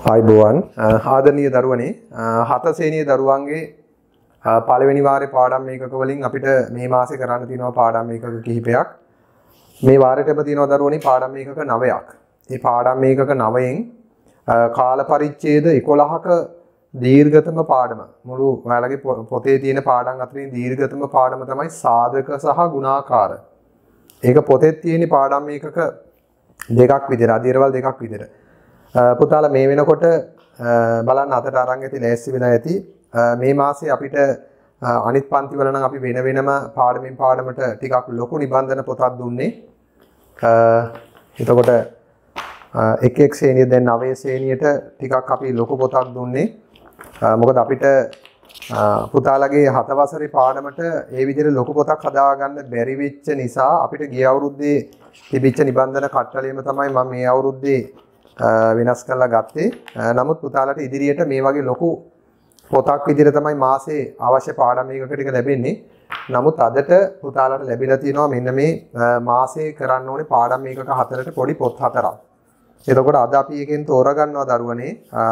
ආයිබෝවන් ආදරණීය දරුවනේ හත ශ්‍රේණියේ දරුවන්ගේ පළවෙනි වාරේ පාඩම් මේකක වලින් අපිට මේ මාසේ කරන්න තියෙනවා පාඩම් මේකක කිහිපයක්. මේ වාරෙටම තියෙනවා දරුවනේ පාඩම් මේකක 9ක්. මේ පාඩම් මේකක 9න් කාල පරිච්ඡේද 11ක දීර්ඝතම පාඩම. මුළු ඔයාලගේ පොතේ තියෙන පාඩම් අතරින් දීර්ඝතම පාඩම තමයි සාධක සහ ගුණාකාර. ඒක පොතේ තියෙන පාඩම් මේකක දෙකක් විදිහට අදියරවල් දෙකක් විදිහට. පුතාලා මේ වෙනකොට බලන්න අතට අරන් ඇති ලෑස්ති වෙලා ඇති මේ මාසේ අපිට අනිත් පන්ති වල නම් අපි වෙන වෙනම පාඩමින් පාඩමට ටිකක් ලොකු නිබන්ධන පොතක් දුන්නේ. එතකොට එක් එක් ශ්‍රේණිය දැන් 9 ශ්‍රේණියට ටිකක් අපි ලොකු පොතක් දුන්නේ. මොකද අපිට පුතාලගේ 7 වසරේ පාඩමට ඒ විදිහට ලොකු පොතක් හදාගන්න බැරි වෙච්ච නිසා අපිට ගිය අවුරුද්දේ තිබිච්ච නිබන්ධන කට්ටලෙම තමයි මම මේ අවුරුද්දේ වෙනස් කරලා ගත්තේ. නමුත් පුතාලට ඉදිරියට මේ වගේ ලොකු පොතක් විදිහට තමයි මාසේ අවශ්‍ය පාඩම් මේකක ටික ලැබෙන්නේ. නමුත් අදට පුතාලට ලැබිලා තියෙනවා මෙන්න මේ මාසේ කරන්න ඕනේ පාඩම් මේකක 4ට පොඩි පොත් 4ක්. එතකොට අද අපි එකෙන් තෝරගන්නවා දරුවනේ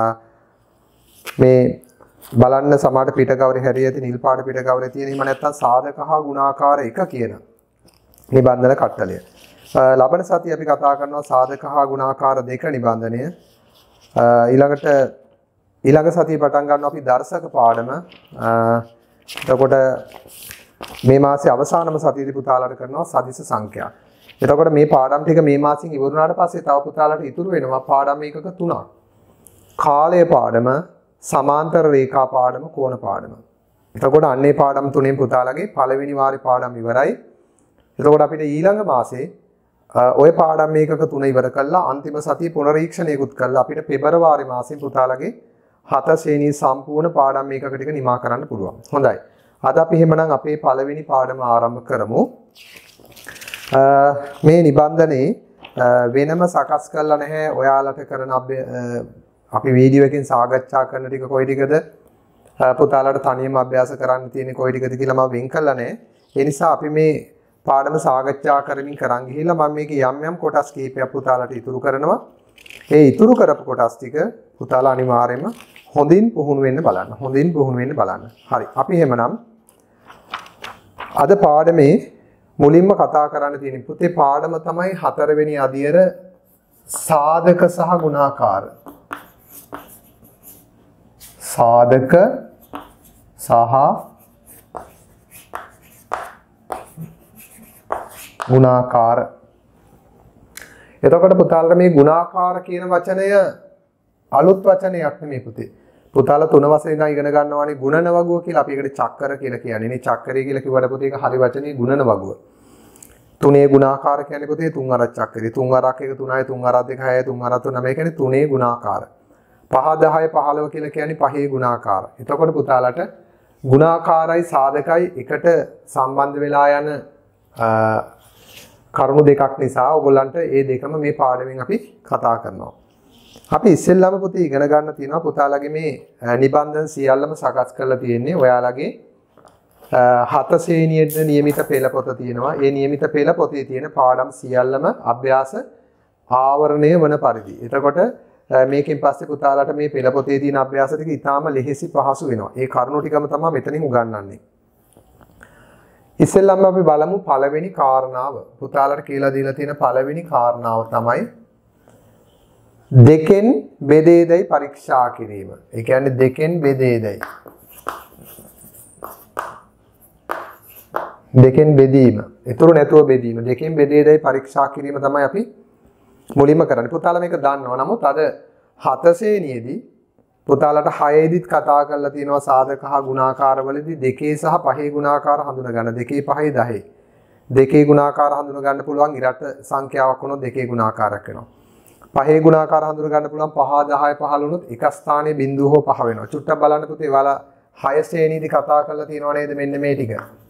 මේ බලන්න සමාඩ පිටකවරේ හැරිය ඇති නිල් පාට පිටකවරේ තියෙන හිම නැත්තම් සාධක හා ගුණාකාර 1 කියන නිබන්ධන කට්ටලය. ලබන සතිය අපි කතා කරනවා සාධක හා ගුණාකාර 2 නිබන්ධනය. ඊළඟ සතිය පටන් ගන්නවා අපි දර්ශක පාඩම. එතකොට මේ මාසේ අවසානම සතියේදී පුතාලට කරනවා සදිස සංඛ්‍යා. එතකොට මේ පාඩම් ටික මේ මාසින් ඉවරුනාට පස්සේ තව පුතාලට ඉතුරු වෙනවා පාඩම් එකක 3ක්. කාලය පාඩම, සමාන්තර රේඛා පාඩම, කෝණ පාඩම. එතකොට අන්නේ පාඩම් තුනෙන් පුතාලගේ පළවෙනි වාරේ පාඩම් ඉවරයි. එතකොට අපිට ඊළඟ මාසේ ඔය පාඩම් මේකක 3 ඉවර කළා අන්තිම සතිය පුනරීක්ෂණයකුත් කළා අපිට පෙබරවාරි මාසෙන් පුතාලගේ 7 ශ්‍රේණියේ සම්පූර්ණ පාඩම් මේකක ටික නිමා කරන්න පුළුවන්. හොඳයි. අද අපි එහෙමනම් අපේ පළවෙනි පාඩම ආරම්භ කරමු. මේ නිබන්ධනේ වෙනම සකස් කරලා නැහැ. ඔයාලට කරන අපි වීඩියෝ එකකින් සාකච්ඡා කරන ටික කොයි ටිකද පුතාලට තනියම අභ්‍යාස කරන්න තියෙන්නේ කොයි ටිකද කියලා මම වෙන් කළා නැහැ. ඒ නිසා අපි මේ පාඩම සාකච්ඡා කරමින් කරන් ගිහිල්ලා මම මේක යම් යම් කොටස් කීපයක් පුතාලට ඉතුරු කරනවා. ඒ ඉතුරු කරපු කොටස් ටික පුතාලා අනිවාර්යයෙන්ම හොඳින් පුහුණු වෙන්න බලන්න. හොඳින් පුහුණු වෙන්න බලන්න. හරි. අපි එහෙමනම් අද පාඩමේ මුලින්ම කතා කරන්න තියෙන පුතේ පාඩම තමයි 4 වෙනි අදියර සාධක සහ ගුණාකාර. සාධක සහ ගුණාකාර. එතකොට පුතාලට මේ ගුණාකාර කියන වචනය අලුත් වචනයක් නෙමෙයි පුතේ. පුතාලා 3 වසරේ ඉඳන් ඉගෙන ගන්නවානේ ගුණන වගුව කියලා. අපි ඒකට චක්කර කියලා කියන්නේ. මේ චක්කරය කියලා කිව්වට පුතේ ඒක හරි වචනේ ගුණන වගුව. 3 ගුණාකාර කියන්නේ පුතේ 3 අරක් චක්කරේ. 3 අරක් 1 3යි 3 අරක් 2 6යි 3 අරක් 3 9 කියන්නේ 3 ගුණාකාර. 5 10 15 කියලා කියන්නේ 5 ගුණාකාර. එතකොට පුතාලට ගුණාකාරයි සාධකයි එකට සම්බන්ධ වෙලා යන කරුණු දෙකක් නිසා ඔයගොල්ලන්ට මේ දෙකම මේ පාඩමෙන් අපි කතා කරනවා. අපි ඉස්සෙල්ලාම පුතේ ඉගෙන ගන්න තියෙනවා පුතාලගේ මේ නිබන්ධන සියල්ලම සකස් කරලා තියෙන්නේ ඔයාලගේ 7 ශ්‍රේණියේ නියමිත පෙළ පොත තියෙනවා. ඒ නියමිත පෙළ පොතේ තියෙන පාඩම් සියල්ලම අභ්‍යාස ආවරණය වන පරිදි. එතකොට මේකෙන් පස්සේ පුතාලට මේ පෙළ පොතේ තියෙන අභ්‍යාස ටික ඉතාම ලෙහෙසි පහසු වෙනවා. ඒ කරුණු ටිකම තමයි මෙතනින් උගන්වන්නේ. ඉස්සෙල්ලාම අපි බලමු පළවෙනි කාරණාව. පුතාලට කියලා දීලා තියෙන පළවෙනි කාරණාව තමයි දෙකෙන් බෙදේදයි පරීක්ෂා කිරීම. ඒ කියන්නේ දෙකෙන් බෙදේදයි. දෙකෙන් බෙදීම. ඊටු නැතුව බෙදීම. දෙකෙන් බෙදේදයි පරීක්ෂා කිරීම තමයි අපි මුලින්ම කරන්නේ. පුතාලා මේක දන්නවා. නමුත් අද 7 ශ්‍රේණියේදී පුතාලට 6 කතා කරලා තියෙනවා සාධක හා ගුණාකාර වලදී 2 සහ 5 ගුණාකාර හඳුනා ගන්න. 2 5 10. 2 ගුණාකාර හඳුනා ගන්න පුළුවන් ඉරට සංඛ්‍යාවක් වුණොත් 2 ගුණාකාරයක් වෙනවා. 5 ගුණාකාර හඳුනා ගන්න පුළුවන් 5 10 15 වුණොත් එක ස්ථානයේ බිඳුව හෝ 5 වෙනවා. චුට්ටක් බලන්න පුතේ ඔයාලා 6 ශ්‍රේණියේදී කතා කරලා තියෙනව නේද මෙන්න මේ ටික.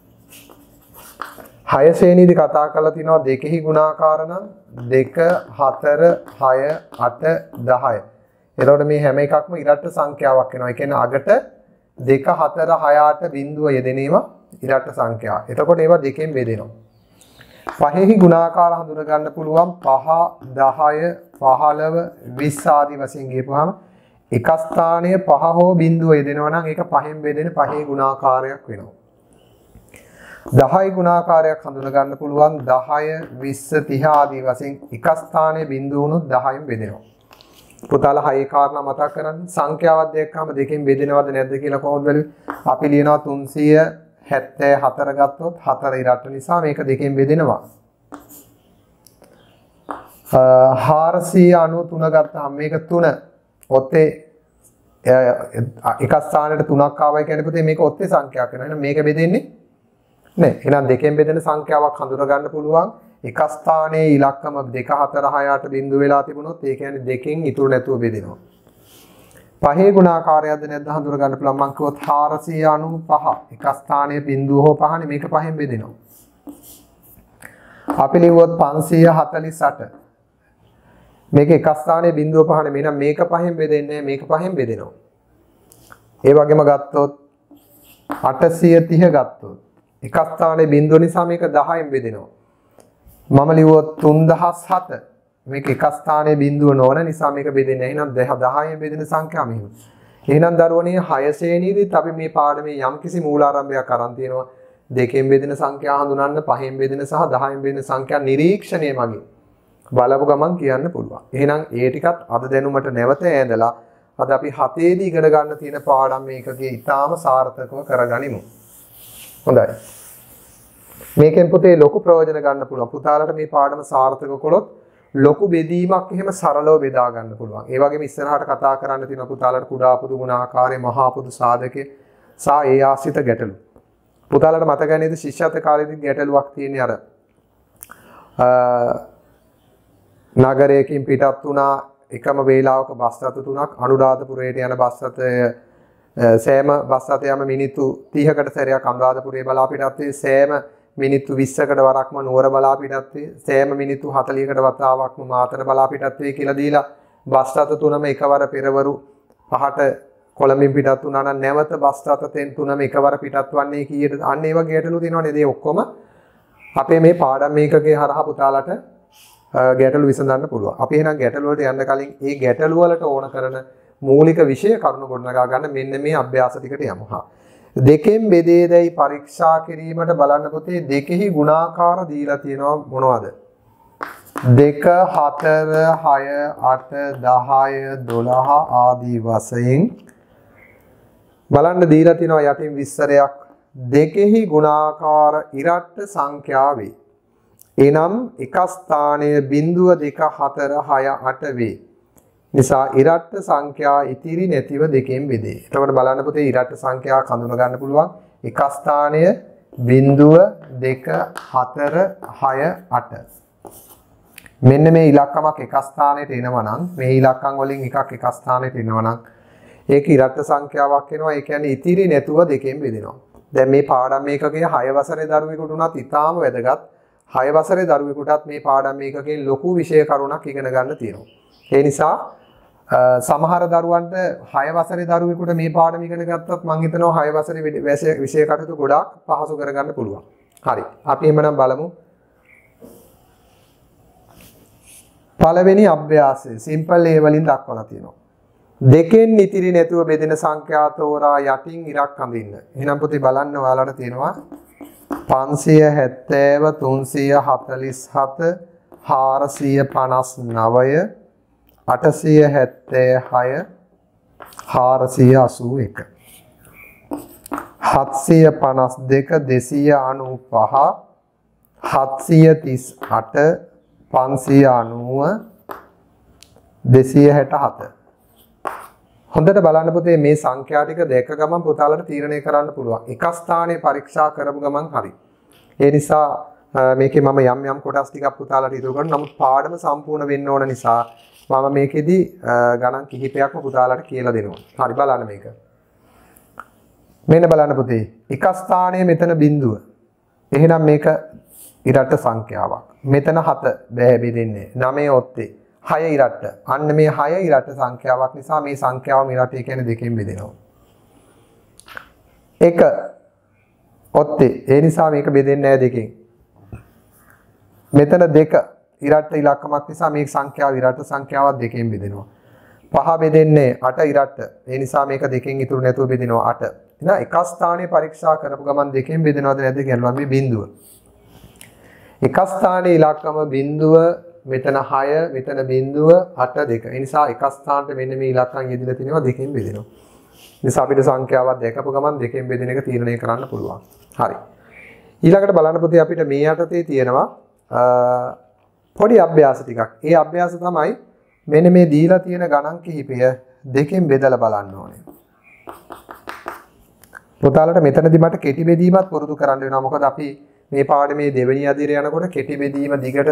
6 ශ්‍රේණියේදී කතා කරලා තියෙනවා 2 ගුණාකාර නම් 2 4 6 8 10. එතකොට මේ හැම එකක්ම ඉරට සංඛ්‍යාවක් වෙනවා. ඒ කියන්නේ අගට 2 4 6 8 බිඳුව යෙදෙනේම ඉරට සංඛ්‍යා. එතකොට ඒවා දෙකෙන් බෙදෙනවා. පහෙහි ගුණාකාර හඳුන ගන්න පුළුවන් 5 10 15 20 ආදී වශයෙන් ගියපුවාම එක ස්ථානයේ 5 හෝ බිඳුව යෙදෙනවා නම් ඒක 5න් බෙදෙන 5 ගුණාකාරයක් වෙනවා. 10 ගුණාකාරයක් හඳුනා ගන්න පුළුවන් 10 20 30 ආදී වශයෙන් එක ස්ථානයේ බිඳුව වුණොත් 10න් බෙදෙනවා. පුතාලා 6 කාරණා මතක් කරගන්න. සංඛ්‍යාවක් දැක්කම දෙකෙන් බෙදෙනවද නැද්ද කියලා කොහොමද බලන්නේ? අපි ලියනවා 374 ගත්තොත් 4 ඉරට නිසා මේක දෙකෙන් බෙදෙනවා. 493 ගත්තාම මේක 3 ඔත්තේ එක ස්ථානයට 3ක් ආවයි කියන්නේ පුතේ මේක ඔත්තේ සංඛ්‍යාවක් වෙනවා. එහෙනම් මේක බෙදෙන්නේ නැහැ. එහෙනම් දෙකෙන් බෙදෙන සංඛ්‍යාවක් හඳුනා ගන්න පුළුවන්. එක ස්ථානයේ ඉලක්කම 2 4 6 8 බිඳුව වෙලා තිබුණොත් ඒ කියන්නේ දෙකෙන් ඉතුරු නැතුව බෙදෙනවා. 5 ගුණාකාරයක්ද නැද්ද හඳුනා ගන්න පුළුවන්. මම කිව්වොත් 495 එක ස්ථානයේ බිඳුව හෝ පහනේ මේක 5න් බෙදෙනවා. අපි ලිව්වොත් 548 මේක එක ස්ථානයේ බිඳුව පහනේ මෙන්න මේක 5න් බෙදෙන්නේ මේක 5න් බෙදෙනවා. ඒ වගේම ගත්තොත් 830 ගත්තොත් එක ස්ථානයේ බිඳුව නිසා මේක 10න් බෙදෙනවා. මම ලිව්වොත් 3007 මේක එක ස්ථානයේ බිඳුව නොවන නිසා මේක බෙදෙන්නේ නැහැ. එහෙනම් 10න් බෙදෙන සංඛ්‍යාව මෙහෙම. එහෙනම් දරුවනේ 6 ශ්‍රේණියේදීත් අපි මේ පාඩමේ යම්කිසි මූලාරම්භයක් අරන් තියෙනවා. දෙකෙන් බෙදෙන සංඛ්‍යා හඳුනන්න, 5න් බෙදෙන සහ 10න් බෙදෙන සංඛ්‍යා නිරීක්ෂණය මගින් බලපු ගමන් කියන්න පුළුවන්. එහෙනම් ඒ ටිකත් අද දැනුමට නැවත ඇඳලා අද අපි 7 දී ඉගෙන ගන්න තියෙන පාඩම් මේකගේ ඊටාම සාර්ථකව කරගනිමු. හොඳයි. මේකෙන් පුතේ ලොකු ප්‍රයෝජන ගන්න පුළුවන්. පුතාලට මේ පාඩම සාර්ථක කළොත් ලොකු බෙදීමක් එහෙම සරලව බෙදා ගන්න පුළුවන්. ඒ වගේම ඉස්සරහට කතා කරන්න තියෙන පුතාලට කුඩා පොදු ගුණාකාරයේ මහා පොදු සාධකයේ සහ ඒ ආශ්‍රිත ගැටලු. පුතාලට මතක නේද ශිෂ්‍යත්ව කාලේදී ගැටලුවක් තියෙන්නේ අර නගරයකින් පිටත් වුණා එකම වේලාවක බස් රථ තුනක් අනුරාධපුරයට යන බස් රථය සෑම බස් රථයම මිනිත්තු 30කට සැරයක් අනුරාධපුරේ බලා පිටත් වේ සෑම මිනිත්තු 20කට වරක්ම නුවර බලා පිටත් වේ සෑම මිනිත්තු 40කට වතාවක්ම මාතර බලා පිටත් වේ කියලා දීලා බස් රථ තුනම එකවර පෙරවරු 5ට කොළඹින් පිටත් වුණා නම් නැවත බස් රථ තුනම එකවර පිටත් වන්නේ කීයටද? අන්න ඒ වගේ ගැටලු තියෙනවා නේද? ඒ ඔක්කොම අපේ මේ පාඩම් මේකකේ හරහා පුතාලට ගැටලු විසඳන්න පුළුවන්. අපි එහෙනම් ගැටලු වලට යන්න කලින් මේ ගැටලු වලට ඕන කරන මූලික විෂය කරුණු ගොඩනගා ගන්න මෙන්න මේ අභ්‍යාස ටිකට යමු. දෙකෙන් බෙදේදයි පරීක්ෂා කිරීමට බලන්න පුතේ දෙකෙහි ගුණාකාර දීලා තියෙනවා මොනවද? 2 4 6 8 10 12 ආදී වශයෙන් බලන්න දීලා තියෙනවා යටින් විස්තරයක්. දෙකෙහි ගුණාකාර ඉරට්ට සංඛ්‍යාවේ එනම් එක ස්ථානයේ 0 2 4 6 8 වේ. නිසා ඉරට්ට සංඛ්‍යා ඉතිරි නැතිව දෙකෙන් බෙදේ. එතකොට බලන්න පුතේ ඉරට්ට සංඛ්‍යා හඳුනා ගන්න පුළුවන්. එක ස්ථානයේ 0 2 4 6 8. මෙන්න මේ ඉලක්කමක් එක ස්ථානයට එනවා නම් මේ ඉලක්කම් වලින් එකක් එක ස්ථානයට එනවා නම් ඒක ඉරට්ට සංඛ්‍යාවක් වෙනවා. ඒ කියන්නේ ඉතිරි නැතුව දෙකෙන් බෙදෙනවා. දැන් මේ පාඩම් මේකකයේ 6 වසරේ දරුවෙකුට උනත් ඉතාම වැදගත්. 6 වසරේ දරුවෙකුටත් මේ පාඩම් මේකකේ ලොකු විෂය කරුණක් ඉගෙන ගන්න තියෙනවා. ඒ නිසා සමහර දරුවන්ට 6 වසරේ දරුවෙකුට මේ පාඩම ඉගෙන ගත්තත් මම හිතනවා 6 වසරේ විෂය කටයුතු ගොඩාක් පහසු කරගන්න පුළුවන්. හරි. අපි එහෙමනම් බලමු. පළවෙනි අභ්‍යාසය සිම්පල් ඒ වලින් දක්වලා තියෙනවා. දෙකෙන් ඉතිරි නැතුව බෙදෙන සංඛ්‍යා තෝරා යටින් ඉරක් අඳින්න. එහෙනම් පුතේ බලන්න ඔයාලට තියෙනවා 570 347 459 876 481 752 295 738 590 267 හොඳට බලන්න පුතේ මේ සංඛ්‍යා ටික දැක ගමන් පුතාලට තීරණය කරන්න පුළුවන්. එක ස්ථානයේ පරීක්ෂා කරපු ගමන් හරි. ඒ නිසා මේකේ මම යම් කොටස් ටිකක් පුතාලට ඉතුරු කරනවා. නමුත් පාඩම සම්පූර්ණ වෙන්න ඕන නිසා මම මේකෙදි ගණන් කිහිපයක්ම පුතාලට කියලා දෙනවා. හරි බලන්න මේක. මෙන්න බලන්න පුතේ. එක ස්ථානයේ මෙතන බිඳුව. එහෙනම් මේක ඉරට්ට සංඛ්‍යාවක්. මෙතන 7 බෑ බෙදෙන්නේ. 9 ඔත්තේ 6 ඉරට්ට. අන්න මේ 6 ඉරට්ට සංඛ්‍යාවක් නිසා මේ සංඛ්‍යාවම ඉරට්ට කියන්නේ දෙකෙන් බෙදෙනවා. 1 ඔත්තේ. ඒ නිසා මේක බෙදෙන්නේ නැහැ දෙකෙන්. මෙතන 2 ඉරට්ට ඉලක්කමක් නිසා මේ සංඛ්‍යාව ඉරට්ට සංඛ්‍යාවක් දෙකෙන් බෙදෙනවා. 5 බෙදෙන්නේ 8 ඉරට. ඒ නිසා මේක දෙකෙන් ඉතුරු නැතුව බෙදෙනවා 8. එහෙනම් එක ස්ථානයේ පරීක්ෂා කරපු ගමන් දෙකෙන් බෙදෙනවද නැද්ද කියනවා මේ බිඳුව. එක ස්ථානයේ ඉලක්කම බිඳුව මෙතන 6 මෙතන බිඳුව 8 2. ඒ නිසා එක ස්ථානට මෙන්න මේ ඉලක්කම් යෙදලා තිනවා දෙකෙන් බෙදෙනවා. නිසා අපිට සංඛ්‍යාවක් දැකපු ගමන් දෙකෙන් බෙදෙන එක තීරණය කරන්න පුළුවන්. හරි. ඊළඟට බලන්න පුතේ අපිට මේ යටතේ තියෙනවා පොඩි අභ්‍යාස ටිකක්. ඒ අභ්‍යාස තමයි මෙන්න මේ දීලා තියෙන ගණන් කිහිපය දෙකෙන් බෙදලා බලන්න ඕනේ. පුතාලට මෙතනදී මට කෙටි බෙදීමත් පුරුදු කරන්න වෙනවා. මොකද අපි මේ පාඩමේ දෙවෙනි අදියර යනකොට කෙටි බෙදීම දිගට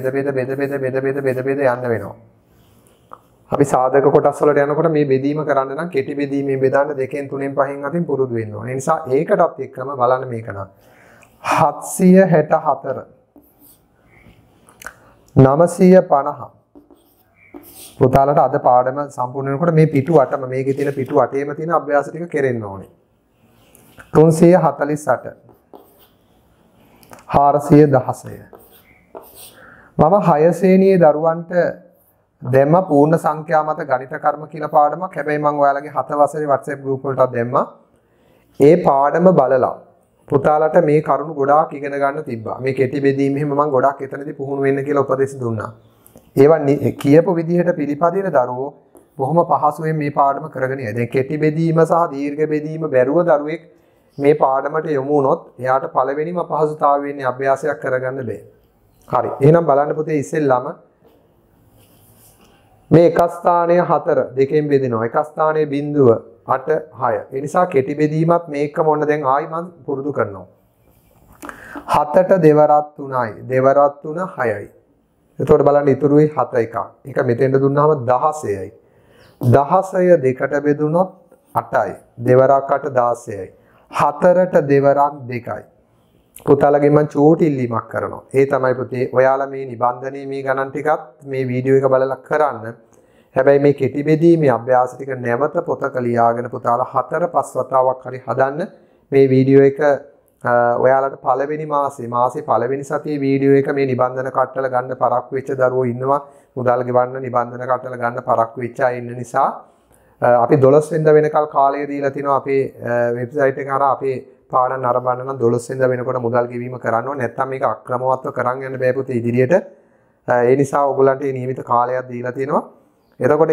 බෙද යන්න වෙනවා. අපි සාධක කොටස් වලට යනකොට මේ බෙදීම කරන්න නම් කෙටි බෙදීමෙන් බෙදන්න 2 3 5 අතින් පුරුදු වෙන්න ඕනේ. ඒ නිසා ඒකටත් එක්කම බලන්න මේක නම් 764 950 පුතාලට අද පාඩම සම්පූර්ණ වෙනකොට මේ පිටු 8ම මේකේ තියෙන පිටු 8ේම තියෙන අභ්‍යාස ටික කෙරෙන්න ඕනේ. 348 416 මම 6 ශ්‍රේණියේ දරුවන්ට දැම්ම පූර්ණ සංඛ්‍යා මත ගණිත කර්ම කියලා පාඩමක්. හැබැයි මම ඔයාලගේ 7 වසරේ WhatsApp group වලට දැම්මා. ඒ පාඩම බලලා පුතාලට මේ කරුණු ගොඩාක් ඉගෙන ගන්න තිබ්බා. මේ කෙටි බෙදීම එහෙම මම ගොඩක් එතනදී පුහුණු වෙන්න කියලා උපදෙස් දුන්නා. ඒවා කියපු විදිහට පිළිපදින දරුවෝ බොහොම පහසුවෙන් මේ පාඩම කරගෙන යයි. දැන් කෙටි බෙදීම සහ දීර්ඝ බෙදීම බැරුව දරුවෙක් මේ පාඩමට යොමු වුණොත් එයාට පළවෙනිම අපහසුතාවය වෙන්නේ අභ්‍යාසයක් කරගන්න බෑ. හරි. එහෙනම් බලන්න පුතේ ඉස්සෙල්ලාම මේ එක ස්ථානයේ 4 දෙකෙන් බෙදෙනවා. එක ස්ථානයේ බිඳුව 8 6. ඒ නිසා කෙටි බෙදීමත් මේකම ඔන්න දැන් ආයි මම පුරුදු කරනවා. 7ට දෙවරක් 3යි. දෙවරක් 3 6යි. එතකොට බලන්න ඉතුරුයි 7 එකක්. ඒක මෙතෙන්ට දුන්නාම 16යි. 16 දෙකට බෙදුනොත් 8යි. දෙවරක් 8 16යි. 4ට දෙවරක් 2යි. පුතාලගෙන් මම චූටි ඉල්ලීමක් කරනවා. ඒ තමයි පුතේ ඔයාලා මේ නිබන්ධනයේ මේ ගණන් ටිකත් මේ වීඩියෝ එක බලලා කරන්න. හැබැයි මේ කෙටි බෙදීමේ අභ්‍යාස ටික නැවත පොතක ලියාගෙන පුතාලා 4-5 වතාවක් හරි හදන්න. මේ වීඩියෝ එක ඔයාලට පළවෙනි මාසේ පළවෙනි සතියේ වීඩියෝ එක මේ නිබන්ධන කට්ටල ගන්න පරක්කු වෙච්ච දරුවෝ ඉන්නවා. මුදල් ගෙවන්න නිබන්ධන කට්ටල ගන්න පරක්කු වෙච්ච අය ඉන්න නිසා අපි 12 වෙනිදා වෙනකල් කාලය දීලා තිනවා අපේ වෙබ්සයිට් එක හරහා අපේ පාඩම් නරඹන්න නම් 12 වෙනිදා වෙනකොට මුදල් ගෙවීම කරන්න ඕනේ. නැත්නම් මේක අක්‍රමවත්ව කරන් යන්න බෑ පුතේ ඉදිරියට. ඒ නිසා ඔයගොල්ලන්ට මේ නියමිත කාලයක් දීලා තියෙනවා. එතකොට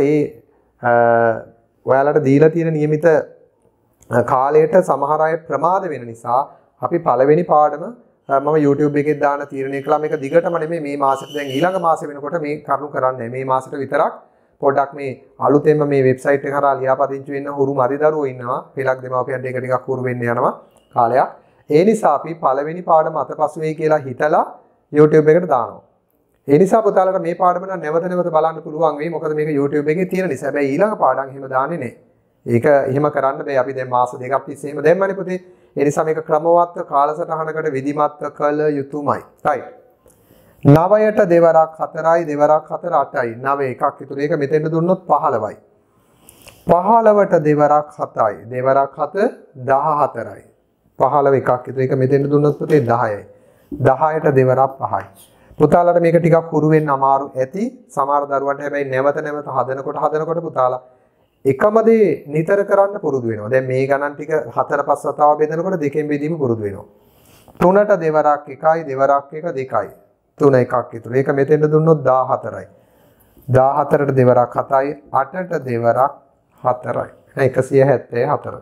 ඔයාලට දීලා තියෙන නියමිත කාලයට සමහර අය ප්‍රමාද වෙන නිසා අපි පළවෙනි පාඩම මම YouTube එකේ දාන තීරණය කළා මේක දිගටම නෙමෙයි මේ මාසෙට දැන් ඊළඟ මාසෙ වෙනකොට මේ කරුණු කරන්නේ මේ මාසෙට විතරක් පොඩ්ඩක් මේ අලුතෙන්ම මේ වෙබ්සයිට් එක හරහා ලියාපදිංචි වෙන්න හුරු මදි දරුවෝ ඉන්නවා. පෙළක් දෙමාපියන්ට ඒක ටිකක් හුරු වෙන්න යනවා කාලයක්. ඒ නිසා අපි පළවෙනි පාඩම අතපසු වෙයි කියලා හිතලා YouTube එකට දානවා. ඒ නිසා පුතාලට මේ පාඩම නම් නැවත නැවත බලන්න පුළුවන් වෙයි. මොකද මේක YouTube එකේ තියෙන නිසා. හැබැයි ඊළඟ පාඩම් එහෙම දාන්නේ නැහැ. ඒක එහෙම කරන්න බෑ. අපි දැන් මාස දෙකක් තිස්සේ එහෙම දැම්මනේ පුතේ. ඒ නිසා මේක ක්‍රමවත්ව කාලසටහනකට විධිමත්ව කළ යුතුමයි. right. 9ට දෙවරක් 4යි දෙවරක් 4 8යි 9 එකක් ඉතුරු. ඒක මෙතෙන්ට දුන්නොත් 15යි. 15ට දෙවරක් 7යි. දෙවරක් 7 14යි. 15 එකක් ඉතුරු. ඒක මෙතෙන්ට දුන්නොත් පුතේ 10යි. 10ට දෙවරක් 5යි. පුතාලට මේක ටිකක් හුරු වෙන්න අමාරු ඇති. සමහර දරුවන්ට හැබැයි නැවත නැවත හදනකොට පුතාලා එකම දේ නිතර කරන්න පුරුදු වෙනවා. දැන් මේ ගණන් ටික 4-5 වතාව බෙදනකොට දෙකෙන් බෙදීම පුරුදු වෙනවා. 3ට දෙවරක් 1යි දෙවරක් 1 2යි. 3 එකක් ඉතුරු. ඒක මෙතෙන්ට දුන්නොත් 14යි. 14ට දෙවරක් 7යි 8ට දෙවරක් 4යි. 174.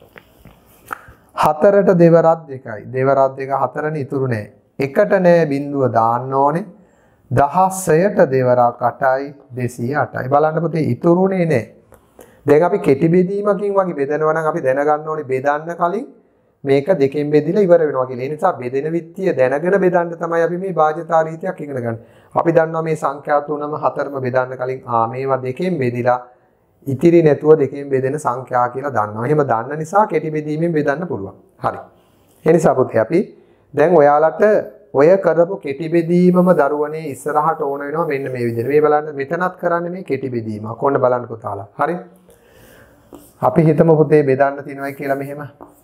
4ට දෙවරක් 2යි. දෙවරක් 2 4නේ ඉතුරු නෑ. එකට නෑ බිඳුව දාන්න ඕනේ. 16ට දෙවරක් 8යි 208යි. බලන්න පුතේ ඉතුරුනේ නෑ. දැන් අපි කෙටි බෙදීමකින් වගේ බෙදනවා නම් අපි දැනගන්න ඕනේ බෙදන්න කලින් මේක දෙකෙන් බෙදලා ඉවර වෙනවා කියලා. ඒ නිසා බෙදෙන විත්තිය දැනගෙන බෙදන්න තමයි අපි මේ භාජ්‍යතා රීතියක් ඉගෙන ගන්න. අපි දන්නවා මේ සංඛ්‍යා 3ම 4ම බෙදන්න කලින් මේවා දෙකෙන් බෙදිලා ඉතිරි නැතුව දෙකෙන් බෙදෙන සංඛ්‍යා කියලා දන්නවා. එහෙම දන්න නිසා කෙටි බෙදීමෙන් බෙදන්න පුළුවන්. හරි. ඒ නිසා පුතේ අපි දැන් ඔයාලට ඔය කරපු කෙටි බෙදීමම දරුවනේ ඉස්සරහට ඕන වෙනවා මෙන්න මේ විදිහට. මේ බලන්න මෙතනත් කරන්නේ මේ කෙටි බෙදීමක්. ඔන්න බලන්න පුතාලා. හරි. අපි හිතමු පුතේ බෙදන්න තියෙනවා කියලා මෙහෙම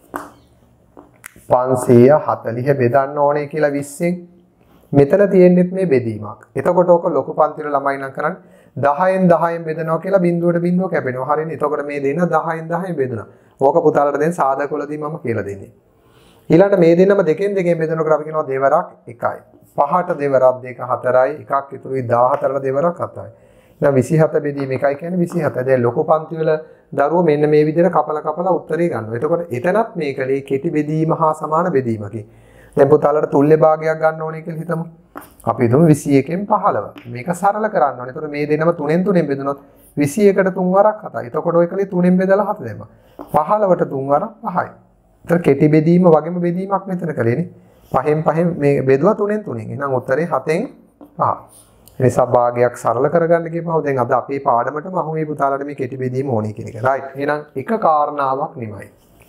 540 බෙදන්න ඕනේ කියලා 20න් මෙතන තියෙන්නේ මේ බෙදීමක්. එතකොට ඔක ලොකු පන්තිවල ළමයි නම් කරන්නේ 10න් 10න් බෙදනවා කියලා බිඳුවට බිඳුව කැපෙනවා. හරිනේ. එතකොට මේ දෙන 10න් 10න් බෙදුණා. ඕක පුතාලට දැන් සාධකවලදී මම කියලා දෙන්නේ. ඊළඟට මේ දෙන්නම දෙකෙන් දෙකෙන් බෙදනකොට අපි කියනවා දෙවරක් 1යි. 5ට දෙවරක් 2 4යි. එකක් ඉතුරුයි 14ට දෙවරක් 7යි. දැන් 27 බෙදීම 1යි කියන්නේ 27. දැන් ලොකු පන්ති වල දරුවෝ මෙන්න මේ විදිහට කපලා උත්තරේ ගන්නවා. එතකොට එතනත් මේ කලේ කෙටි බෙදීම හා සමාන බෙදීමකි. දැන් පුතාලට තුල්ලේ භාගයක් ගන්න ඕනේ කියලා හිතමු. අපි හිතමු 21න් 15. මේක සරල කරන්න ඕනේ. එතකොට මේ දෙනම 3න් 3න් බෙදුනොත් 21ට 3 වරක් 7යි. එතකොට ඔය කලේ 3න් බෙදලා 7 දෙනවා. 15ට 3 වරක් 5යි. එතකොට කෙටි බෙදීම වගේම බෙදීමක් මෙතන කලේනේ. 5න් මේ බෙදුවා 3න් 3න්. එහෙනම් උත්තරේ 7න් 5. එනිසා භාගයක් සරල කරගන්න කියපුවා දැන් අද අපේ පාඩමටම අහුවේ පුතාලට මේ කෙටි බෙදීම ඕනේ කියන එක. රයිට්. එහෙනම් එක කාරණාවක් නිමයි.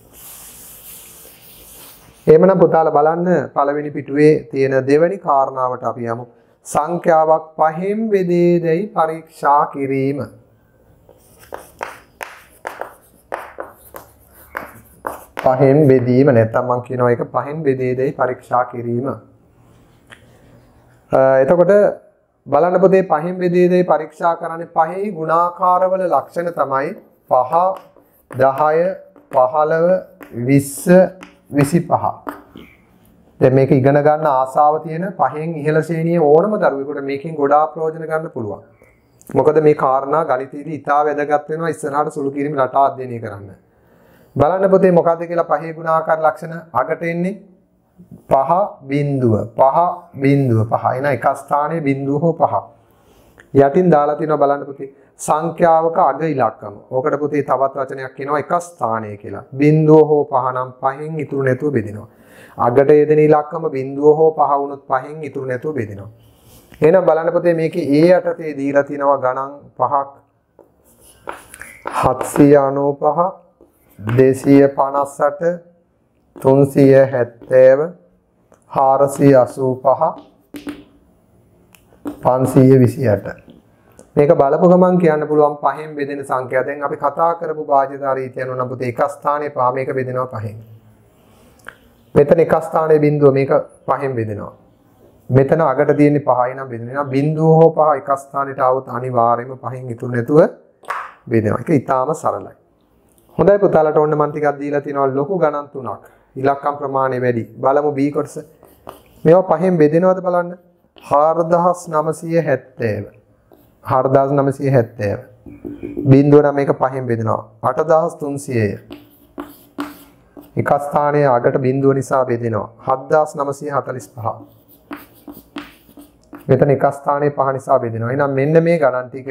එහෙමනම් පුතාලා බලන්න පළවෙනි පිටුවේ තියෙන දෙවෙනි කාරණාවට අපි යමු. සංඛ්‍යාවක් 5න් බෙදේදයි පරීක්ෂා කිරීම. පහෙන් බෙදීම නැත්නම් මම කියනවා ඒක පහෙන් බෙදේදයි පරීක්ෂා කිරීම. එතකොට බලන්න පොතේ පහෙන් බෙදේදයි පරීක්ෂා කරන්නේ පහේ ගුණාකාරවල ලක්ෂණ තමයි 5 10 15 20 25. දැන් මේක ඉගෙන ගන්න ආසාව තියෙන පහෙන් ඉහළ ශ්‍රේණියේ ඕනම දරුවෙකුට මේකෙන් ගොඩාක් ප්‍රයෝජන ගන්න පුළුවන්. මොකද මේ කාරණා ගණිතයේදී ඉතා වැදගත් වෙනවා ඉස්සරහට සුළු කිරීම රටා අධ්‍යයනය කරන්න. බලන්න පොතේ මොකද්ද කියලා පහේ ගුණාකාර ලක්ෂණ අගට එන්නේ 5 බිංදුව 5 බිංදුව 5 එන එක ස්ථානයේ බිංදුව හෝ 5. යටින් දාලා තියෙනවා බලන්න පොතේ සංඛ්‍යාවක අග ඉලක්කම. ඕකට පොතේ තවත් වචනයක් කියනවා එක ස්ථානය කියලා. බිංදුව හෝ 5 නම් 5න් ඉතුරු නැතුව බෙදෙනවා. අගට යෙදෙන ඉලක්කම බිංදුව හෝ 5 වුණොත් 5න් ඉතුරු නැතුව බෙදෙනවා. එහෙනම් බලන්න පොතේ මේකේ ඒ යටතේ දීලා තිනවා ගණන් 5ක් 795 258 370 485 528 මේක බලපු ගමන් කියන්න පුළුවන් පහෙන් බෙදෙන සංඛ්‍යා. දැන් අපි කතා කරපු භාජ්‍යතා රීතිය අනුව නම් පුතේ එක ස්ථානයේ පහ මේක බෙදෙනවා පහෙන්. මෙතන එක ස්ථානයේ බිංදුව මේක පහෙන් බෙදෙනවා. මෙතන අගට තියෙන්නේ 5යි නම් බෙදෙනවා. බිංදුව හෝ 5 එක ස්ථානෙට આવොත් අනිවාර්යයෙන්ම පහෙන් ඉතුරු නැතුව බෙදෙනවා. ඒක ඊටාම සරලයි. හොඳයි පුතාලට ඕන්න මම ටිකක් දීලා තිනවා ලොකු ගණන් තුනක්. ඉලක්කම් ප්‍රමාණය වැඩි. බලමු B කොටස. මේවා පහෙන් බෙදෙනවද බලන්න. 4970. 4970. බිංදුව නම් මේක පහෙන් බෙදෙනවා. 8300. එක ස්ථානයේ අගට බිංදුව නිසා බෙදෙනවා. 7945. මෙතන එක ස්ථානයේ 5 නිසා බෙදෙනවා. එහෙනම් මෙන්න මේ ගණන් ටික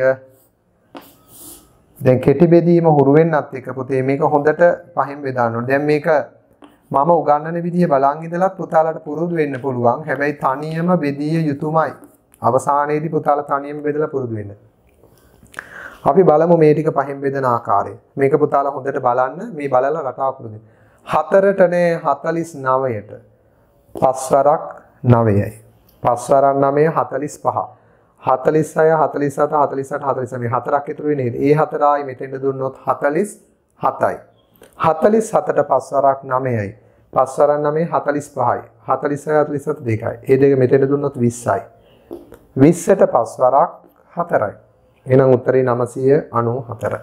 දැන් කෙටි බෙදීම හුරු වෙන්නත් එක පුතේ මේක හොඳට පහෙන් බෙදාන්න ඕනේ. දැන් මේක මම උගන්වන විදිය බලන් ඉඳලත් පුතාලට පුරුදු වෙන්න පුළුවන්. හැබැයි තනියම බෙදිය යුතුමයි. අවසානයේදී පුතාලා තනියම බෙදලා පුරුදු වෙන්න. අපි බලමු මේ ටික පහෙන් බෙදන ආකාරය. මේක පුතාලා හොඳට බලන්න. මේ බලලා රටාව පුරුදු වෙන්න. 4ට නෑ 49ට 5 වරක් 9යි. 5 වරක් 9 45. 46 47 48 49 හතරක් ඉතුරු වෙන්නේ නේද? ඒ හතරයි මෙතෙන්ද දුන්නොත් 47යි. 47ට 5 වරක් 9යි. 5 වරක් 9 45යි. 46 47 දෙකයි. ඒ දෙක මෙතෙන්ද දුන්නොත් 20යි. 20ට 5 වරක් 4යි. එහෙනම් උත්තරේ 994.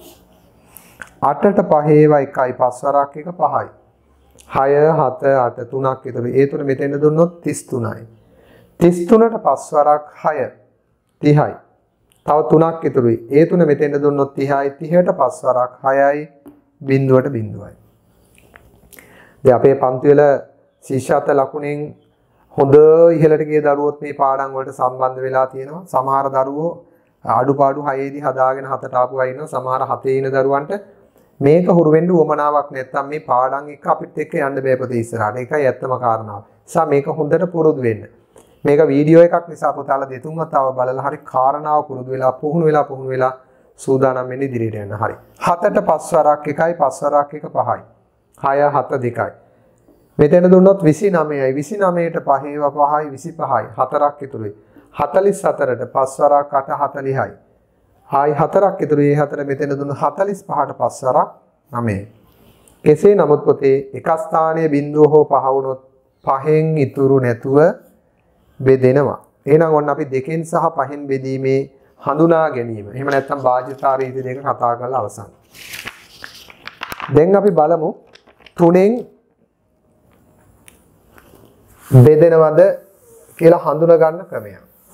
8ට 5 ඒවා 1යි 5 වරක් 1 5යි. 6 7 8 3ක් ඉතුරු. ඒ තුන මෙතෙන්ද දුන්නොත් 33යි. 33ට 5 වරක් 6 30යි. තව 3ක් ඉතුරුයි. ඒ තුන මෙතෙන්ද දුන්නොත් 30යි. 30ට 5 වරක් 6යි. බිංදුවට බිංදුවයි. දැන් අපේ පන්ති වල ශිෂ්‍යත්ව ලකුණෙන් හොඳ ඉහළට ගිය දරුවොත් මේ පාඩම් වලට සම්බන්ධ වෙලා තියෙනවා. සමහර දරුවෝ අඩුපාඩු 6 දී හදාගෙන 7ට ආපු අය ඉන්නවා. සමහර 7 ඉන දරුවන්ට මේක හුරු වෙන්න උවමනාවක් නැත්තම් මේ පාඩම් එක අපිත් එක්ක යන්න බෑ පොතේ ඉස්සරහට. ඒකයි ඇත්තම කාරණාව. නිසා මේක හොඳට පුරුදු වෙන්න. මේක වීඩියෝ එකක් නිසා පුතාලා දෙතුන් වතාව බලලා හරි කාරණාව පුරුදු වෙලා පුහුණු වෙලා සූදානම් වෙන්න ඉදිරියට යන්න. හරි. 7ට 5 වරක් 1යි 5 වරක් 1 5යි. 6 7 2යි. මෙතන දුන්නොත් 29යි. 29ට 5 ඒවා 5යි 25යි. 4ක් ඉතුරුයි. 44ට 5 වරක් 8 40යි. ආයි 4ක් ඉතුරුයි. ඒ 4 මෙතන දුන්න 45ට 5 වරක් 9යි. කෙසේ නමුත් පොතේ එක ස්ථානයේ බිංදුව හෝ 5 වුණොත් 5න් ඉතුරු නැතුව බෙදෙනවා. එහෙනම් ඔන්න අපි 2න් සහ 5න් බෙදීමේ හඳුනා ගැනීම. එහෙම නැත්නම් භාජ්‍යතා රීති දෙක කතා කරලා අවසන්. දැන් අපි බලමු තුනෙන් බෙදෙනවද කියලා හඳුනා ගන්න ක්‍රමය.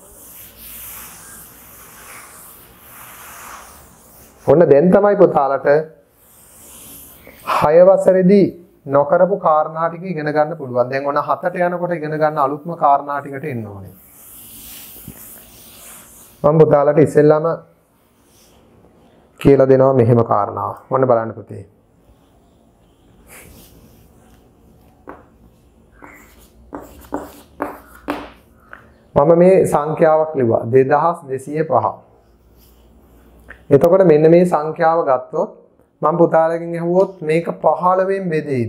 ඔන්න දැන් තමයි පුතාලට 6 වසරේදී නොකරපු කාරණා ටික ඉගෙන ගන්න පුළුවන්. දැන් ඔන්න 7ට යනකොට ඉගෙන ගන්න අලුත්ම කාරණා ටිකට එන්න ඕනේ. මම පුතාලට ඉස්සෙල්ලාම කියලා දෙනවා මෙහෙම කාරණාව. ඔන්න බලන්න පුතේ. මම මේ සංඛ්‍යාවක් ලිව්වා 2205. එතකොට මෙන්න මේ සංඛ්‍යාව ගත්තොත් මම පුතාලගෙන් අහුවොත් මේක 15න් බෙදෙයිද?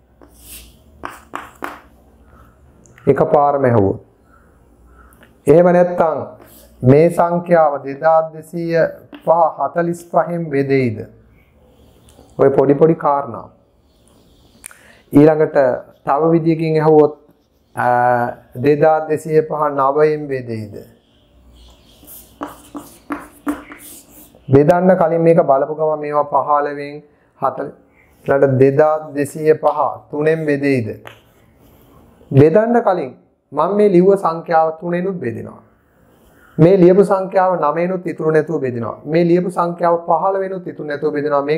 එකපාරම අහුවොත්. එහෙම නැත්නම් මේ සංඛ්‍යාව 2245න් බෙදෙයිද? ඔය පොඩි කාරණා. ඊළඟට තව විදියකින් අහුවොත් 2205 9න් බෙදෙයිද? බෙදන්න කලින් මේක බලපු ගමන් මේවා 15න් 4 2205 3න් බෙදෙයිද? බෙදන්න කලින් මම මේ ලිව්ව සංඛ්‍යාව 3ෙනුත් බෙදෙනවා. මේ ලියපු සංඛ්‍යාව 9ෙනුත් ඉතුරු නැතුව බෙදෙනවා. මේ ලියපු සංඛ්‍යාව 15ෙනුත් ඉතුරු නැතුව බෙදෙනවා. මේක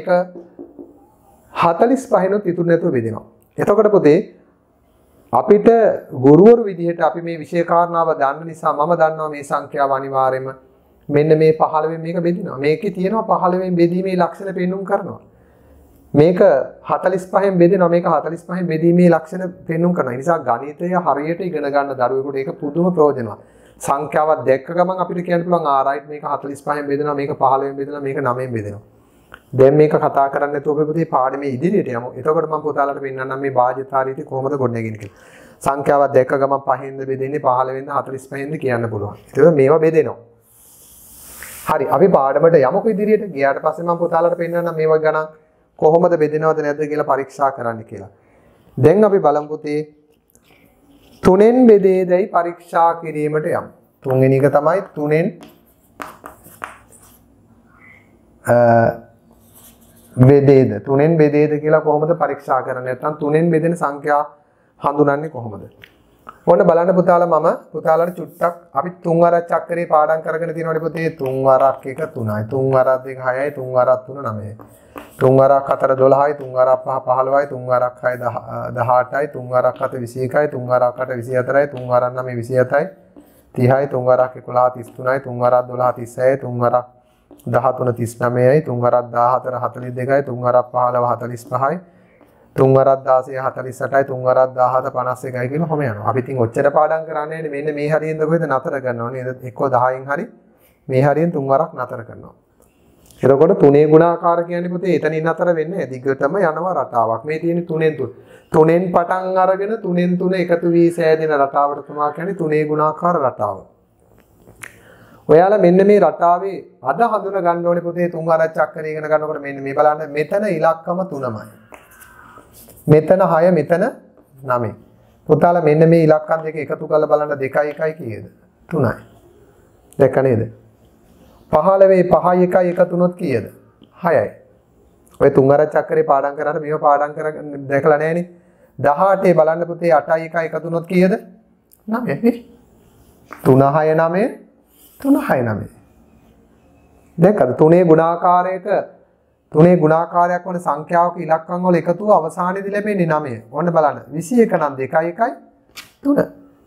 45ෙනුත් ඉතුරු නැතුව බෙදෙනවා. එතකොට පුතේ අපිට ගුරුවරු විදිහට අපි මේ විෂය කාරණාව දන්න නිසා මම දන්නවා මේ සංඛ්‍යාව අනිවාර්යයෙන්ම මෙන්න මේ 15න් මේක බෙදිනවා. මේකේ තියෙනවා 15න් බෙදීමේ ලක්ෂණ පෙන්눔 කරනවා. මේක 45න් බෙදෙනවා. මේක 45න් බෙදීමේ ලක්ෂණ පෙන්눔 කරනවා. ඒ නිසා ගණිතය හරියට ඉගෙන ගන්න දරුවෙකුට ඒක පුදුම ප්‍රයෝජනවත්. සංඛ්‍යාවක් දැක්ක ගමන් අපිට කියන්න පුළුවන් ආරයිට් මේක 45න් බෙදෙනවා, මේක 15න් බෙදෙනවා, මේක 9න් බෙදෙනවා. දැන් මේක කතා කරන්නේ නැතුව අපි පුතේ පාඩමේ ඉදිරියට යමු. එතකොට මම පුතාලට පෙන්නන්නම් මේ භාජ්‍යතා රීතිය කොහොමද ගොඩනගන්නේ කියලා. සංඛ්‍යාවක් දැක්ක ගමන් 5න්ද බෙදෙන්නේ 15න්ද 45න්ද කියන්න පුළුවන්. ඒක මේවා බෙදෙනවා. හරි අපි පාඩමට යමුකෝ ඉදිරියට. ගියාට පස්සේ මම පුතාලට පෙන්නන්නම් මේවා ගණන් කොහොමද බෙදෙනවද නැද්ද කියලා පරීක්ෂා කරන්න කියලා. දැන් අපි බලමු පුතේ 3න් බෙදේදයි පරීක්ෂා කිරීමට යමු. තුන්වෙනි එක තමයි 3න් බෙදේද 3න් බෙදේද කියලා කොහොමද පරීක්ෂා කරන්නේ? නැත්නම් 3න් බෙදෙන සංඛ්‍යා හඳුනන්නේ කොහොමද? ඔන්න බලන්න පුතාලා මම පුතාලට චුට්ටක් අපි 3 වරක් චක්‍රේ පාඩම් කරගෙන තියෙනවානේ පුතේ. 3 වරක් 1 3යි, 3 වරක් 2 6යි, 3 වරක් 3 9යි. 3 වරක් 4 12යි, 3 වරක් 5 15යි, 3 වරක් 6 18යි, 3 වරක් 7 21යි, 3 වරක් 8 24යි, 3 වරක් 9 27යි, 30යි, 3 වරක් 11 33යි, 3 වරක් 12 36යි, 3 වරක් 13 39යි, 3 වරක් 14 42යි, 3 වරක් 15 45යි, 3 වරක් 16 48යි, 3 වරක් 17 51යි කියලා කොහම යනවා. අපි ඉතින් ඔච්චර පාඩම් කරන්නේ නැහැ. මෙන්න මේ හරියෙන්ද කොහෙද නතර කරනවා නේද? එක්ක 10න් හරි මේ හරියෙන් 3 වරක් නතර කරනවා. එතකොට 3 ගුණාකාර කියන්නේ පුතේ එතනින් නතර වෙන්නේ නැහැ. දිගටම යනවා රටාවක්. මේ තියෙන්නේ 3න් 3. 3න් පටන් අරගෙන 3න් 3 එකතු වී සෑදෙන රටාවට තමයි කියන්නේ 3 ගුණාකාර රටාව. ඔයාලා මෙන්න මේ රටාවේ අද හඳුනා ගන්න ඕනේ පුතේ 3 වරක් චක්‍රය ඉගෙන ගන්නකොට මෙන්න මේ බලන්න මෙතන ඉලක්කම 3මයි. මෙතන 6 මෙතන 9. පුතාලා මෙන්න මේ ඉලක්කම් දෙක එකතු කරලා බලන්න 2 1යි කීයද? 3යි. දැක්ක නේද? 15 5යි 1යි එකතු වුණොත් කීයද? 6යි. ඔය 3 වරක් චක්‍රේ පාඩම් කරාට මේව පාඩම් කරගෙන දැකලා නැහනේ. 18 බලන්න පුතේ 8යි 1යි එකතු වුණොත් කීයද? 9යි. 3 6 9 3 6 9. දැක්කද? 3 ගුණාකාරයක 3 ගුණාකාරයක් වන සංඛ්‍යාවක ඉලක්කම් වල එකතුව අවසානයේදී ලැබෙන්නේ 9. ඔන්න බලන්න 21 නම් 2යි 1යි 3.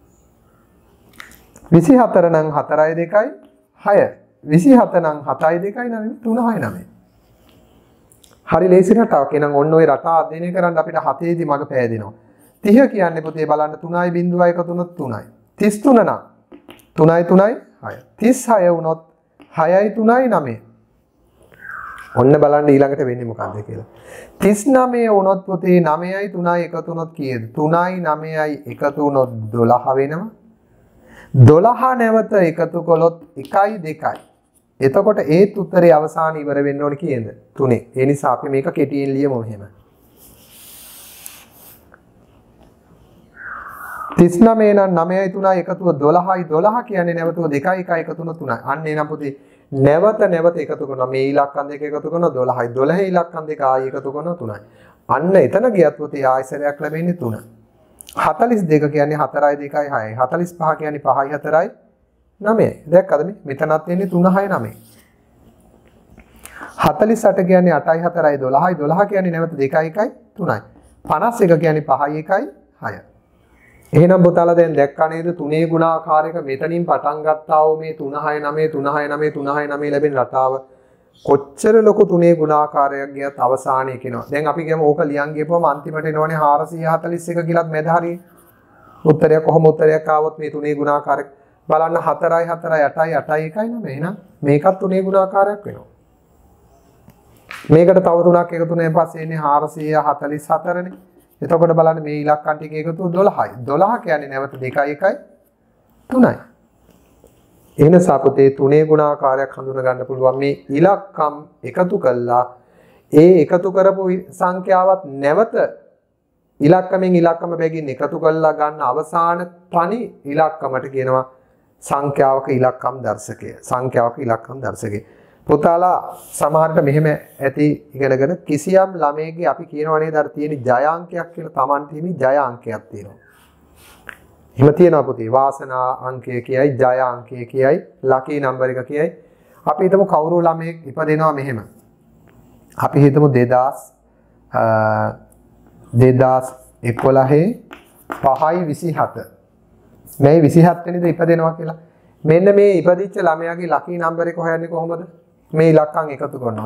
24 නම් 4යි 2යි 6. 27 නම් 7යි 2යි 9 3 6 9. හරි ලේසි රටාවක්. එහෙනම් ඔන්න ඔය රටා අධ්‍යයනය කරන්න අපිට 7 දී මග පෑදෙනවා. 30 කියන්නේ පුතේ බලන්න 3යි බිඳුවයි එකතු වුණොත් 3යි. 33 නම් 3යි 3යි 6. 36 වුණොත් 6යි 3යි 9. ඔන්න බලන්න ඊළඟට වෙන්නේ මොකක්ද කියලා. 39 වුණොත් පුතේ 9යි 3යි එකතු වුණොත් කීයද? 3යි 9යි එකතු වුණොත් 12 වෙනවා. 12 නැවත එකතු කළොත් 1යි 2යි. එතකොට ඒත් උත්තරේ අවසාන ඉවර වෙන්න ඕනේ කීයද? 3. ඒ නිසා අපි මේක කෙටියෙන් ලියමු මෙහෙම. 39 නම් 9යි 3යි එකතුව 12යි 12 කියන්නේ නැවතුව 2යි 1යි එකතු වුණොත් 3යි. අන්න එනම් පුතේ නැවත නැවත එකතු කරනවා. මේ ඉලක්කම් දෙක එකතු කරනවා 12යි. 12 ඉලක්කම් දෙක ආයෙ එකතු කරනවා 3යි. අන්න එතන ගියත් පුතේ ආයසරයක් ලැබෙන්නේ 3. 42 කියන්නේ 4යි 2යි 6යි. 45 කියන්නේ 5යි 4යි 9යි. දැක්කද මේ? මෙතනත් එන්නේ 3 6 9. 48 කියන්නේ 8යි 4යි 12යි. 12 කියන්නේ නැවත 2යි 1යි 3යි. 51 කියන්නේ 5යි 1යි 6යි. එහෙනම් පුතාලා දැන් දැක්කා නේද තුනේ ගුණාකාරයක මෙතනින් පටන් ගත්තා වූ මේ 3 6 9 3 6 9 3 6 9 ලැබෙන රටාව කොච්චර ලොකු තුනේ ගුණාකාරයක් ගියත් අවසානයේ කියනවා. දැන් අපි කියමු ඕක ලියන් ගියපුවම අන්තිමට එනවනේ 441 කියලාත් මැද හරිය. උත්තරයක් කොහොම උත්තරයක් ආවොත් මේ තුනේ ගුණාකාරයක් බලන්න 4යි 4යි 8යි 8යි 1යි 9 එහෙනම් මේකත් තුනේ ගුණාකාරයක් වෙනවා. මේකට තව තුනක් එකතු වෙන පස්සේ එන්නේ 444නේ. එතකොට බලන්න මේ ඉලක්කම් ටික එකතු 12යි. 12 කියන්නේ නැවත 2යි 1යි 3යි. එහෙනම් සාපතේ තුනේ ගුණාකාරයක් හඳුනා ගන්න පුළුවන් මේ ඉලක්කම් එකතු කළා ඒ එකතු කරපු සංඛ්‍යාවත් නැවත ඉලක්කමෙන් ඉලක්කම බැගින් එකතු කරලා ගන්න අවසාන තනි ඉලක්කමට කියනවා සංඛ්‍යාවක ඉලක්කම් දර්ශකය. සංඛ්‍යාවක ඉලක්කම් දර්ශකය. පුතාලා සමහරට මෙහෙම ඇති ඉගෙනගෙන කිසියම් ළමයෙක්ගේ අපි කියනවා නේද අර තියෙන ජය අංකයක් කියලා Tamanට හිමි ජය අංකයක් තියෙනවා. එහෙම තියෙනවා පුතේ වාසනා අංකය කියයි ජය අංකය කියයි ලකී නම්බර් එක කියයි. අපි හිතමු කවුරු ළමයෙක් ඉපදෙනවා මෙහෙම. අපි හිතමු 2011 5යි 27. මේ 27 වෙනිදා ඉපදෙනවා කියලා. මෙන්න මේ ඉපදිච්ච ළමයාගේ ලකී නම්බර් එක හොයන්නේ කොහොමද? මේ ඉලක්කම් එකතු කරනවා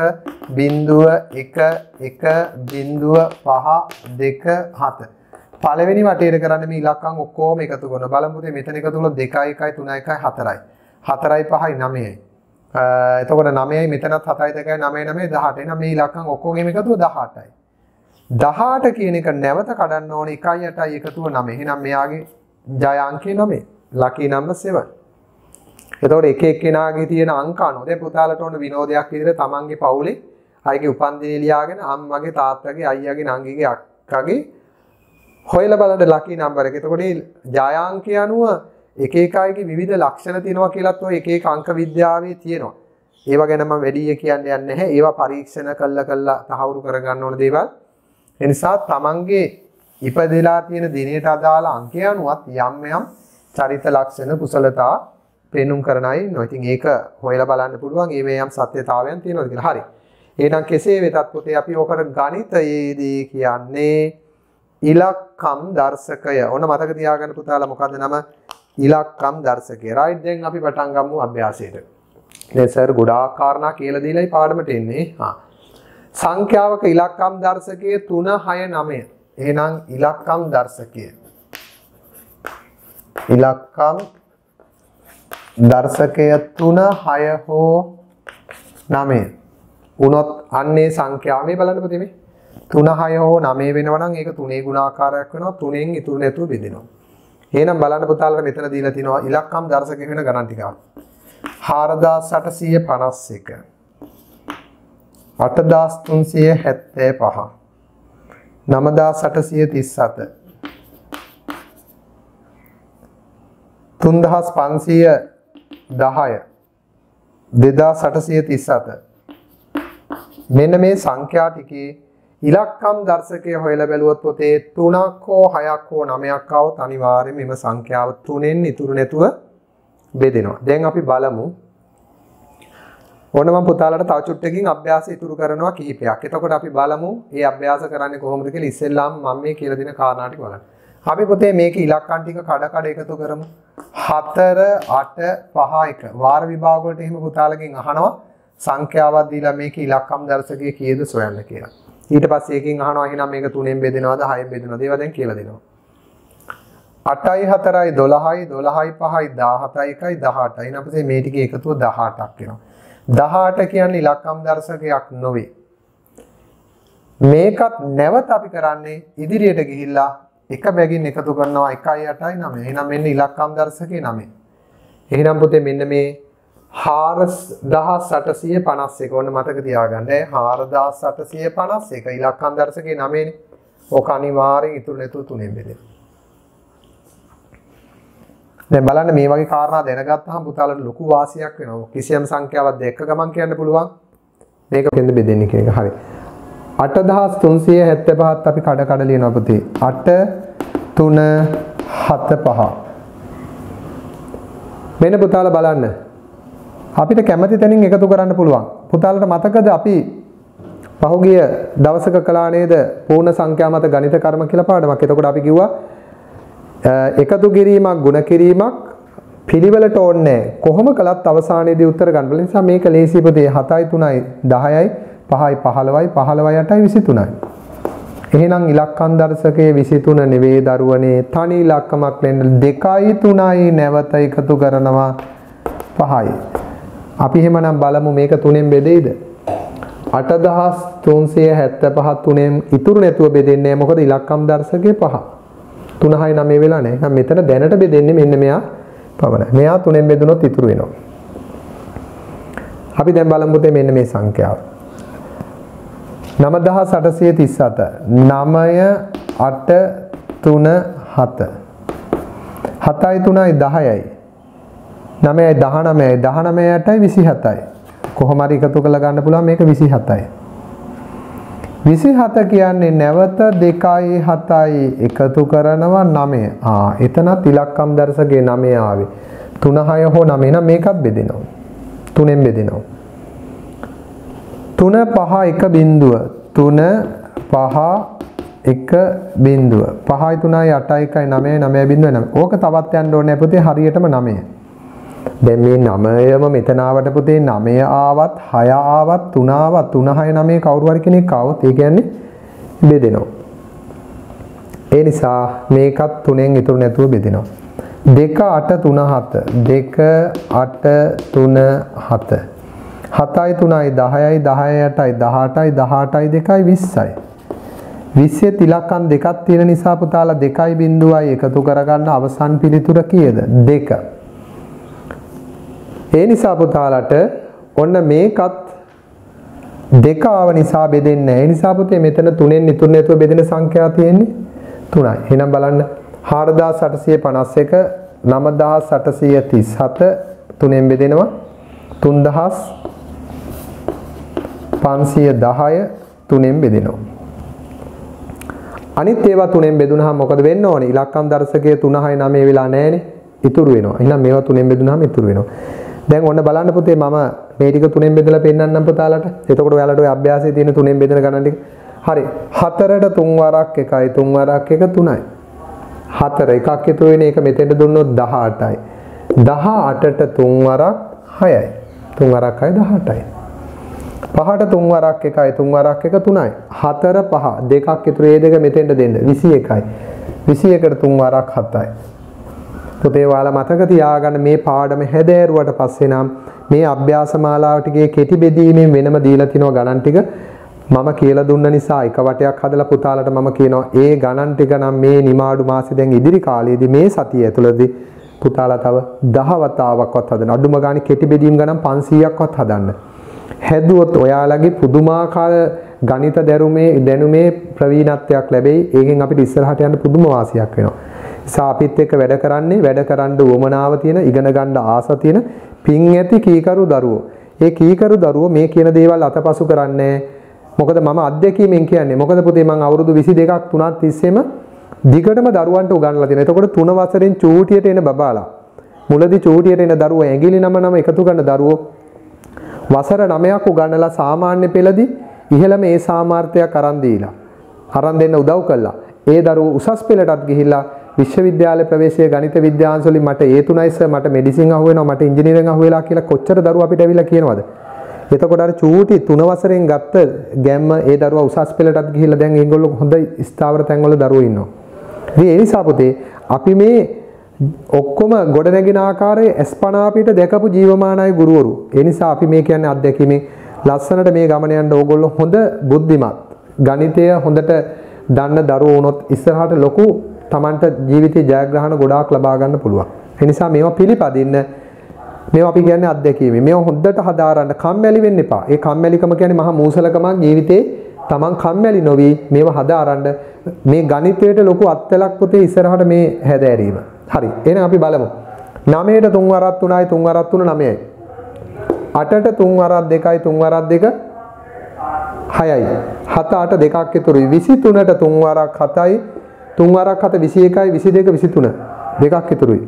2.1.1.527 පළවෙනි වටේට කරන්නේ මේ ඉලක්කම් ඔක්කොම එකතු කරනවා බලමු පුතේ මෙතන එකතු කළොත් 2යි 1යි 3යි 1යි 4යි 4යි 5යි 9යි එතකොට 9යි මෙතනත් 7යි 2යි 9යි 9යි 18 එහෙනම් මේ ඉලක්කම් ඔක්කොගෙම එකතුව 18යි 18 කියන එක නැවත කඩන්න ඕනේ 1යි 8යි එකතුව 9 එහෙනම් මෙයාගේ ජය අංකය 9 lucky number 7 එතකොට එක එක්කෙනාගේ තියෙන අංක අනුව දැන් පුතාලට ඕන විනෝදයක් විදිහට තමන්ගේ පවුලේ අයගේ උපන්දිනේ ලියාගෙන අම්මගේ තාත්තගේ අයියාගේ නංගිගේ අක්කාගේ හොයලා බලන්න ලකී නම්බර් එක. එතකොට මේ ජයාංකය අනුව එක එක අයගේ විවිධ ලක්ෂණ තියෙනවා කියලාත් ඔය එක එක අංක විද්‍යාවේ තියෙනවා. ඒවා ගැන මම වැඩි කියන්න යන්නේ නැහැ. ඒවා පරීක්ෂණ කළා තහවුරු කරගන්න ඕන දේවල්. ඒ නිසා තමන්ගේ ඉපදෙලා තියෙන දිනයට අදාළ අංකය අනුවත් යම් යම් චරිත ලක්ෂණ කුසලතා පෙන්눔 කරන අය ඉන්නවා. ඉතින් ඒක හොයලා බලන්න පුළුවන්. ඒ වේ යම් සත්‍යතාවයන් තියෙනවද කියලා. හරි. එහෙනම් කෙසේ වෙතත් පුතේ අපි ඔකට ගණිතයේදී කියන්නේ ඉලක්කම් දර්ශකය. ඔන්න මතක තියාගන්න පුතාලා මොකද්ද නම? ඉලක්කම් දර්ශකය. රයිට් දැන් අපි පටන් ගමු අභ්‍යාසයට. දැන් සර් ගොඩාක් කාරණා කියලා දීලායි පාඩමට එන්නේ. සංඛ්‍යාවක ඉලක්කම් දර්ශකය 3 6 9. එහෙනම් ඉලක්කම් දර්ශකය. ඉලක්කම් දර්ශකය 3 6 හෝ 9 වුණොත් අන්නේ සංඛ්‍යාව මේ බලන්න පුතේ මේ 3 6 හෝ 9 වෙනවා නම් ඒක 3 ගුණාකාරයක් වෙනවා 3න් ඉතුරු නැතුව බෙදෙනවා. එහෙනම් බලන්න පුතාලට මෙතන දීලා තිනවා ඉලක්කම් දර්ශකය වෙන ගණන් ටිකක්. 4851 8375 9837 3510 2837 මෙන්න මේ සංඛ්‍යා ටිකේ ඉලක්කම් දර්ශකය හොයලා බැලුවොත් පොතේ 3ක් හෝ 6ක් හෝ 9ක් આવොත් අනිවාර්යයෙන් මෙම සංඛ්‍යාව 3න් ඉතුරු නැතුව බෙදෙනවා. දැන් අපි බලමු. ඕන මම පුතාලට තව චුට්ටකින් අභ්‍යාස ඉතුරු කරනවා කිහිපයක්. එතකොට අපි බලමු මේ අභ්‍යාස කරන්නේ කොහොමද කියලා. ඉස්සෙල්ලාම මම මේ කියලා දෙන කාරණා ටික බලන්න. අපි පොතේ මේකේ ඉලක්කම් ටික කඩ එකතු කරමු. 4 8 5 1 වාර විභාග වලට එහෙම පුතාලගෙන් අහනවා සංඛ්‍යාවක් දීලා මේකේ ඉලක්කම් දර්ශකය කීයද සොයන්න කියලා. ඊට පස්සේ එකකින් අහනවා එහෙනම් මේක 3ෙන් බෙදෙනවද 6ෙන් බෙදෙනවද ඒවා දැන් කියලා දෙනවා. 8යි 4යි 12යි 12යි 5යි 17යි 1යි 18යි. එහෙනම් අපිට මේ ටිකේ එකතුව 18ක් වෙනවා. 18 කියන්නේ ඉලක්කම් දර්ශකයක් නොවේ. මේකත් නැවත අපි කරන්නේ ඉදිරියට ගිහිල්ලා එක බැගින් එකතු කරනවා 1යි 8යි 9. එහෙනම් මෙන්න ඉලක්කම් දර්ශකේ 9. එහෙනම් පුතේ මෙන්න මේ 4851 ඔන්න මතක තියාගන්න. 4851 ඉලක්කම් දර්ශකේ 9නේ. ඔක අනිවාර්යෙන් ඉතුරු නැතුව 3ෙන් බෙදෙනවා. දැන් බලන්න මේ වගේ කාරණා දැනගත්තාම පුතාලට ලොකු වාසියක් වෙනවා. කිසියම් සංඛ්‍යාවක් දෙක ගමන් කියන්න පුළුවන්. මේක කෙන්ද බෙදෙන්නේ කියන එක. හරි. 8375ත් අපි කඩ කඩ ලියනවා පුතේ. 8 3 7 5. මෙන්න පුතාලා බලන්න. අපිට කැමති තැනින් එකතු කරන්න පුළුවන්. පුතාලට මතකද අපි පහුගිය දවසක කළා නේද පූර්ණ සංඛ්‍යා මත ගණිත කර්ම කියලා පාඩමක්. එතකොට අපි කිව්වා එකතු කිරීමක් ගුණ කිරීමක් පිළිවෙලට ඕනේ කොහොම කළත් අවසානයේදී උත්තර ගන්න බල නිසා මේක ලේසි පුතේ 7යි 3යි 10යි 5යි 15යි 15යි 8යි 23යි. එහෙනම් ඉලක්කම් දර්ශකයේ 23 නෙවෙයි දරුවනේ තනි ඉලක්කමක් වෙන්න 2යි 3යි නැවත එකතු කරනවා 5යි. අපි එහෙමනම් බලමු මේක 3ෙන් බෙදෙයිද? 8375 3ෙන් ඉතුරු නැතුව බෙදෙන්නේ මොකද ඉලක්කම් දර්ශකයේ 5. 3යි 9 වෙලා නැහැ. එහෙනම් මෙතන දැනට බෙදෙන්නේ මෙන්න මෙයා පවණයි. මෙයා 3ෙන් බෙදුනොත් ඉතුරු වෙනවා. අපි දැන් බලමු මෙන්න මේ සංඛ්‍යාව. 9837 9 8 3 7 7යි 3යි 10යි 9යි 19යි 19යි 8යි 27යි. කොහොම හරි එකතු කරලා ගන්න පුළුවන් මේක 27යි. 27 කියන්නේ නැවත 2යි 7යි එකතු කරනවා 9. එතනත් ඉලක්කම් දර්ශකයේ 9 ආවේ. 3 6 හෝ 9 නම් මේකත් බෙදෙනවා. 3ෙන් බෙදෙනවා. 3 5 1 බිංදුව 3 5 1 බිංදුව 5යි 3යි 8යි 1යි 9යි 9යි බිංදුව 9. ඕක තවත් යන්න ඕනේ පුතේ හරියටම 9. දැන් මේ 9ම මෙතන ආවට පුතේ 9 ආවත් 6 ආවත් 3 ආවත් 3 6 9 කවුරු හරි කෙනෙක් ආවොත් ඒ කියන්නේ බෙදෙනවා. ඒ නිසා මේකත් 3ෙන් ඉතුරු නැතුව බෙදෙනවා. 2 8 3 7 2 8 3 7 7යි 3යි 10යි 10යි 8යි 18යි 18යි 2යි 20යි. 20 ඉලක්කම් දෙකක් තියෙන නිසා පුතාලා 2යි බිංදුවයි එකතු කරගන්න අවසන් පිළිතුර කීයද? 2. ඒ නිසා පුතාලට ඔන්න මේකත් 2 ආව නිසා බෙදෙන්නේ නැහැ. ඒ නිසා පුතේ මෙතන 3ෙන් ඉතුරු නැතුව බෙදෙන සංඛ්‍යා තියෙන්නේ 3යි. එහෙනම් බලන්න 4851 9837 3ෙන් බෙදෙනවා 3510 3ෙන් බෙදෙනවා. අනිත් ඒවා 3ෙන් බෙදුනහම මොකද වෙන්න ඕනේ? ඉලක්කම් දර්ශකයේ 3 6 9 වෙලා නැහැනේ. ඉතුරු වෙනවා. එහෙනම් මේවා 3ෙන් බෙදුනහම ඉතුරු වෙනවා. දැන් ඔන්න බලන්න පුතේ මම මේ ටික 3ෙන් බෙදලා පෙන්නන්නම් පුතාලට. එතකොට ඔයාලට ඔය අභ්‍යාසයේ තියෙන 3ෙන් බෙදෙන ගණන් ටික. හරි. 4ට 3 වරක් 1යි 3 වරක් 1 3යි. 4 එකක් ඉතුරු වෙන එක මෙතෙන්ට දුන්නොත් 18යි. 18ට 3 වරක් 6යි. 3 වරක් 6 18යි. 5ට 3 වරක් 1යි 3 වරක් 1 3යි. 4 5 දෙකක් ඉතුරු ඒ දෙක මෙතෙන්ට දෙන්න 21යි. 21ට 3 වරක් 7යි. පුතේ ඔයාලා මතක තියාගන්න මේ පාඩම හැදෑරුවට පස්සේ නම් මේ අභ්‍යාස මාලාව ටිකේ කෙටි බෙදීමෙන් වෙනම දීලා තිනවා ගණන් ටික මම කියලා දුන්න නිසා එක වටයක් හදලා පුතාලට මම කියනවා ඒ ගණන් ටික නම් මේ නිමාඩු මාසේ දැන් ඉදිරි කාලයේදී මේ සතිය ඇතුළතදී පුතාලා තව 10 වතාවක්වත් හදන්න අඩුම ගානේ කෙටි බෙදීම් ගණන් 500ක්වත් හදන්න හැදුවොත් ඔයාලගේ පුදුමාකාර ගණිත දැනුමේ ප්‍රවීණත්වයක් ලැබෙයි ඒකෙන් අපිට ඉස්සරහට යන්න පුදුම වාසියක් වෙනවා අපිත් එක්ක වැඩ කරන්න උවමනාව තියෙන ඉගෙන ගන්න ආස තියෙන පින් ඇති කීකරු දරුවෝ. ඒ කීකරු දරුවෝ මේ කියන දේවල් අතපසු කරන්නේ මොකද මම අධ්‍යක්ීමෙන් කියන්නේ. මොකද පුතේ මම අවුරුදු 22ක් 3ක් තිස්සේම දිගටම දරුවන්ට උගන්වලා තියෙනවා. එතකොට 3 වසරෙන් චූටියට එන බබාලා මුලදී චූටියට එන දරුවෝ ඇඟිලි නම එකතු කරන දරුවෝ වසර 9ක් උගන්වලා සාමාන්‍ය පෙළදී ඉහළම ඒ සාමාර්ථයක් අරන් දෙන්න උදව් කළා. ඒ දරුවෝ උසස් පෙළටත් ගිහිල්ලා විශ්වවිද්‍යාල ප්‍රවේශයේ ගණිත විද්‍යාංශ වලින් මට ඒ 3යි සර් මට මෙඩිසින් අහු වෙනවා මට ඉංජිනේරින් අහු වෙලා කියලා කොච්චර දරුවෝ අපිට ඇවිල්ලා කියනවද? එතකොට අර චූටි 3 වසරෙන් ගත්ත ගැම්ම ඒ දරුවා උසස් පෙළටත් ගිහිල්ලා දැන් ඒගොල්ලෝ හොඳ ස්ථාවර තැන්වල දරුවෝ ඉන්නවා. ඉතින් ඒ නිසා පුතේ අපි මේ ඔක්කොම ගොඩනැගෙන ආකාරයේ ස්පනා අපිට දැකපු ජීවමානයි ගුරුවරු. ඒ නිසා අපි මේ කියන්නේ අත්දැකීමෙන් ලස්සනට මේ ගමන යන්න ඕගොල්ලෝ හොඳ බුද්ධිමත් ගණිතය හොඳට දන්න දරුවෝ වුණොත් ඉස්සරහට ලොකු තමන්ට ජීවිතේ ජයග්‍රහණ ගොඩාක් ලබා ගන්න පුළුවන්. ඒ නිසා මේවා පිළිපදින්න මේවා අපි කියන්නේ අත්දැකීම. මේවා හොඳට හදාරන්න කම්මැලි වෙන්න එපා. ඒ කම්මැලිකම කියන්නේ මහා මූසලකමක් ජීවිතේ තමන් කම්මැලි නොවි මේවා හදාරන්න මේ ගණිතයට ලොකු අත්වලක් පුතේ ඉස්සරහට මේ හැදෑරීම. හරි. එහෙනම් අපි බලමු. 9ට 3 වරක් 3යි 3 වරක් 3 9යි. 8ට 3 වරක් 2යි 3 වරක් 2 6යි. 7 8 දෙකක් ඉතුරුයි. 23ට 3 වරක් 7යි 3 වරක් 7 21යි 22 23 දෙකක් ඉතුරුයි.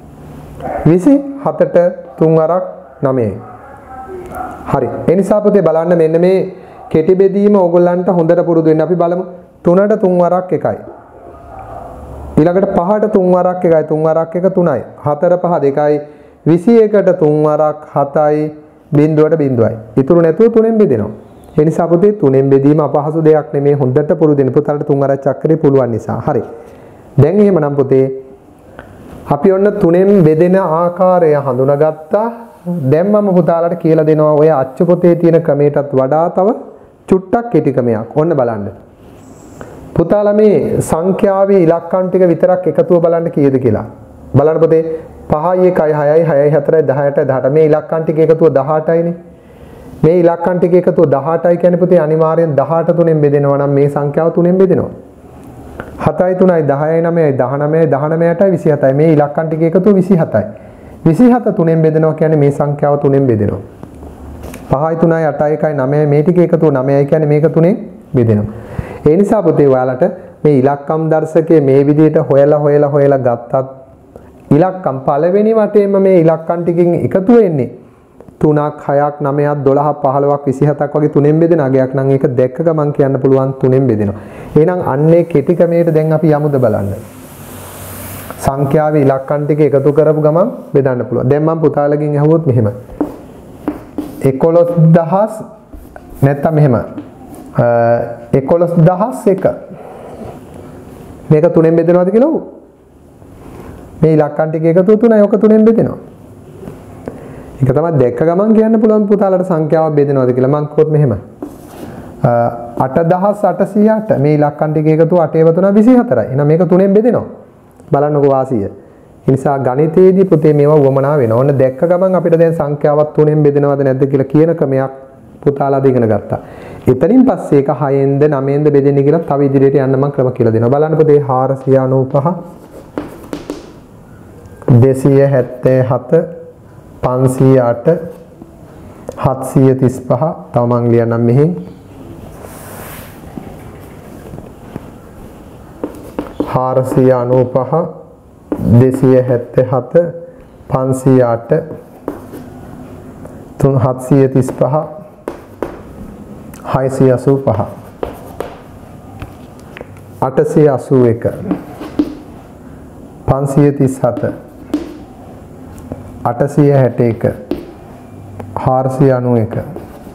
27ට 3 වරක් 9යි. හරි. ඒ නිසා පුතේ බලන්න මෙන්න මේ කෙටි බෙදීම ඕගොල්ලන්ට හොඳට පුරුදු වෙන්න. අපි බලමු 3ට 3 වරක් 1යි. ඊළඟට 5ට 3 වරක් 1යි 3 වරක් 1 3යි. 4 5 2යි. 21ට 3 වරක් 7යි බිඳුවට බිඳුවයි. ඉතුරු නැතුව 3ෙන් බෙදෙනවා. ඒ නිසා පුතේ 3ෙන් බෙදීම අපහසු දෙයක් නෙමෙයි. හොඳට පුරුදු වෙන්න. පුතාලට 3 වරක් චක්‍රේ පුළුවන් නිසා. හරි. දැන් එහෙමනම් පුතේ අපි ඔන්න 3ෙන් බෙදෙන ආකාරය හඳුනාගත්තා. දැන් මම පුතාලට කියලා දෙනවා ඔය අච්චු පොතේ තියෙන ක්‍රමයටත් වඩා තව චුට්ටක් කෙටි ක්‍රමයක්. ඔන්න බලන්න. පුතාලා මේ සංඛ්‍යාවේ ඉලක්කම් ටික විතරක් එකතුව බලන්න කීයද කියලා. බලන්න පුතේ 5යි 1යි 6යි 6යි 4යි 10යි 18 මේ ඉලක්කම් ටික එකතුව 18යිනේ. මේ ඉලක්කම් ටික එකතුව 18යි කියන්නේ පුතේ අනිවාර්යෙන් 18 3ෙන් බෙදෙනවා නම් මේ සංඛ්‍යාව 3ෙන් බෙදෙනවා. 7යි 3යි 10යි 9යි 19යි 19යි 27යි මේ ඉලක්කම් ටික එකතුව 27යි. 27 3ෙන් බෙදෙනවා කියන්නේ මේ සංඛ්‍යාව 3ෙන් බෙදෙනවා. 5යි 3යි 8යි 1යි 9යි මේ ටික එකතුව 9යි කියන්නේ මේක 3ෙන් බෙදෙනවා. ඒ නිසා පුතේ ඔයාලට මේ ඉලක්කම් දර්ශකයේ මේ විදිහට හොයලා ගත්තත් ඉලක්කම් පළවෙනි වටේම මේ ඉලක්කම් ටිකකින් එකතු වෙන්නේ 3ක් 6ක් 9ක් 12ක් 15ක් 27ක් වගේ 3ෙන් බෙදෙන අගයක් නම් ඒක දැක්ක ගමන් කියන්න පුළුවන් 3ෙන් බෙදෙනවා. එහෙනම් අන්නේ කෙටි ක්‍රමයට දැන් අපි යමුද බලන්න. සංඛ්‍යාවේ ඉලක්කම් ටික එකතු කරපු ගමන් බෙදන්න පුළුවන්. දැන් මම පුතාලගෙන් අහුවොත් මෙහෙම 11000 නැත්තම් මෙහෙම 11001 මේක 3ෙන් බෙදෙනවද කියලා මේ ඉලක්කම් ටික එකතු 3යි ඔක 3ෙන් බෙදෙනවා. ඒක තමයි දැක්ක ගමන් කියන්න පුළුවන් පුතාලට සංඛ්‍යාවක් බෙදෙනවද කියලා. මම කිව්වොත් මෙහෙම 8808 මේ ඉලක්කම් ටික එකතු 8 ව 3 24යි. එහෙනම් මේක 3ෙන් බෙදෙනවා. බලන්නකෝ වාසිය. ඒ නිසා ගණිතයේදී පුතේ මේවා වමනා වෙනවා. ඔන්න දැක්ක ගමන් අපිට දැන් සංඛ්‍යාවක් 3ෙන් බෙදෙනවද නැද්ද කියලා කියන ක්‍රමයක් පුතාලා ඉගෙන ගත්තා. එතනින් පස්සේ ඒක 6ෙන්ද 9ෙන්ද බෙදෙන්නේ කියලා තව ඉදිරියට යන්න මම ක්‍රම කියලා දෙනවා. බලන්න පුතේ 495 277 508 735 තව මං ලියන්නම් මෙහෙන් 495 277 508 735 685 881 537 861 491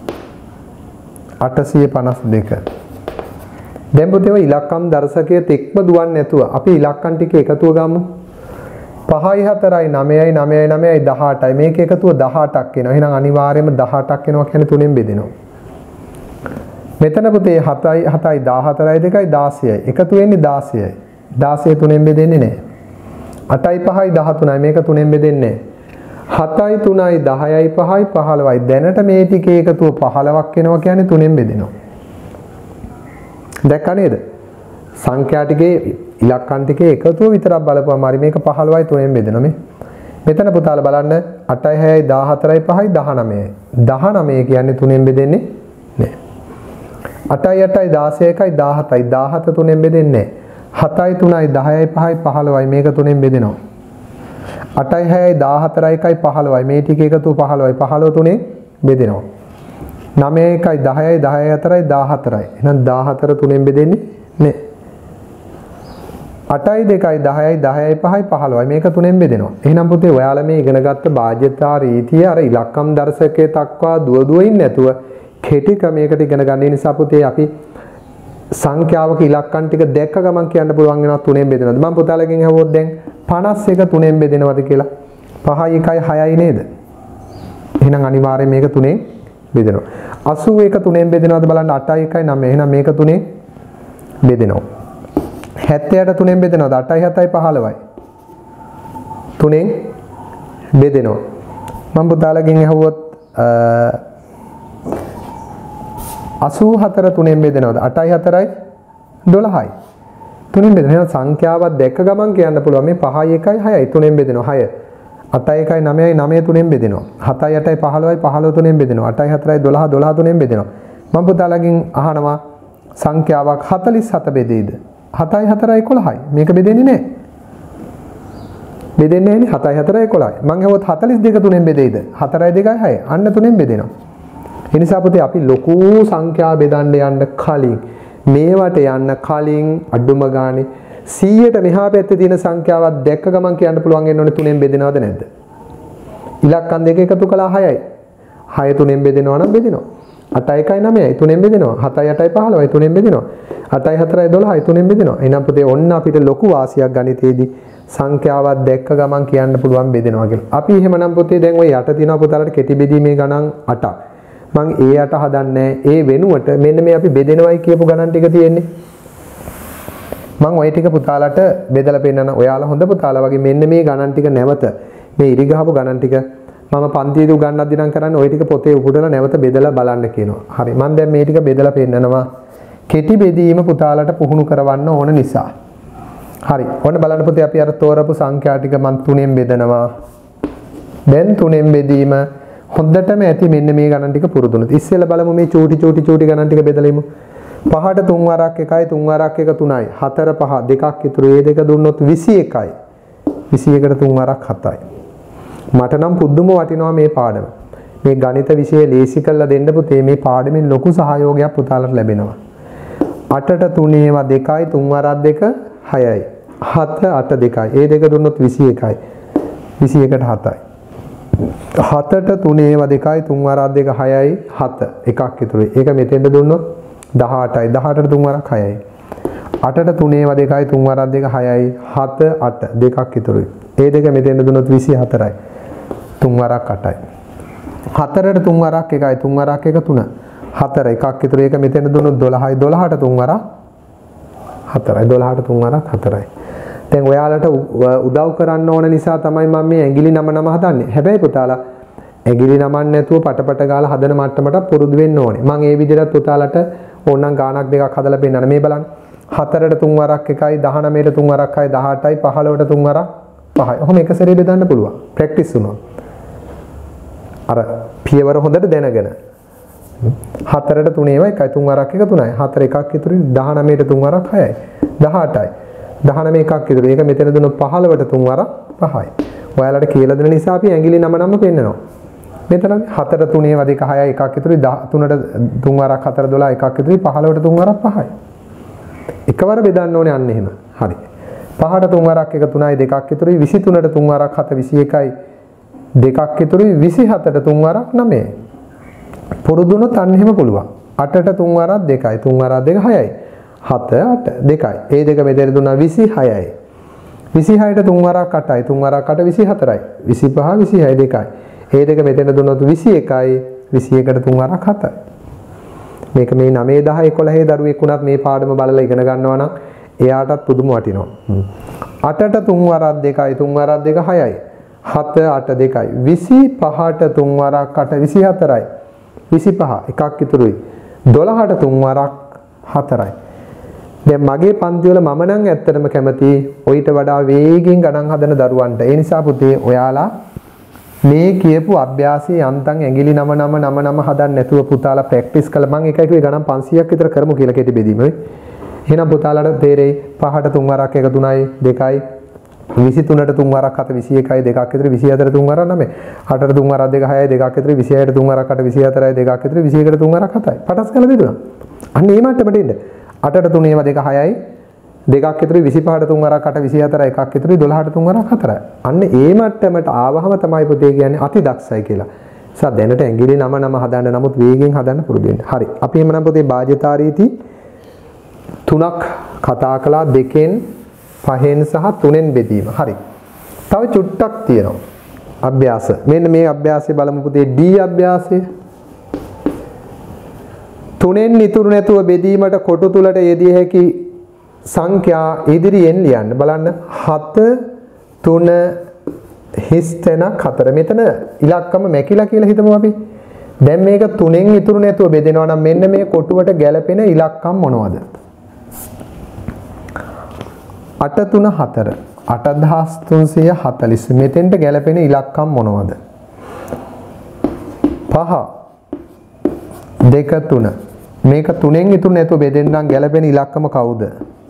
852 දැන් පුතේ ඔය ඉලක්කම් දර්ශකයේ තෙක්ම දුවන්නේ නැතුව අපි ඉලක්කම් ටික එකතුව ගමු 5යි 4යි 9යි 9යි 9යි 18යි මේක එකතුව 18ක් එනවා. එහෙනම් අනිවාර්යයෙන්ම 18ක් එනවා කියන්නේ 3ෙන් බෙදෙනවා. මෙතන පුතේ 7යි 7යි 14යි 2යි 16යි එකතු වෙන්නේ 16යි. 16 3ෙන් බෙදෙන්නේ නැහැ. 8යි 5යි 13යි මේක 3ෙන් බෙදෙන්නේ නැහැ. 7යි 3යි 10යි 5යි 15යි දැනට මේ ටිකේ එකතුව 15ක් එනවා කියන්නේ 3ෙන් බෙදෙනවා. දැක්කා නේද? සංඛ්‍යා ටිකේ ඉලක්කම් ටිකේ එකතුව විතරක් බලපුවාම හරි මේක 15යි 3ෙන් බෙදෙනවා මේ. මෙතන පුතාලා බලන්න 8යි 6යි 14යි 5යි 19යි. 19 කියන්නේ 3ෙන් බෙදෙන්නේ නැහැ. 8යි 8යි 16යි 17යි 17 3ෙන් බෙදෙන්නේ නැහැ. 7යි 3යි 10යි 5යි 15යි මේක 3ෙන් බෙදෙනවා. 8යි 6යි 14යි 1යි 15යි මේ ටික එකතුව 15යි 15 3ෙන් බෙදෙනවා. 9යි 1යි 10යි 10යි 4යි 14යි. එහෙනම් 14 3ෙන් බෙදෙන්නේ නැහැ. 8යි 2යි 10යි 10යි 5යි 15යි මේක 3ෙන් බෙදෙනවා. එහෙනම් පුතේ ඔයාලා මේ ඉගෙන ගත්ත බාජ්‍යතා රීතිය අර ඉලක්කම් දර්ශකයේ දක්වා දුව ඉන්නේ නැතුව කෙටි ක්‍රමයකට ඉගෙන ගන්න නිසා පුතේ අපි සංඛ්‍යාවක ඉලක්කම් ටික දැක්ක ගමන් කියන්න පුළුවන් වෙනවා 3ෙන් බෙදෙනවද. මම පුතාලගෙන් අහුවොත් දැන් 51 3ෙන් බෙදෙනවද කියලා. 5යි 1යි 6යි නේද? එහෙනම් අනිවාර්යයෙන් මේක 3ෙන් බෙදෙනවා. 81 3ෙන් බෙදෙනවද බලන්න 8යි 1යි 9. එහෙනම් මේක 3ෙන් බෙදෙනවා. 70ට 3ෙන් බෙදෙනවද 8යි 7යි 15යි 3ෙන් බෙදෙනවා. මම පුතාලගෙන් අහුවොත් 84 3ෙන් බෙදෙනවද 8යි 4යි 12යි 3ෙන් බෙදෙනවා. සංඛ්‍යාවක් දැක්ක ගමන් කියන්න පුළුවන් මේ 5යි 1යි 6යි 3ෙන් බෙදෙනවා 6. 8යි 1යි 9යි 9 3ෙන් බෙදෙනවා. 7යි 8යි 15යි 15 3ෙන් බෙදෙනවා. 8යි 4යි 12 12 3ෙන් බෙදෙනවා. මම පුතාලගෙන් අහනවා සංඛ්‍යාවක් 47 බෙදෙයිද? 7යි 4යි 11යි. මේක බෙදෙන්නේ නැහැ. බෙදෙන්නේ නැහැ නේ 7යි 4යි 11යි. මං හෙවොත් 42 3ෙන් බෙදෙයිද? 4යි 2යි 6යි. අන්න 3ෙන් බෙදෙනවා. ඒ නිසා පුතේ අපි ලොකු සංඛ්‍යා බෙදන්න යන්න කලින් මේවට යන්න කලින් අඩුම ගානේ 100ට මෙහා පැත්තේ තියෙන සංඛ්‍යාවක් දැක්ක ගමන් කියන්න පුළුවන් වෙන්න ඕනේ 3ෙන් බෙදෙනවද නැද්ද? ඉලක්කම් දෙක එකතු කළා 6යි. 6 3ෙන් බෙදෙනවා නම් බෙදෙනවා. 8යි 1යි 9යි 3ෙන් බෙදෙනවා. 7යි 8යි 15යි 3ෙන් බෙදෙනවා. 8යි 4යි 12යි 3ෙන් බෙදෙනවා. එහෙනම් පුතේ ඔන්න අපිට ලොකු වාසියක් ගණිතයේදී සංඛ්‍යාවක් දැක්ක ගමන් කියන්න පුළුවන් බෙදෙනවා කියලා. අපි එහෙමනම් පුතේ දැන් ওই යට තියෙනවා පුතාලට කෙටි බෙදීමේ ගණන් 8ක්. මං ඒ 8 හදන්නේ ඒ වෙනුවට මෙන්න මේ අපි බෙදෙනවයි කියපු ගණන් ටික තියෙන්නේ. මං ওই ටික පුතාලට බෙදලා පෙන්නන. ඔයාලා හොඳ පුතාලා වගේ මෙන්න මේ ගණන් ටික නැවත මේ ඉරි ගහපු ගණන් ටික මම පන්තියේදී උගන්වද්දී නම් කරන්නේ ওই ටික පොතේ උපුටලා නැවත බෙදලා බලන්න කියනවා. හරි. මම දැන් මේ ටික බෙදලා පෙන්නනවා. කෙටි බෙදීම පුතාලට පුහුණු කරවන්න ඕන නිසා. හරි. ඔන්න බලන්න පුතේ අපි අර තෝරපු සංඛ්‍යා ටික මම 3ෙන් බෙදනවා. දැන් 3ෙන් බෙදීම හොඳටම ඇති මෙන්න මේ ගණන් ටික පුරුදුනොත්. ඉස්සෙල්ලා බලමු මේ චූටි ගණන් ටික බෙදලා 5ට 3 වරක් 1යි 3 වරක් 1 3යි 4 5 දෙකක් ඉතුරු ඒ දෙක දුන්නොත් 21යි 21ට 3 වරක් 7යි. මට නම් පුදුම වටිනවා මේ පාඩම. මේ ගණිත විෂය ලේසි කරලා දෙන්න පුතේ මේ පාඩමෙන් ලොකු සහයෝගයක් පුතාලට ලැබෙනවා. 8ට 3 ඒවා 2යි 3 වරක් 2 6යි 7 8 2යි ඒ දෙක දුන්නොත් 21යි 21ට 7යි. 7ට 3 ඒවා 2යි 3 වරක් 2 6යි 7 එකක් ඉතුරුයි. ඒක මෙතෙන්ට දුන්නොත් 18යි 18ට 3 වරක් 6යි. 8ට 3 ඒවා 2යි 3 වරක් 2 6යි 7 8 දෙකක් ඉතුරුයි. ඒ දෙක මෙතෙන්ට දුන්නොත් 24යි. 3 වරක් 8යි. 4ට 3 වරක් 1යි 3 වරක් 1 3 4 එකක් ඉතුරු. ඒක මෙතෙන්ට දුන්නොත් 12යි 12ට 3 වරක් 4යි 12ට 3 වරක් 4යි. දැන් ඔයාලට උදව් කරන්න ඕන නිසා තමයි මම මේ ඇඟිලි නම හදන්නේ. හැබැයි පුතාලා ඇඟිලි නමන්න නැතුව පටපට ගාලා හදන මට්ටමට පුරුදු වෙන්න ඕනේ. මම ඒ විදිහට පුතාලට ඕනනම් ගාණක් දෙකක් හදලා පෙන්නන්න. මේ බලන්න. 4ට 3 වරක් 1යි 19ට 3 වරක් 6යි 18යි 15ට 3 වරක් 5යි. ඔහොම එක සැරේ බෙදන්න පුළුවන්. ප්‍රැක්ටිස් වුණොත්. අර පියවර හොඳට දැනගෙන. 4ට 3 ඒවා 1යි 3 වරක් 1 3යි. 4 එකක් ඉතුරු 19ට 3 වරක් 6යි. 18යි. 19 එකක් ඉතුරු. ඒක මෙතන දුන්නොත් 15ට 3 වරක් 5යි. ඔයාලට කියලා දෙන නිසා අපි ඇඟිලි නම පෙන්නනවා. මෙතන 4ට 3 ඒවා 2 6යි එකක් ඉතුරුයි 13ට 3 වරක් 4 12 එකක් ඉතුරුයි 15ට 3 වරක් 5යි. එකවර බෙදන්න ඕනේ අන්න එහෙම. හරි. 5ට 3 වරක් 1 3යි දෙකක් ඉතුරුයි 23ට 3 වරක් 7 21යි දෙකක් ඉතුරුයි 27ට 3 වරක් 9යි. පුරුදුනොත් අන්න එහෙම පුළුවන්. 8ට 3 වරක් 2යි 3 වරක් 2 6යි 7 8 2යි. ඒ දෙක මෙතන දුන්නා 26යි. 26ට 3 වරක් 8යි 3 වරක් 8 24යි 25 26යි 2යි. ඒ දෙක මෙතන දුන්නොත් 21යි 21ට 3 වරක් 7යි. මේක මේ 9 10 11 දරුවෙක් වුණත් මේ පාඩම බලලා ඉගෙන ගන්නවා නම් එයාටත් පුදුම වටිනවා. 8ට 3 වරක් 2යි 3 වරක් 2 6යි 7 8 2යි 25ට 3 වරක් 8 24යි 25 එකක් ඉතුරුයි 12ට 3 වරක් 4යි. දැන් මගේ පන්ති වල මම නම් ඇත්තටම කැමති ඔయిత වඩා වේගෙන් ගණන් හදන දරුවන්ට. ඒ නිසා පුතේ ඔයාලා මේ කියපු අභ්‍යාසයේ යන්තම් ඇඟිලි නම හදන්න නැතුව පුතාලා ප්‍රැක්ටිස් කළා. මම එක එකේ ගණන් 500ක් විතර කරමු කියලා කෙටි බෙදීම. එහෙනම් පුතාලාට තේරෙයි 5ට 3 වරක් 1 3යි 2යි 23ට 3 වරක් 7 21යි දෙකක් ඉතුරු 24ට 3 වරක් 9 8ට 3 වරක් 2 6යි දෙකක් ඉතුරු 26ට 3 වරක් 8 24යි දෙකක් ඉතුරු 21ට 3 වරක් 7යි. පටස් කරලා බෙදුණා. අන්න මේ මට්ටමට එන්න. 8ට 3 ඒවා 2 6යි දෙකක් ඉතුරු 25ට 3 වරක් 8 24යි එකක් ඉතුරු 12ට 3 වරක් 4යි. අන්න ඒ මට්ටමට ආවහම තමයි පුතේ කියන්නේ අති දක්ෂයි කියලා. නිසා දැනට ඇඟිලි නම හදන්න නමුත් වේගෙන් හදන්න පුරුදු වෙන්න. හරි. අපි එhmenan පුතේ භාජ්‍යතා රීති 3ක් කතා කළා 2න් 5න් සහ 3න් බෙදීම. හරි. තව චුට්ටක් තියෙනවා. අභ්‍යාස. මෙන්න මේ අභ්‍යාසය බලමු පුතේ D අභ්‍යාසය. 3න් ඉතුරු නැතුව බෙදීමට කොටු තුලට යෙදිය හැකි සංඛ්‍යා ඉදිරියෙන් ලියන්න. බලන්න 7 3 හිස් තැනක් 4. මෙතන ඉලක්කම මැකිලා කියලා හිතමු අපි. දැන් මේක 3න් ඉතුරු නැතුව බෙදෙනවා නම් මෙන්න මේ කොටුවට ගැලපෙන ඉලක්කම් මොනවද? 8 3 4 8340 මෙතෙන්ට ගැලපෙන ඉලක්කම් මොනවද? 5 2 3 මේක 3න් ඉතුරු නැතුව බෙදෙන්නම් ගැලපෙන ඉලක්කම කවුද?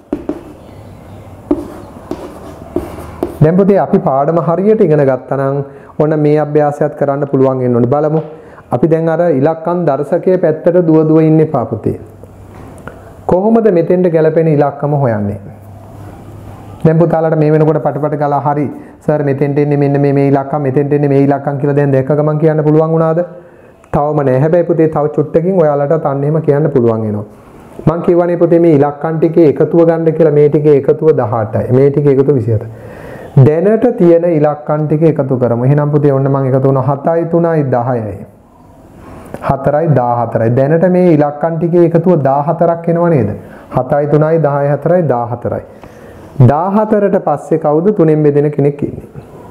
දැන් පුතේ අපි පාඩම හරියට ඉගෙන ගත්තා නම් ඔන්න මේ අභ්‍යාසයත් කරන්න පුළුවන් වෙන්න ඕනේ. බලමු. අපි දැන් අර ඉලක්කම් දර්ශකයේ පැත්තට දුව ඉන්න එපා පුතේ. කොහොමද මෙතෙන්ට ගැලපෙන ඉලක්කම හොයන්නේ? දැන් පුතාලට මේ වෙනකොට පටපට ගාලා හරි සර් මෙතෙන්ට එන්නේ මෙන්න මේ ඉලක්කම් මෙතෙන්ට එන්නේ මේ ඉලක්කම් කියලා දැන් දැක්ක ගමන් කියන්න පුළුවන් වුණාද? තවම නෑ. හැබැයි පුතේ තව චුට්ටකින් ඔයාලට අන්න එහෙම කියන්න පුළුවන් වෙනවා. මම කියවනේ පුතේ මේ ඉලක්කම් ටිකේ එකතුව ගන්න කියලා මේ ටිකේ එකතුව 18යි. මේ ටිකේ එකතුව 27යි. දැනට තියෙන ඉලක්කම් ටික එකතු කරමු. එහෙනම් පුතේ ඔන්න මම එකතු කරනවා 7යි 3යි 10යි. 4යි 14යි. දැනට මේ ඉලක්කම් ටිකේ එකතුව 14ක් එනව නේද? 7යි 3යි 10යි 4යි 14යි. 14ට පස්සේ කවුද 3ෙන් බෙදෙන කෙනෙක් ඉන්නේ?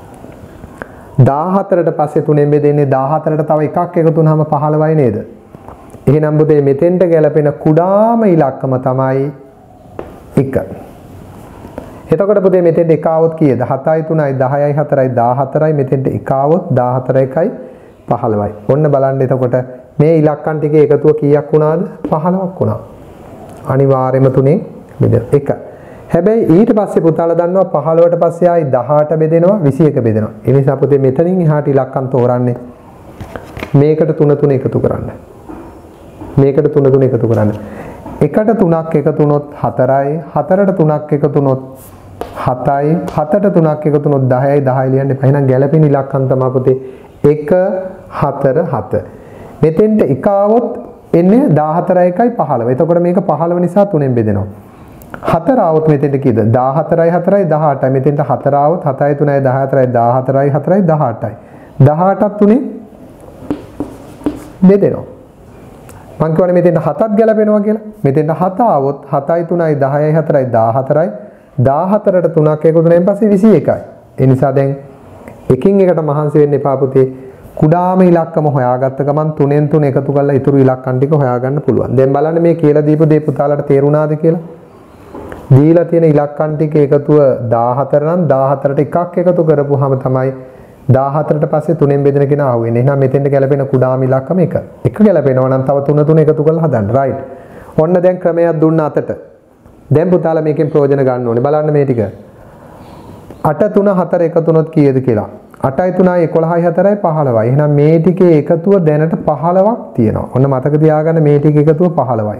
14ට පස්සේ 3ෙන් බෙදෙන්නේ 14ට තව එකක් එකතු වුනහම 15යි නේද? එහෙනම් පුතේ මෙතෙන්ට ගැලපෙන කුඩාම ඉලක්කම තමයි 1. එතකොට පුතේ මෙතෙන්ට 1 આવොත් කීයද? 7යි 3යි 10යි 4යි 14යි මෙතෙන්ට 1 આવොත් 14 1යි 15යි. ඔන්න බලන්න එතකොට මේ ඉලක්කම් ටිකේ එකතුව කීයක් වුණාද? 15ක් වුණා. අනිවාර්යයෙන්ම 3ෙන් බෙදෙන 1. හැබැයි ඊට පස්සේ පුතාලා දන්නවා 15ට පස්සේ ආයි 18 බෙදෙනවා 21 බෙදෙනවා. ඒ නිසා පුතේ මෙතනින් එහාට ඉලක්කම් තෝරන්නේ මේකට 3 3 එකතු කරන්න. මේකට 3 3 එකතු කරන්න. එකට 3ක් එකතු වුණොත් 4යි 4ට 3ක් එකතු වුණොත් 7යි 7ට 3ක් එකතු වුණොත් 10යි 10 ලියන්න එපා. එහෙනම් ගැලපෙන ඉලක්කම් තමයි පුතේ 1 4 7. මෙතෙන්ට 1 આવොත් එන්නේ 14 1යි 15. එතකොට මේක 15 නිසා 3ෙන් බෙදෙනවා. 4 આવොත් මෙතෙන්ට කීයද? 14යි 4යි 18යි. මෙතෙන්ට 4 આવොත් 7යි 3යි 14යි 14යි 4යි 18යි. 18ක් 3ෙන් බෙදෙනවා. මං කියවනේ මෙතෙන්ට 7ක් ගැලපෙනවා කියලා. මෙතෙන්ට 7 આવොත් 7යි 3යි 10යි 4යි 14යි 14ට 3ක් එකතු වෙනයින් පස්සේ 21යි. ඒ නිසා දැන් එකින් එකට මහන්සි වෙන්න එපා පුතේ. කුඩාම ඉලක්කම හොයාගත්ත ගමන් 3ෙන් 3 එකතු කරලා ඊටු ඉලක්කම් ටික හොයාගන්න පුළුවන්. දැන් බලන්න මේ කියලා දීපු දේ පුතාලට තේරුණාද කියලා? දීලා තියෙන ඉලක්කම් ටික එකතුව 14 නම් 14ට එකක් එකතු කරපුවාම තමයි 14ට පස්සේ 3ෙන් බෙදෙන කෙනා ආවෙන්නේ. එහෙනම් මෙතෙන්ට ගැලපෙන කුඩාම ඉලක්කම 1. 1 ගැලපෙනවා නම් තව 3 3 එකතු කරලා හදන්න. රයිට්. ඔන්න දැන් ක්‍රමයක් දුන්න අතට. දැන් පුතාලා මේකෙන් ප්‍රයෝජන ගන්න ඕනේ. බලන්න මේ ටික. 8 3 4 එකතු වුණොත් කීයද කියලා? 8යි 3යි 11යි 4යි 15යි. එහෙනම් මේ ටිකේ එකතුව දැනට 15ක් තියෙනවා. ඔන්න මතක තියාගන්න මේ ටිකේ එකතුව 15යි.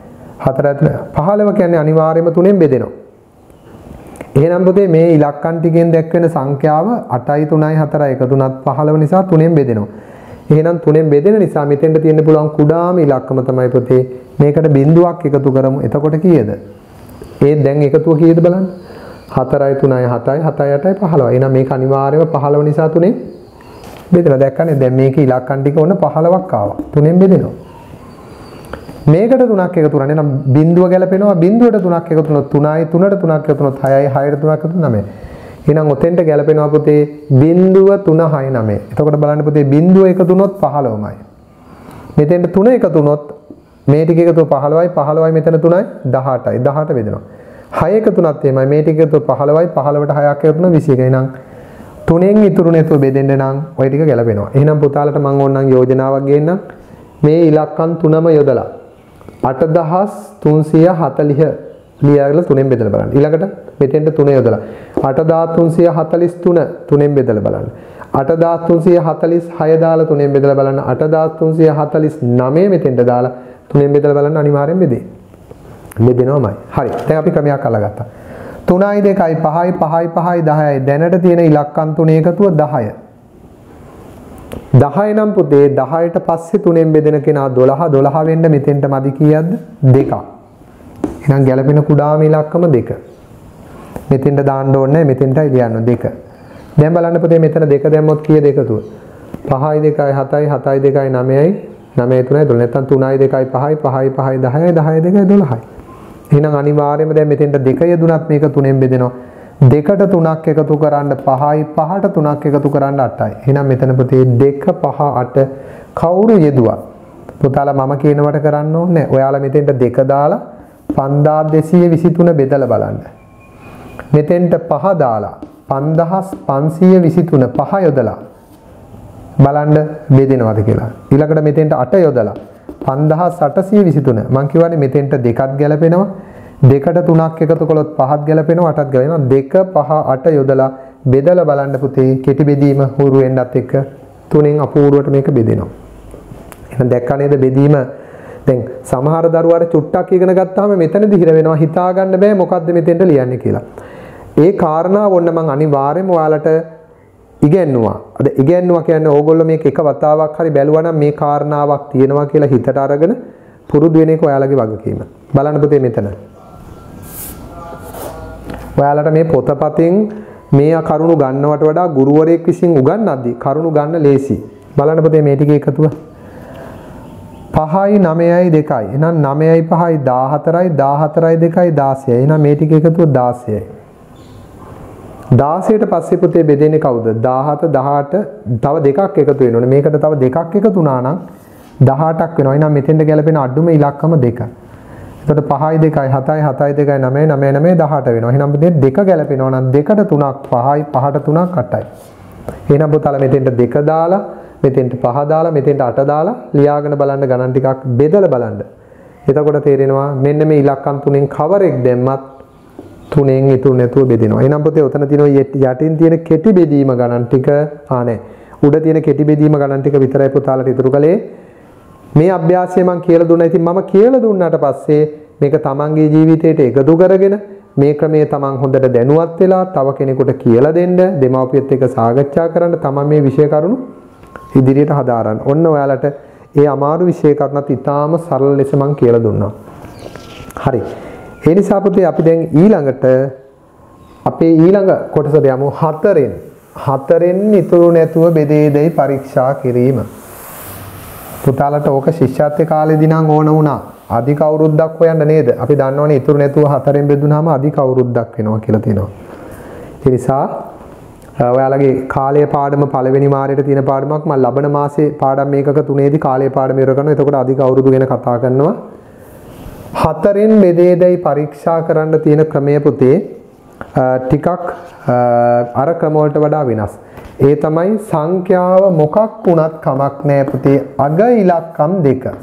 15 කියන්නේ අනිවාර්යයෙන්ම 3ෙන් බෙදෙනවා. එහෙනම් පුතේ මේ ඉලක්කම් ටිකෙන් දැක්වෙන සංඛ්‍යාව 8යි 3යි 4යි එකතු වුණත් 15 නිසා 3ෙන් බෙදෙනවා. එහෙනම් 3ෙන් බෙදෙන නිසා මෙතෙන්ට තියෙන්න පුළුවන් කුඩාම ඉලක්කම තමයි පුතේ මේකට බිඳුවක් එකතු කරමු. එතකොට කීයද? ඒ දැන් එකතුව කීයද බලන්න. 4යි 3යි 7යි 7යි 8යි 15යි. එහෙනම් මේක අනිවාර්යයෙන්ම 15 නිසා 3ෙන් බෙදෙනවා. දැක්කනේ දැන් මේකේ ඉලක්කම් ටික ඔන්න 15ක් ආවා. 3ෙන් බෙදෙනවා. මේකට 3ක් එකතු කරන්නේ නම් බිඳුව ගැලපෙනවා. බිඳුවට 3ක් එකතු වුණොත් 3යි 3ට 3ක් එකතු වුණොත් 6යි 6ට 3ක් එකතු 9යි. එහෙනම් ඔතෙන්ට ගැලපෙනවා පුතේ බිඳුව 3 6 9. එතකොට බලන්න පුතේ බිඳුව එකතු වුණොත් 15මයි. මෙතෙන්ට 3 එකතු වුණොත් මේ ටික එකතු 15යි 15යි මෙතන 3යි 18යි 18 බෙදෙනවා. 6 එකතු වුණත් එමය මේ ටික එකතු 15යි 15ට 6ක් එකතු වුණා 21. එහෙනම් 3ෙන් ඉතුරු නැතුව බෙදෙන්න නම් ওই ටික ගැලපෙනවා. එහෙනම් පුතාලට මම ඕනනම් යෝජනාවක් ගේන්නම්. මේ ඉලක්කම් තුනම යොදලා 8340 ලියාගෙන 3ෙන් බෙදලා බලන්න. ඊළඟට මෙතෙන්ට 3 යොදලා 8343 3ෙන් බෙදලා බලන්න. 8346 දාලා 3ෙන් බෙදලා බලන්න. 8349 මෙතෙන්ට දාලා 3ෙන් බෙදලා බලන්න අනිවාර්යෙන් බෙදේ. බෙදෙනවමයි. හරි. දැන් අපි ක්‍රමයක් අල්ලගත්තා. 3යි 2යි 5යි 5යි 5යි 10යි දැනට තියෙන ඉලක්කම් තුනේ එකතුව 10. 10 නම් පුතේ 10ට පස්සේ 3ෙන් බෙදෙන කෙනා 12 12 වෙන්න මෙතෙන්ට මදි කීයක්ද? 2ක්. එහෙනම් ගැලපෙන කුඩාම ඉලක්කම 2. මෙතෙන්ට දාන්න ඕනේ නැහැ මෙතෙන්ටයි ලියන්න 2. දැන් බලන්න පුතේ මෙතන 2 දැම්මොත් කීයද එකතුව? 5යි 2යි 7යි 7යි 2යි 9යි 9යි 3යි 12 නැත්නම් 3යි 2යි 5යි 5යි 5යි 10යි 10යි 2යි 12යි. එහෙනම් අනිවාර්යයෙන්ම දැන් මෙතෙන්ට 2 යෙදුනත් මේක 3ෙන් බෙදෙනවා. 2ට 3ක් එකතු කරන්න 5යි 5ට 3ක් එකතු කරන්න 8යි. එහෙනම් මෙතන පුතේ 2 5 8 කවුරු යෙදුවා? පුතාලා මම කියනවට කරන්න ඕනේ නැහැ. ඔයාලා මෙතෙන්ට 2 දාලා 5223 බෙදලා බලන්න. මෙතෙන්ට 5 දාලා 5523 5 යොදලා බලන්න බෙදෙනවද කියලා. ඊළඟට මෙතෙන්ට 8 යොදලා 5823 මම කියවනේ මෙතෙන්ට දෙකක් ගැලපෙනවා. දෙකට තුනක් එකතු කළොත් පහක් ගැලපෙනවා 8ක් ගැලපෙනවා. 2 5 8 යොදලා බෙදලා බලන්න පුතේ කෙටි බෙදීම හුරු වෙන්නත් එක්ක තුනෙන් අපූර්වට මේක බෙදෙනවා. එහෙනම් දැක්කා නේද බෙදීම? දැන් සමහර දරුවාට චුට්ටක් ඉගෙන ගත්තාම මෙතනදී හිර වෙනවා හිතා ගන්න බෑ මොකද්ද මෙතෙන්ට ලියන්නේ කියලා. ඒ කාරණාව ඔන්න මම අනිවාර්යයෙන්ම ඔයාලට ඉගෙනුවා. අද ඉගෙනුවා කියන්නේ ඕගොල්ලෝ මේක එක වතාවක් හරි බැලුවා නම් මේ කාරණාවක් තියෙනවා කියලා හිතට අරගෙන පුරුදු වෙන එක ඔයාලගේ වගකීම. බලන්න පුතේ මෙතන. ඔයාලට මේ පොතපතින් මේ කරුණු ගන්නවට වඩා ගුරුවරයෙක් විසින් උගන්වද්දී කරුණු ගන්න ලේසි. බලන්න පුතේ මේ ටික එකතුව. 5යි 9යි 2යි. එහෙනම් 9යි 5යි 14යි 14යි 2යි 16යි. එහෙනම් මේ ටික එකතුව 16යි. 16ට පස්සේ පුතේ බෙදෙන්නේ කවුද? 17 18 තව දෙකක් එකතු වෙනවනේ. මේකට තව දෙකක් එකතු වුණා නම් 18ක් වෙනවා. එහෙනම් මෙතෙන්ට ගැලපෙන අඩුම ඉලක්කම 2. එතකොට 5යි 2යි 7යි 7යි 2යි 9යි 9යි 9යි 18 වෙනවා. එහෙනම් පුතේ දෙක ගැලපෙනවා නම් 2ට 3ක් 5යි 5ට 3ක් 8යි. එහෙනම් පුතාලා මෙතෙන්ට 2 දාලා මෙතෙන්ට 5 දාලා මෙතෙන්ට 8 දාලා ලියාගෙන බලන්න ගණන් ටිකක් බෙදලා බලන්න. එතකොට තේරෙනවා මෙන්න මේ ඉලක්කම් තුනෙන් කවරෙක් දැම්මත් තුනෙන් ඉතුරු නැතුව බෙදෙනවා. එහෙනම් පුතේ උතන තියෙන යටින් තියෙන කෙටි බෙදීම ගණන් ටික නැහැ. උඩ තියෙන කෙටි බෙදීම ගණන් ටික විතරයි පුතාලට ඉතුරු කළේ. මේ අභ්‍යාසය මම කියලා දුන්නා. ඉතින් මම කියලා දුන්නාට පස්සේ මේක තමන්ගේ ජීවිතයට එකතු කරගෙන මේ ක්‍රමයේ තමන් හොඳට දැනුවත් වෙලා තව කෙනෙකුට කියලා දෙන්න, දෙමාපියත් එක්ක සාකච්ඡා කරන්න තමන් මේ විෂය කරුණු ඉදිරියට හදාරන්න. ඔන්න ඔයාලට ඒ අමාරු විෂය කරුණත් ඉතාම සරල ලෙස මම කියලා දුන්නා. හරි. ඒ නිසා පුතේ අපි දැන් ඊළඟට අපේ ඊළඟ කොටසට යමු. 4න් ඉතුරු නැතුව බෙදේදයි පරීක්ෂා කිරීම. පුතාලට ඕක ශිෂ්‍යත්ව කාලේදී නම් ඕන වුණා. අධික අවුරුද්දක් හොයන්න නේද? අපි දන්නවනේ ඉතුරු නැතුව 4න් බෙදුනහම අධික අවුරුද්දක් වෙනවා කියලා තියෙනවා. ඒ නිසා ඔයාලගේ කාලය පාඩම පළවෙනි මාරේට තියෙන පාඩමක් මම ලබන මාසේ පාඩම් මේකක 3ේදී කාලය පාඩම ඉවර කරනවා. එතකොට අධික අවුරුදු ගැන කතා කරනවා. 4න් බෙදේදයි පරීක්ෂා කරන්න තියෙන ක්‍රමය පුතේ ටිකක් අර ක්‍රම වලට වඩා වෙනස්. ඒ තමයි සංඛ්‍යාව මොකක් වුණත් කමක් නැහැ පුතේ අග ඉලක්කම් 2.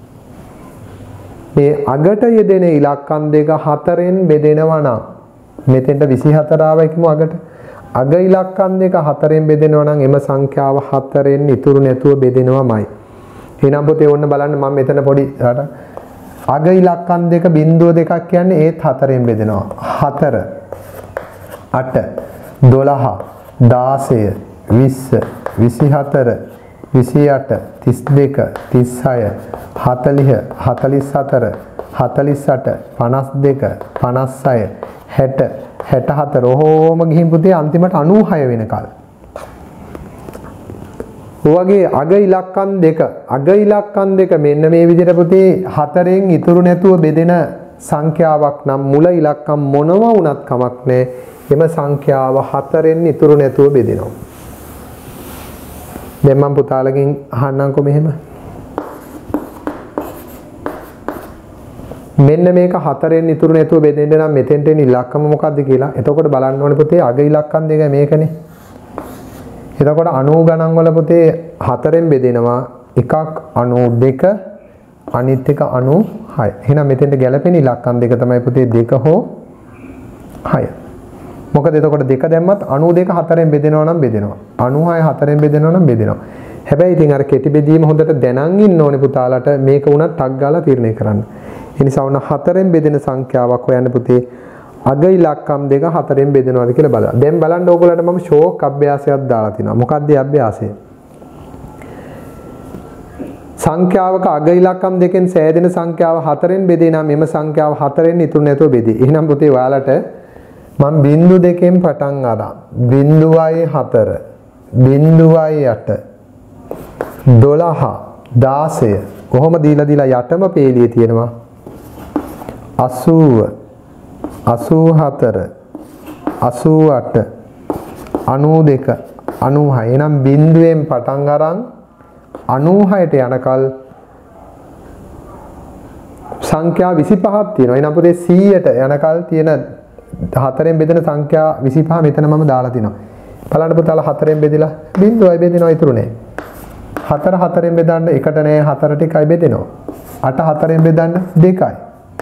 මේ අගට යෙදෙන ඉලක්කම් 2 4න් බෙදෙනවා නම් මෙතෙන්ට 24 ආවයි කියමු අගට. අග ඉලක්කම් 2 4න් බෙදෙනවා නම් එම සංඛ්‍යාව 4න් ඉතුරු නැතුව බෙදෙනවාමයි. එහෙනම් පුතේ ඔන්න බලන්න මම මෙතන පොඩි අග ඉලක්කම් 2 බිංදුව 2ක් කියන්නේ ඒත් 4න් බෙදෙනවා. 4 8 12 16 20 24 28 32 36 40 44 48 52 56 60 64 ඔහොම ගිහින් පුතේ අන්තිමට 96 වෙනකල්. ඔයගේ අග ඉලක්කම් 2 මෙන්න මේ විදිහට පුතේ 4න් ඉතුරු නැතුව බෙදෙන සංඛ්‍යාවක් නම් මුල ඉලක්කම් මොනවා වුණත් කමක් නැහැ. එම සංඛ්‍යාව 4න් ඉතුරු නැතුව බෙදෙනවා. දැන් මම පුතාලගෙන් අහන්නම්කෝ මෙහෙම. මෙන්න මේක 4න් ඉතුරු නැතුව බෙදෙන්න නම් මෙතෙන්ට එන ඉලක්කම මොකක්ද කියලා. එතකොට බලන්න ඕනේ පුතේ අග ඉලක්කම් 2 මේකනේ. එතකොට 90 ගණන් වල පුතේ 4න් බෙදෙනවා. එකක් 92 අනිත් එක 96. එහෙනම් මෙතෙන්ට ගැලපෙන ඉලක්කම් 2 තමයි පුතේ 2 හෝ 6. මොකද එතකොට 2 දැම්මත් 92 4න් බෙදෙනවා නම් බෙදෙනවා. 96 4න් බෙදෙනවා නම් බෙදෙනවා. හැබැයි ඉතින් අර කෙටි බෙදීම හොඳට දැනන් ඉන්න ඕනේ පුතාලට මේක උනත් ටක් ගාලා තීරණය කරන්න. ඒ නිසා වුණ 4න් බෙදෙන සංඛ්‍යාවක් හොයන්න පුතේ අග ඉලක්කම් 2 4න් බෙදෙනවද කියලා බලන්න. දැන් බලන්න ඕගොල්ලන්ට මම ෂෝක් අභ්‍යාසයක් දාලා තිනවා. මොකක්ද මේ අභ්‍යාසය? සංඛ්‍යාවක අග ඉලක්කම් 2කින් සෑදෙන සංඛ්‍යාව 4න් බෙදේ නම් මෙම සංඛ්‍යාව 4න් ඉතුරු නැතුව බෙදේ. එහෙනම් පුතේ ඔයාලට මම බිංදු 2කින් පටන් අරන් 0.4 0.8 12 16 කොහොම දීලා යටම පේලියේ තියෙනවා 80 84 88 92 96. එහෙනම් බිංදුවෙන් පටන් අරන් 96ට යනකල් සංඛ්‍යා 25ක් තියෙනවා. එහෙනම් පුතේ 100ට යනකල් තියෙන 4ෙන් බෙදෙන සංඛ්‍යා 25 මෙතන මම දාලා තිනවා. බලන්න පුතාලා 4ෙන් බෙදලා බිඳුවයි බෙදෙනවා ඉතුරු නෑ. 4 4ෙන් බෙදන්න එකට නෑ 4 ටිකයි බෙදෙනවා. 8 4ෙන් බෙදන්න 2යි.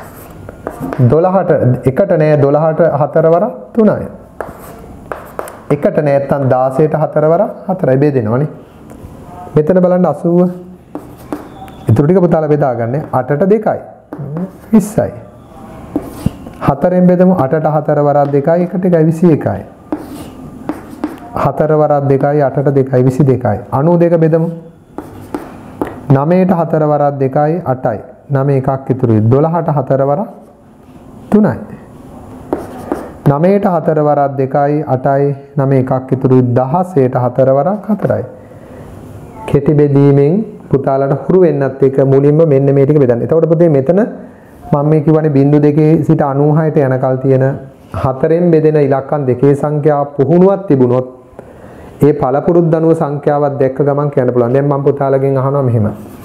12ට එකට නෑ 12ට 4 වර 3යි. එකට නැත්තම් 16ට 4 වර 4යි බෙදෙනවනේ. මෙතන බලන්න 80. ඉතුරු ටික පුතාලා බෙදාගන්න 8ට 2යි. 20යි. 4ෙන් බෙදමු 8ට 4 වරක් 2යි එකට 21යි. 4 වරක් 2යි 8ට 2යි 22යි. 92 බෙදමු 9ට 4 වරක් 2යි 8යි. 9 එකක් ඉතුරුයි 12ට 4 වරක් 3යි. 9ට 4 වරක් 2යි 8යි 9 එකක් ඉතුරුයි 16ට 4 වරක් 4යි. කෙටි බෙදීමෙන් පුතාලට හුරු වෙන්නත් එක මුලින්ම මෙන්න මේ ටික බෙදන්න. එතකොට පුතේ මෙතන මම මේ කියවනේ බිංදු 2 සිට 96ට යනකල් තියෙන 4ෙන් බෙදෙන ඉලක්කම් දෙකේ සංඛ්‍යාව පුහුණුවක් තිබුණොත් ඒ පළපුරුද්ද අනුව සංඛ්‍යාවක් දැක්ක ගමන් කියන්න පුළුවන්. දැන් මම පුතාලගෙන් අහනවා මෙහෙම.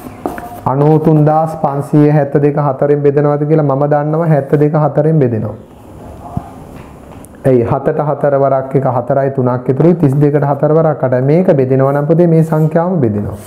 93572 4ෙන් බෙදනවද කියලා මම දන්නවා 72 4ෙන් බෙදෙනවා. එයි 7ට 4 වරක් එක 4යි 3ක් ඉතුරුයි 32ට 4 වරක් 8යි. මේක බෙදෙනවා නම් පුතේ මේ සංඛ්‍යාවම බෙදෙනවා.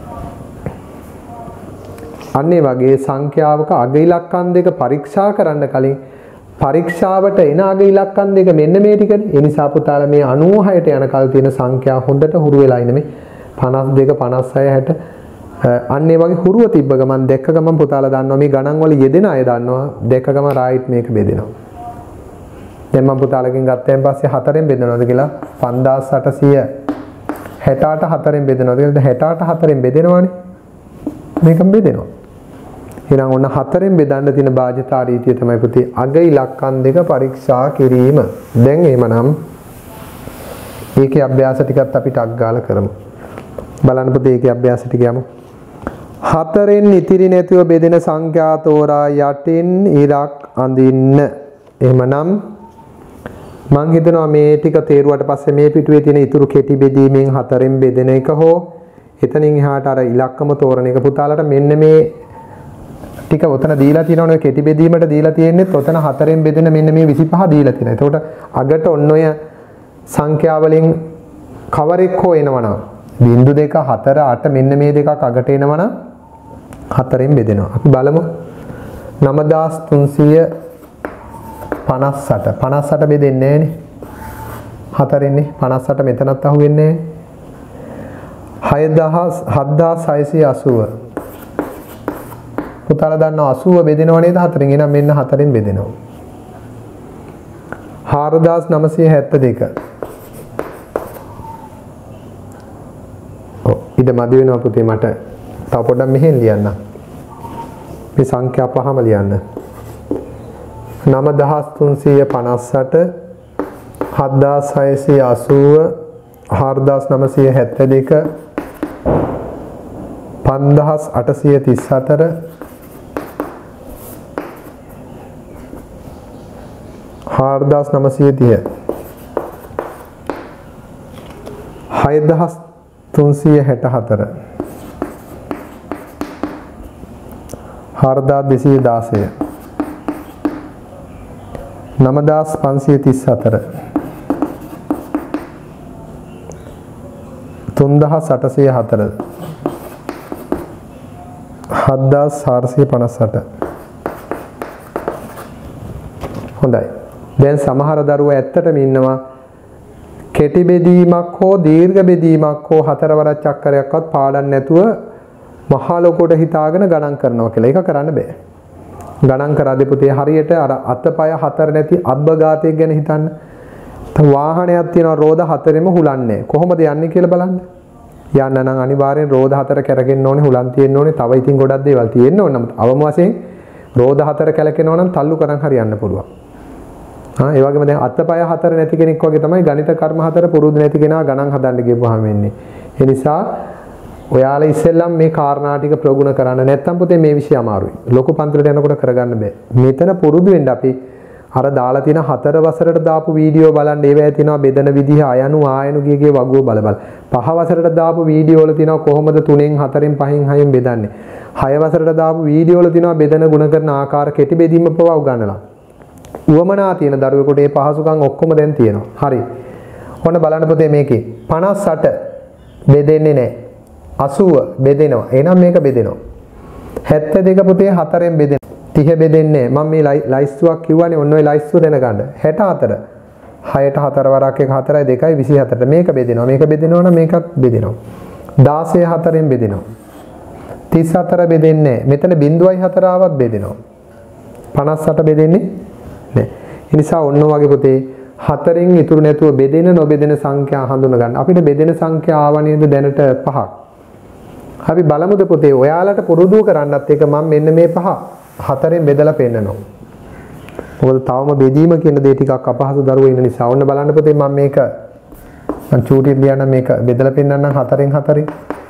අන්න ඒ වගේ සංඛ්‍යාවක අග ඉලක්කම් දෙක පරීක්ෂා කරන්න කලින් පරීක්ෂාවට එන අග ඉලක්කම් දෙක මෙන්න මේ ටිකනේ. ඒ නිසා පුතාලා මේ 96ට යනකල් තියෙන සංඛ්‍යා හොඳට හුරු වෙලා ඉන්නේ මේ 52 56 60 අන්න ඒ වගේ හුරුව තිබ්බ ගමන් දැක්ක ගමන් පුතාලා දන්නවා මේ ගණන් වල යෙදෙන අය දන්නවා දැක්ක ගමන් රයිට් මේක බෙදෙනවා. දැන් මම පුතාලගෙන් ගත්තයින් පස්සේ 4ෙන් බෙදනවද කියලා 5868 4ෙන් බෙදනවද කියලා 68ට 4ෙන් බෙදෙනවනේ. මේකම බෙදෙනවා. එහෙනම් ඔන්න 4ෙන් බෙදන්න තියෙන භාජ්‍යතා රීතිය තමයි පුතේ අග ඉලක්කම් දෙක පරීක්ෂා කිරීම. දැන් එහෙමනම් ඒකේ අභ්‍යාස ටිකත් අපි ටක් ගාලා කරමු. බලන්න පුතේ ඒකේ අභ්‍යාස ටික යමු. 4ෙන් ඉතිරි නැතිව බෙදෙන සංඛ්‍යා තෝරා යටින් ඉලක් අඳින්න. එහෙමනම් මං හිතනවා මේ ටික තේරුවට පස්සේ මේ පිටුවේ තියෙන ඉතුරු කෙටි බෙදීමෙන් 4ෙන් බෙදෙන එක හෝ එතනින් එහාට අර ඉලක්කම තෝරන එක පුතාලට මෙන්න මේ ටික ඔතන දීලා තියෙනවනේ කෙටි බෙදීමට දීලා තියෙන්නේ ඔතන 4ෙන් බෙදෙන මෙන්න මේ 25 දීලා තියෙනවා. එතකොට අගට ඔන්න ඔය සංඛ්‍යා වලින් කවරෙක් හෝ එනවනම් බිංදු 2 4 8 මෙන්න මේ දෙකක් අගට එනවනම් 4ෙන් බෙදෙනවා. අපි බලමු 9358 58 බෙදෙන්නේ නැහනේ 4ෙන්නේ 58 මෙතනත් අහුවෙන්නේ නැහැ. 7680 පුතාලා දන්නවා 80 බෙදෙනව නේද 4ෙන්. එහෙනම් මෙන්න 4ෙන් බෙදෙනවා. 4972 ඉත මදි වෙනවා පුතේ මට තව පොඩ්ඩක් මෙහෙන් ලියන්න. මේ සංඛ්‍යා පහම ලියන්න. 9358 7680 4972 5834 4930 6364 4216 9534 3804 7458 හොඳයි. දැන් සමහර දරුවෝ ඇත්තටම ඉන්නවා කෙටි බෙදීමක් හෝ දීර්ඝ බෙදීමක් හෝ 4 වරක් චක්‍රයක්වත් පාඩම් නැතුව මහා ලොකෝට හිතාගෙන ගණන් කරනවා කියලා. ඒක කරන්න බෑ. ගණන් කරද්දී පුතේ හරියට අර අතපය 4 නැති අබ්බඝාතයක් ගැන හිතන්න. වාහනයක් තියෙනවා රෝද 4ෙම හුලන්නේ. කොහොමද යන්නේ කියලා බලන්න. යන්න නම් අනිවාර්යෙන් රෝද 4 කැරගෙන්න ඕනේ, හුලන් තියෙන්න ඕනේ, තව ඉතින් ගොඩක් දේවල් තියෙන්න ඕනේ. නමුත් අවම වශයෙන් රෝද 4 කැලකෙනවා නම් තල්ලු කරන් හරියන්න පුළුවන්. ඒ වගේම දැන් අතපය 4 නැති කෙනෙක් වගේ තමයි ගණිත කර්ම 4 පුරුදු නැති කෙනා ගණන් හදන්න ගිහුවාම වෙන්නේ. ඒ නිසා ඔයාලා ඉස්සෙල්ලම් මේ කාරණා ටික ප්‍රගුණ කරන්න නැත්නම් පුතේ මේ විෂය අමාරුයි. ලොකු පන්තිලට යනකොට කරගන්න බෑ. මෙතන පුරුදු වෙන්න අපි අර දාලා තියෙන 4 වසරට දාපු වීඩියෝ බලන්න ඒවැය තියෙනවා බෙදන විදිහ අයනු ආයනු ගියගේ වගුව බල බල. 5 වසරට දාපු වීඩියෝ වල තියෙනවා කොහොමද 3න් 4න් 5න් 6න් බෙදන්නේ. 6 වසරට දාපු වීඩියෝ වල තියෙනවා බෙදන ගුණ කරන ආකාර කෙටි බෙදීම පවා උගන්වලා. උවමනා තියෙන දරුවෙකුට මේ පහසුකම් ඔක්කොම දැන් තියෙනවා. හරි. ඔන්න බලන්න පුතේ මේකේ 58 බෙදෙන්නේ නැහැ. 80 බෙදෙනවා. එහෙනම් මේක බෙදෙනවා. 72 පුතේ 4ෙන් බෙදෙනවා. 30 බෙදෙන්නේ නැහැ. මම මේ ලයිස්තුවක් කිව්වනේ ඔන්න ඔය ලයිස්තුව දැනගන්න. 64 6ට 4 වරක් 1 4යි 2යි 24ට මේක බෙදෙනවා. මේක බෙදෙනවා නම් මේකත් බෙදෙනවා. 16 4ෙන් බෙදෙනවා. 34 බෙදෙන්නේ නැහැ. මෙතන 0.4 ආවත් බෙදෙනවා. 58 බෙදෙන්නේ නැහැ. ඒ නිසා ඔන්න වගේ පුතේ 4න් ඉතුරු නැතුව බෙදෙන නොබෙදෙන සංඛ්‍යා හඳුන ගන්න. අපිට බෙදෙන සංඛ්‍යා ආව නේද දැනට 5ක්. අපි බලමුද පුතේ ඔයාලට පුරුදු කරන්නත් එක මම මෙන්න මේ 5 4න් බෙදලා පෙන්නනවා. මොකද තවම බෙදීම කියන දේ ටිකක් අපහසු දරුවෝ ඉන්න නිසා. ඔන්න බලන්න පුතේ මම මේක චූටියෙන් ලියන්න මේක බෙදලා පෙන්නන්නම් 4න් 4න්.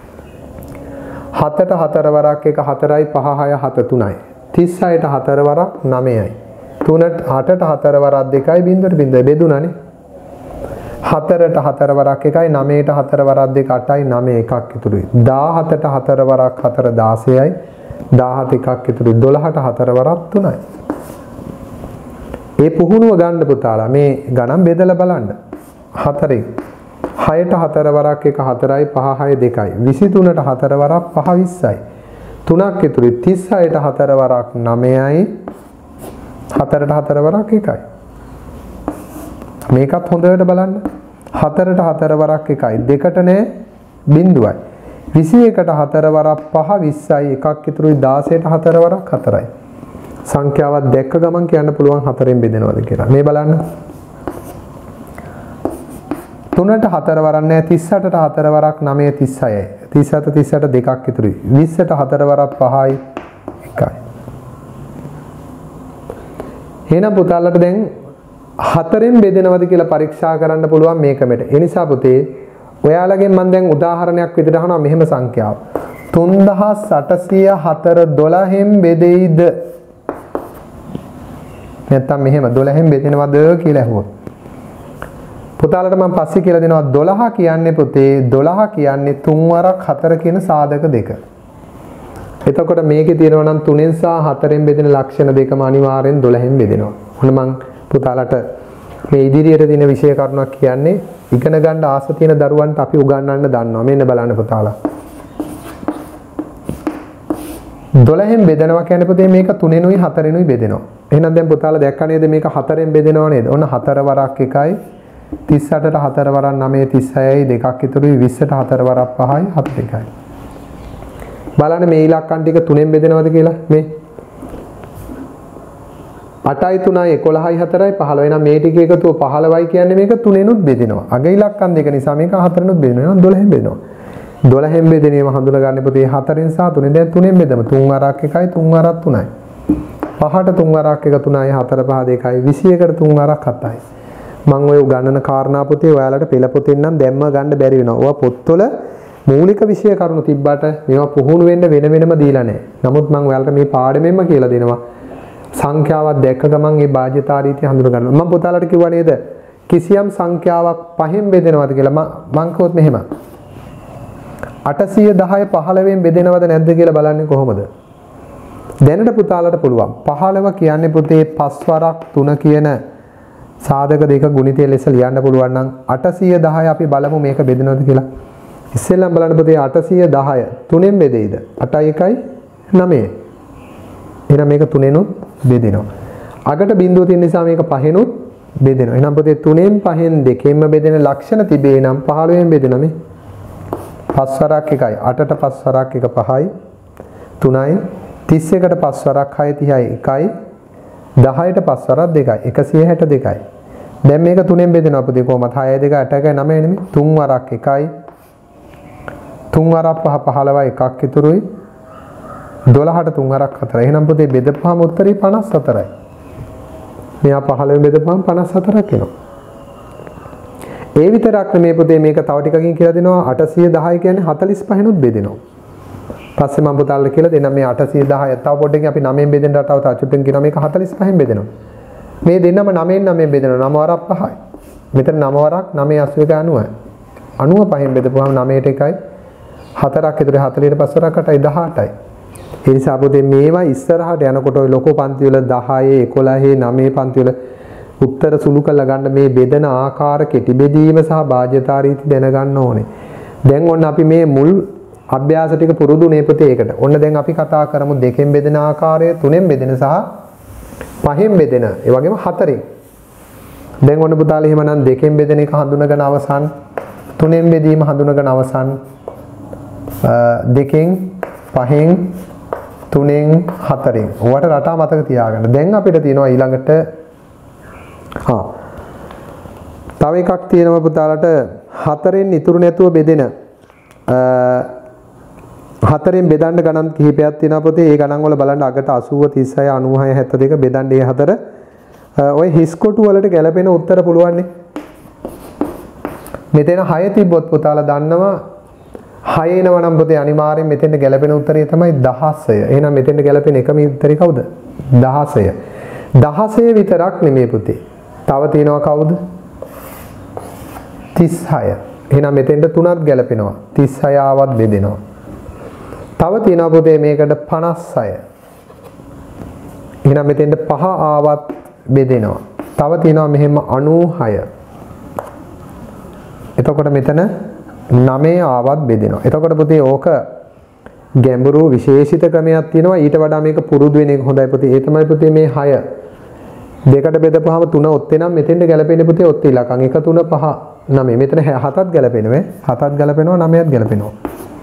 7ට 4 වරක් 1 4යි 5 6 7 3යි. 36ට 4 වරක් 9යි. 3ට 8ට 4 වරක් 2යි බින්දුවට බින්දුව බෙදුණානේ. 4ට 4 වරක් 1යි 9ට 4 වරක් 2 8යි 9 එකක් ඉතුරුයි. 17ට 4 වරක් 4 16යි 17 එකක් ඉතුරුයි. 12ට 4 වරක් 3යි. ඒ පුහුණුව ගන්න පුතාලා මේ ගණන් බෙදලා බලන්න. 4යි 6ට 4 වරක් 1 4යි 5 6 2යි. 23ට 4 වරක් 5 20යි. 3ක් ඉතුරුයි. 36ට 4 වරක් 9යි 4ට 4 වරක් 1යි. මේකත් හොඳට බලන්න. 4ට 4 වරක් 1යි 2ට නෑ බිඳුවයි. 21ට 4 වරක් 5 20යි එකක් ඉතුරුයි. 16ට 4 වරක් 4යි. සංඛ්‍යාවක් දැක්ක ගමන් කියන්න පුළුවන් 4ෙන් බෙදෙනවද කියලා. මේ බලන්න. 3ට 4 වරක් නෑ 38ට 4 වරක් 9 36යි. 37 38ට දෙකක් ඉතුරුයි. 20ට 4 වරක් 5යි 1යි. එහෙනම් පුතාලට දැන් 4ෙන් බෙදෙනවද කියලා පරීක්ෂා කරන්න පුළුවන් මේකමෙට. ඒ නිසා පුතේ ඔයාලගෙන් මම දැන් උදාහරණයක් විදිහට අහනවා මෙහෙම සංඛ්‍යාව. 3804 12ෙන් බෙදෙයිද? නැත්තම් මෙහෙම 12ෙන් බෙදෙනවද කියලා අහුවොත්. පුතාලට මම පස්සේ කියලා දෙනවා 12 කියන්නේ පුතේ 12 කියන්නේ 3 වරක් 4 කියන සාධක දෙක. එතකොට මේකේ තියෙනවා නම් 3ෙන් සහ 4ෙන් බෙදෙන ලක්ෂණ දෙකම අනිවාර්යෙන් 12ෙන් බෙදෙනවා. ඔන්න මම පුතාලට මේ ඉදිරියට තියෙන විෂය කරුණක් කියන්නේ ඉගෙන ගන්න ආස තියෙන දරුවන්ට අපි උගන්වන්න දන්නවා. මෙන්න බලන්න පුතාලා. 12ෙන් බෙදනවා කියන්නේ පුතේ මේක 3ෙනුයි 4ෙනුයි බෙදෙනවා. එහෙනම් දැන් පුතාලා දැක්ක නේද මේක 4ෙන් බෙදෙනව නේද? ඔන්න 4 වරක් 1යි 38ට 4 වරක් 9 36යි දෙකක් ඉතුරුයි. 20ට 4 වරක් 5යි 7 2යි. බලන්න මේ ඉලක්කම් ටික 3ෙන් බෙදෙනවද කියලා මේ 8යි 3යි 11යි 4යි 15. එහෙනම් මේ ටික එකතුව 15යි කියන්නේ මේක 3ෙනුත් බෙදෙනවා. අග ඉලක්කම් දෙක නිසා මේක 4ෙනුත් බෙදෙනවා. එහෙනම් 12ෙන් බෙදෙනවා. 12ෙන් බෙදෙනේම හඳුනගන්නේ පුතේ 4ෙන් සහ 3ෙන්. දැන් 3ෙන් බෙදමු. 3 වරක් 1යි 3 වරක් 3යි. 5ට 3 වරක් 1 3යි 4 5 2යි. 21ට 3 වරක් 7යි. මම ඔය උගන්නන කාරණා පුතේ ඔයාලට පෙළ පොතෙන් නම් දැම්ම ගන්න බැරි වෙනවා. ඔයා පොත්වල මූලික විෂය කරුණු තිබ්බට මේවා පුහුණු වෙන්න වෙනම දීලා නැහැ. නමුත් මම ඔයාලට මේ පාඩමෙන්ම කියලා දෙනවා. සංඛ්‍යාවක් දැක්ක ගමන් මේ බාධ්‍යතා රීතිය හඳුන ගන්න. මම පුතාලට කිව්වා නේද කිසියම් සංඛ්‍යාවක් 5ෙන් බෙදෙනවද කියලා. මම කිව්වොත් මෙහෙම 810 15ෙන් බෙදෙනවද නැද්ද කියලා බලන්නේ කොහොමද? දැනට පුතාලට පුළුවන් 15 කියන්නේ පුතේ 5 වරක් 3 කියන සාධක දෙක ගුණිතය ලෙස ලියන්න පුළුවන් නම් 810 අපි බලමු මේක බෙදෙනවද කියලා. ඉස්සෙල්ලම බලන්න පුතේ 810 3ෙන් බෙදෙයිද? 8යි 1යි 9යි. එහෙනම් මේක 3ෙනුත් බෙදෙනවා. අගට බිඳුව තියෙන නිසා මේක 5ෙනුත් බෙදෙනවා. එහෙනම් පුතේ 3ෙන් 5ෙන් දෙකෙන්ම බෙදෙන ලක්ෂණ තිබේ නම් 15ෙන් බෙදෙනවා මේ. 5 වරක් 1යි 8ට 5 වරක් 1 5යි 3යි 31ට 5 වරක් 6 30යි 1යි 10ට 5 වරක් 2යි 162යි. දැන් මේක 3ෙන් බෙදෙනවා පුතේ කොහමද? 6 2 8 1 9 නෙමෙයි 3 වරක් 1යි 3 වරක් 5 15යි එකක් ඉතුරුයි. 12ට 3 වරක් 4යි. එහෙනම් පුතේ බෙදපුවාම උත්තරේ 54යි. මෙයා 15 බෙදපුවාම 54ක් එනවා. ඒ විතරක් නෙමෙයි පුතේ මේක තව ටිකකින් කියලා දෙනවා 810 කියන්නේ 45නුත් බෙදෙනවා. පස්සේ මම පුතාලට කියලා දෙන්නම් මේ 810 තව පොඩ්ඩකින් අපි 9ෙන් බෙදෙන්න තව චුට්ටකින් කියනවා මේක 45න් බෙදෙනවා. මේ දෙන්නම 9ෙන් 9ෙන් බෙදෙනවා. 9 වරක් 5යි. මෙතන 9 වරක් 9 81 90යි. 95න් බෙදපුවාම 9ට 1යි 4ක් ඉතුරු 40ට 5 වරක් 8යි 18යි. ඒ නිසා පොතේ මේවා ඉස්සරහට යනකොට ඔය ලොකු පන්ති වල 10 11 9 පන්ති වල උත්තර සුළු කරලා ගන්න මේ බෙදෙන ආකාර කෙටි බෙදීම සහ භාජ්‍යතා ರೀತಿ දැනගන්න ඕනේ. දැන් ඔන්න අපි මේ මුල් අභ්‍යාස ටික පුරුදුනේ පුතේ ඒකට. ඔන්න දැන් අපි කතා කරමු දෙකෙන් බෙදෙන ආකාරය, තුනෙන් බෙදෙන සහ පහෙන් බෙදෙන, ඒ වගේම හතරෙන්. දැන් ඔන්න පුතාලා එහෙමනම් දෙකෙන් බෙදෙන එක හඳුනගෙන අවසන්, තුනෙන් බෙදීම හඳුනගෙන අවසන්, දෙකෙන් පහෙන් තුනෙන් හතරෙන්. ඔයාලට රටා මතක තියාගන්න. දැන් අපිට තියෙනවා ඊළඟට තව එකක් තියෙනවා පුතාලට හතරෙන් ඉතුරු නැතුව බෙදෙන හතරෙන් බෙදන්න ගණන් කිහිපයක් තියෙනවා පුතේ. ඒ ගණන් වල බලන්න අගට 80 36 96 72 බෙදන්න ඒ හතර ඔය හිස් කොටු වලට ගැලපෙන උත්තර පුළුවන් නේ. මෙතන 6 තිබ්බොත් පුතාලා දන්නවා 6 එනවා නම් පුතේ අනිවාර්යෙන් මෙතෙන්ට ගැලපෙන උත්තරය තමයි 16. එහෙනම් මෙතෙන්ට ගැලපෙන එකම උත්තරේ කවුද? 16. 16 විතරක් නෙමෙයි පුතේ. තව තියෙනවා කවුද? 36. එහෙනම් මෙතෙන්ට 3ක් ගැලපෙනවා. 36 ආවත් බෙදෙනවා. තව තියෙනවා පුතේ මේකට 56. එහෙනම් මෙතෙන්ට 5 ආවත් බෙදෙනවා. තව තියෙනවා මෙහෙම 96. එතකොට මෙතන 9 ආවත් බෙදෙනවා. එතකොට පුතේ ඕක ගැඹුරු විශේෂිත ක්‍රමයක් තියෙනවා. ඊට වඩා මේක පුරුදු වෙන එක හොඳයි පුතේ. ඒ තමයි පුතේ මේ 6 දෙකට බෙදපුවාම 3 ඔත්තේ නම් මෙතෙන්ට ගැලපෙන්නේ පුතේ ඔත් ඉලක්කම් 1 3 5 9. මෙතන 7ක් ගැලපෙනවා. 7ක් ගැලපෙනවා 9ක් ගැලපෙනවා.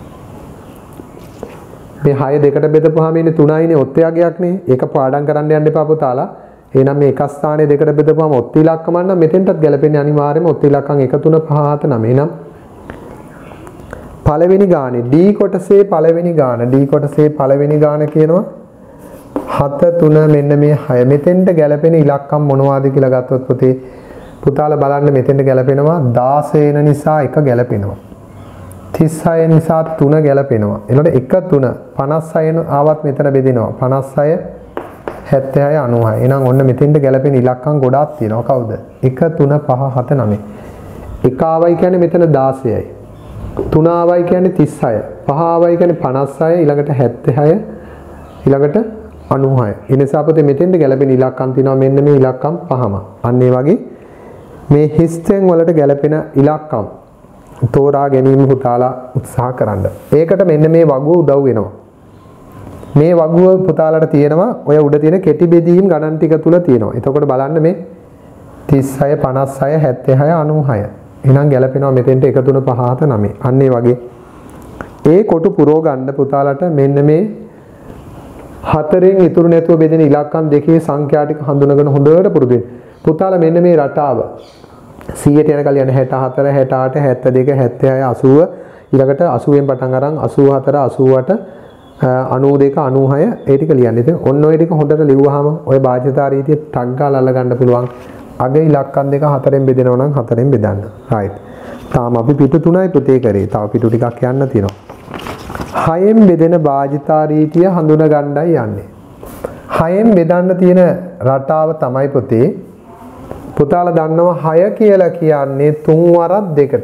මේ 6 දෙකට බෙදපුවාම ඉන්නේ 3යිනේ ඔත්තයගයක් නේ. ඒක පාඩම් කරන්න යන්න එපා පුතාලා. එහෙනම් මේ එක ස්ථානයේ දෙකට බෙදපුවාම ඔත් ඉලක්කම නම් මෙතෙන්ටත් ගැලපෙන්නේ අනිවාර්යයෙන්ම ඔත් ඉලක්කම් 1 3 5 7 9. එහෙනම් පළවෙනි ගානේ D කොටසේ පළවෙනි ගාන D කොටසේ පළවෙනි ගාන කියනවා 7 3 මෙන්න මේ 6. මෙතෙන්ට ගැලපෙන ඉලක්කම් මොනවද කියලා ගත්තොත් පුතේ පුතාලා බලන්න මෙතෙන්ට ගැලපෙනවා 16 වෙන නිසා 1 ගැලපෙනවා. 36 නිසා 3 ගැලපෙනවා. එතකොට 1 3 56 ආවත් මෙතන බෙදෙනවා. 56 76 96. එහෙනම් ඔන්න මෙතෙන්ට ගැලපෙන ඉලක්කම් ගොඩාක් තියෙනවා. කවුද? 1 3 5 7 9. 1 ආවයි කියන්නේ මෙතන 16යි. 3 ආවයි කියන්නේ 36. 5 ආවයි කියන්නේ 56. ඊළඟට 76. ඊළඟට 96. ඒ නිසා අපිට මෙතෙන්ට ගැලපෙන ඉලක්කම් තියෙනවා මෙන්න මේ ඉලක්කම් පහම. අන්න ඒ වගේ මේ හිස්තෙන් වලට ගැලපෙන ඉලක්කම් තෝරා ගැනීම පුතාලා උත්සාහ කරන්න. ඒකට මෙන්න මේ වගුව උදව් වෙනවා. මේ වගුව පුතාලට තියෙනවා ඔය උඩ තියෙන කෙටි බෙදීම් ගණන් ටික තුල තියෙනවා. එතකොට බලන්න මේ 36 56 76 96. එහෙනම් ගැලපෙනවා මෙතෙන්ට 1 3 5 7 9. අන්න ඒ වගේ ඒ කොටු පුරව ගන්න පුතාලට මෙන්න මේ හතරෙන් ඉතුරු නැතුව බෙදෙන ඉලක්කම් දෙකේ සංඛ්‍යා ටික හඳුනගෙන හොඳට පුරුදු වෙන්න. පුතාලා මෙන්න මේ රටාව 100ට යනකල් යන 64 68 72 76 80 ඊළඟට 80න් පටන් අරන් 84 88 92 96 ඒ ටික ලියන්න. ඉතින් ඔන්න ඔය ටික හොඳට ලිව්වහම ඔය භාජ්‍යතා රීතිය ටග් ගාලා අල්ල ගන්න පුළුවන්. අග ඉලක්කම් දෙක හතරෙන් බෙදෙනවා නම් හතරෙන් බෙදන්න. right. තාම අපි පිටු 3යි පුතේ කරේ. තව පිටු ටිකක් යන්න තියෙනවා. 6න් බෙදෙන භාජ්‍යතා රීතිය හඳුන ගන්නයි යන්නේ. 6න් බෙදන්න තියෙන රටාව තමයි පුතේ පුතාලා දන්නවා 6 කියලා කියන්නේ 3 වරක් දෙකට.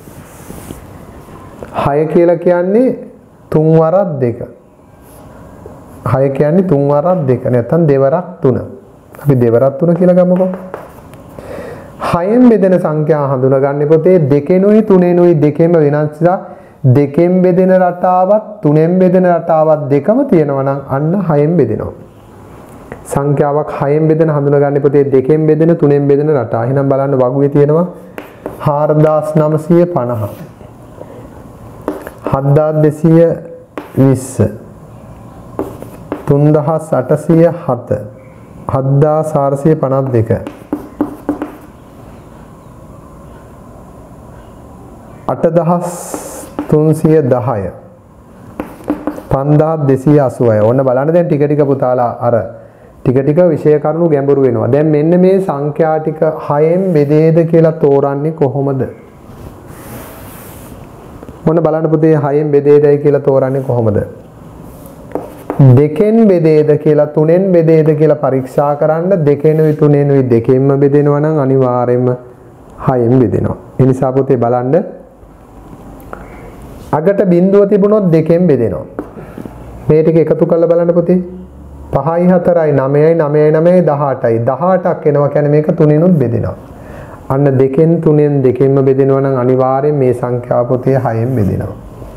6 කියලා කියන්නේ 3 වරක් දෙක. 6 කියන්නේ 3 වරක් දෙක නැත්නම් දෙවරක් 3. අපි දෙවරක් 3 කියලා ගමුකෝ. 6න් බෙදෙන සංඛ්‍යා හඳුනගන්නේ පුතේ දෙකෙනුයි තුනෙනුයි දෙකෙම වෙනස් නිසා දෙකෙන් බෙදෙන රටාවත් තුනෙන් බෙදෙන රටාවත් දෙකම තියෙනවා නම් අන්න 6න් බෙදෙනවා. සංඛ්‍යාවක් 6න් බෙදෙන හඳුනගන්නේ පුතේ දෙකෙන් බෙදෙන තුනෙන් බෙදෙන රටා. එහෙනම් බලන්න වගුවේ තියෙනවා 4950 7220 3807 7452 8310 5280. ඔන්න බලන්න දැන් ටික ටික පුතාලා අර ටික ටික විෂය කරුණු ගැඹුරු වෙනවා. දැන් මෙන්න මේ සංඛ්‍යා ටික 6න් බෙදේද කියලා තෝරන්නේ කොහොමද? ඔන්න බලන්න පුතේ 6න් බෙදේදයි කියලා තෝරන්නේ කොහොමද? දෙකෙන් බෙදේද කියලා තුනෙන් බෙදේද කියලා පරීක්ෂා කරන්න දෙකෙනුයි තුනෙනුයි දෙකෙන්ම බෙදෙනවා නම් අනිවාර්යයෙන්ම 6න් බෙදෙනවා. ඒ නිසා පුතේ බලන්න අගට බිඳුව තිබුණොත් දෙකෙන් බෙදෙනවා. මේ ටික එකතු කරලා බලන්න පුතේ. 5යි 4යි 9යි 9යි 9යි 18යි 18ක් එනවා කියන්නේ මේක තුනෙනුත් බෙදෙනවා. අන්න දෙකෙන් තුනෙන් දෙකෙන්ම බෙදෙනවා නම් අනිවාර්යෙන් මේ සංඛ්‍යාව පුතේ 6ෙන් බෙදෙනවා.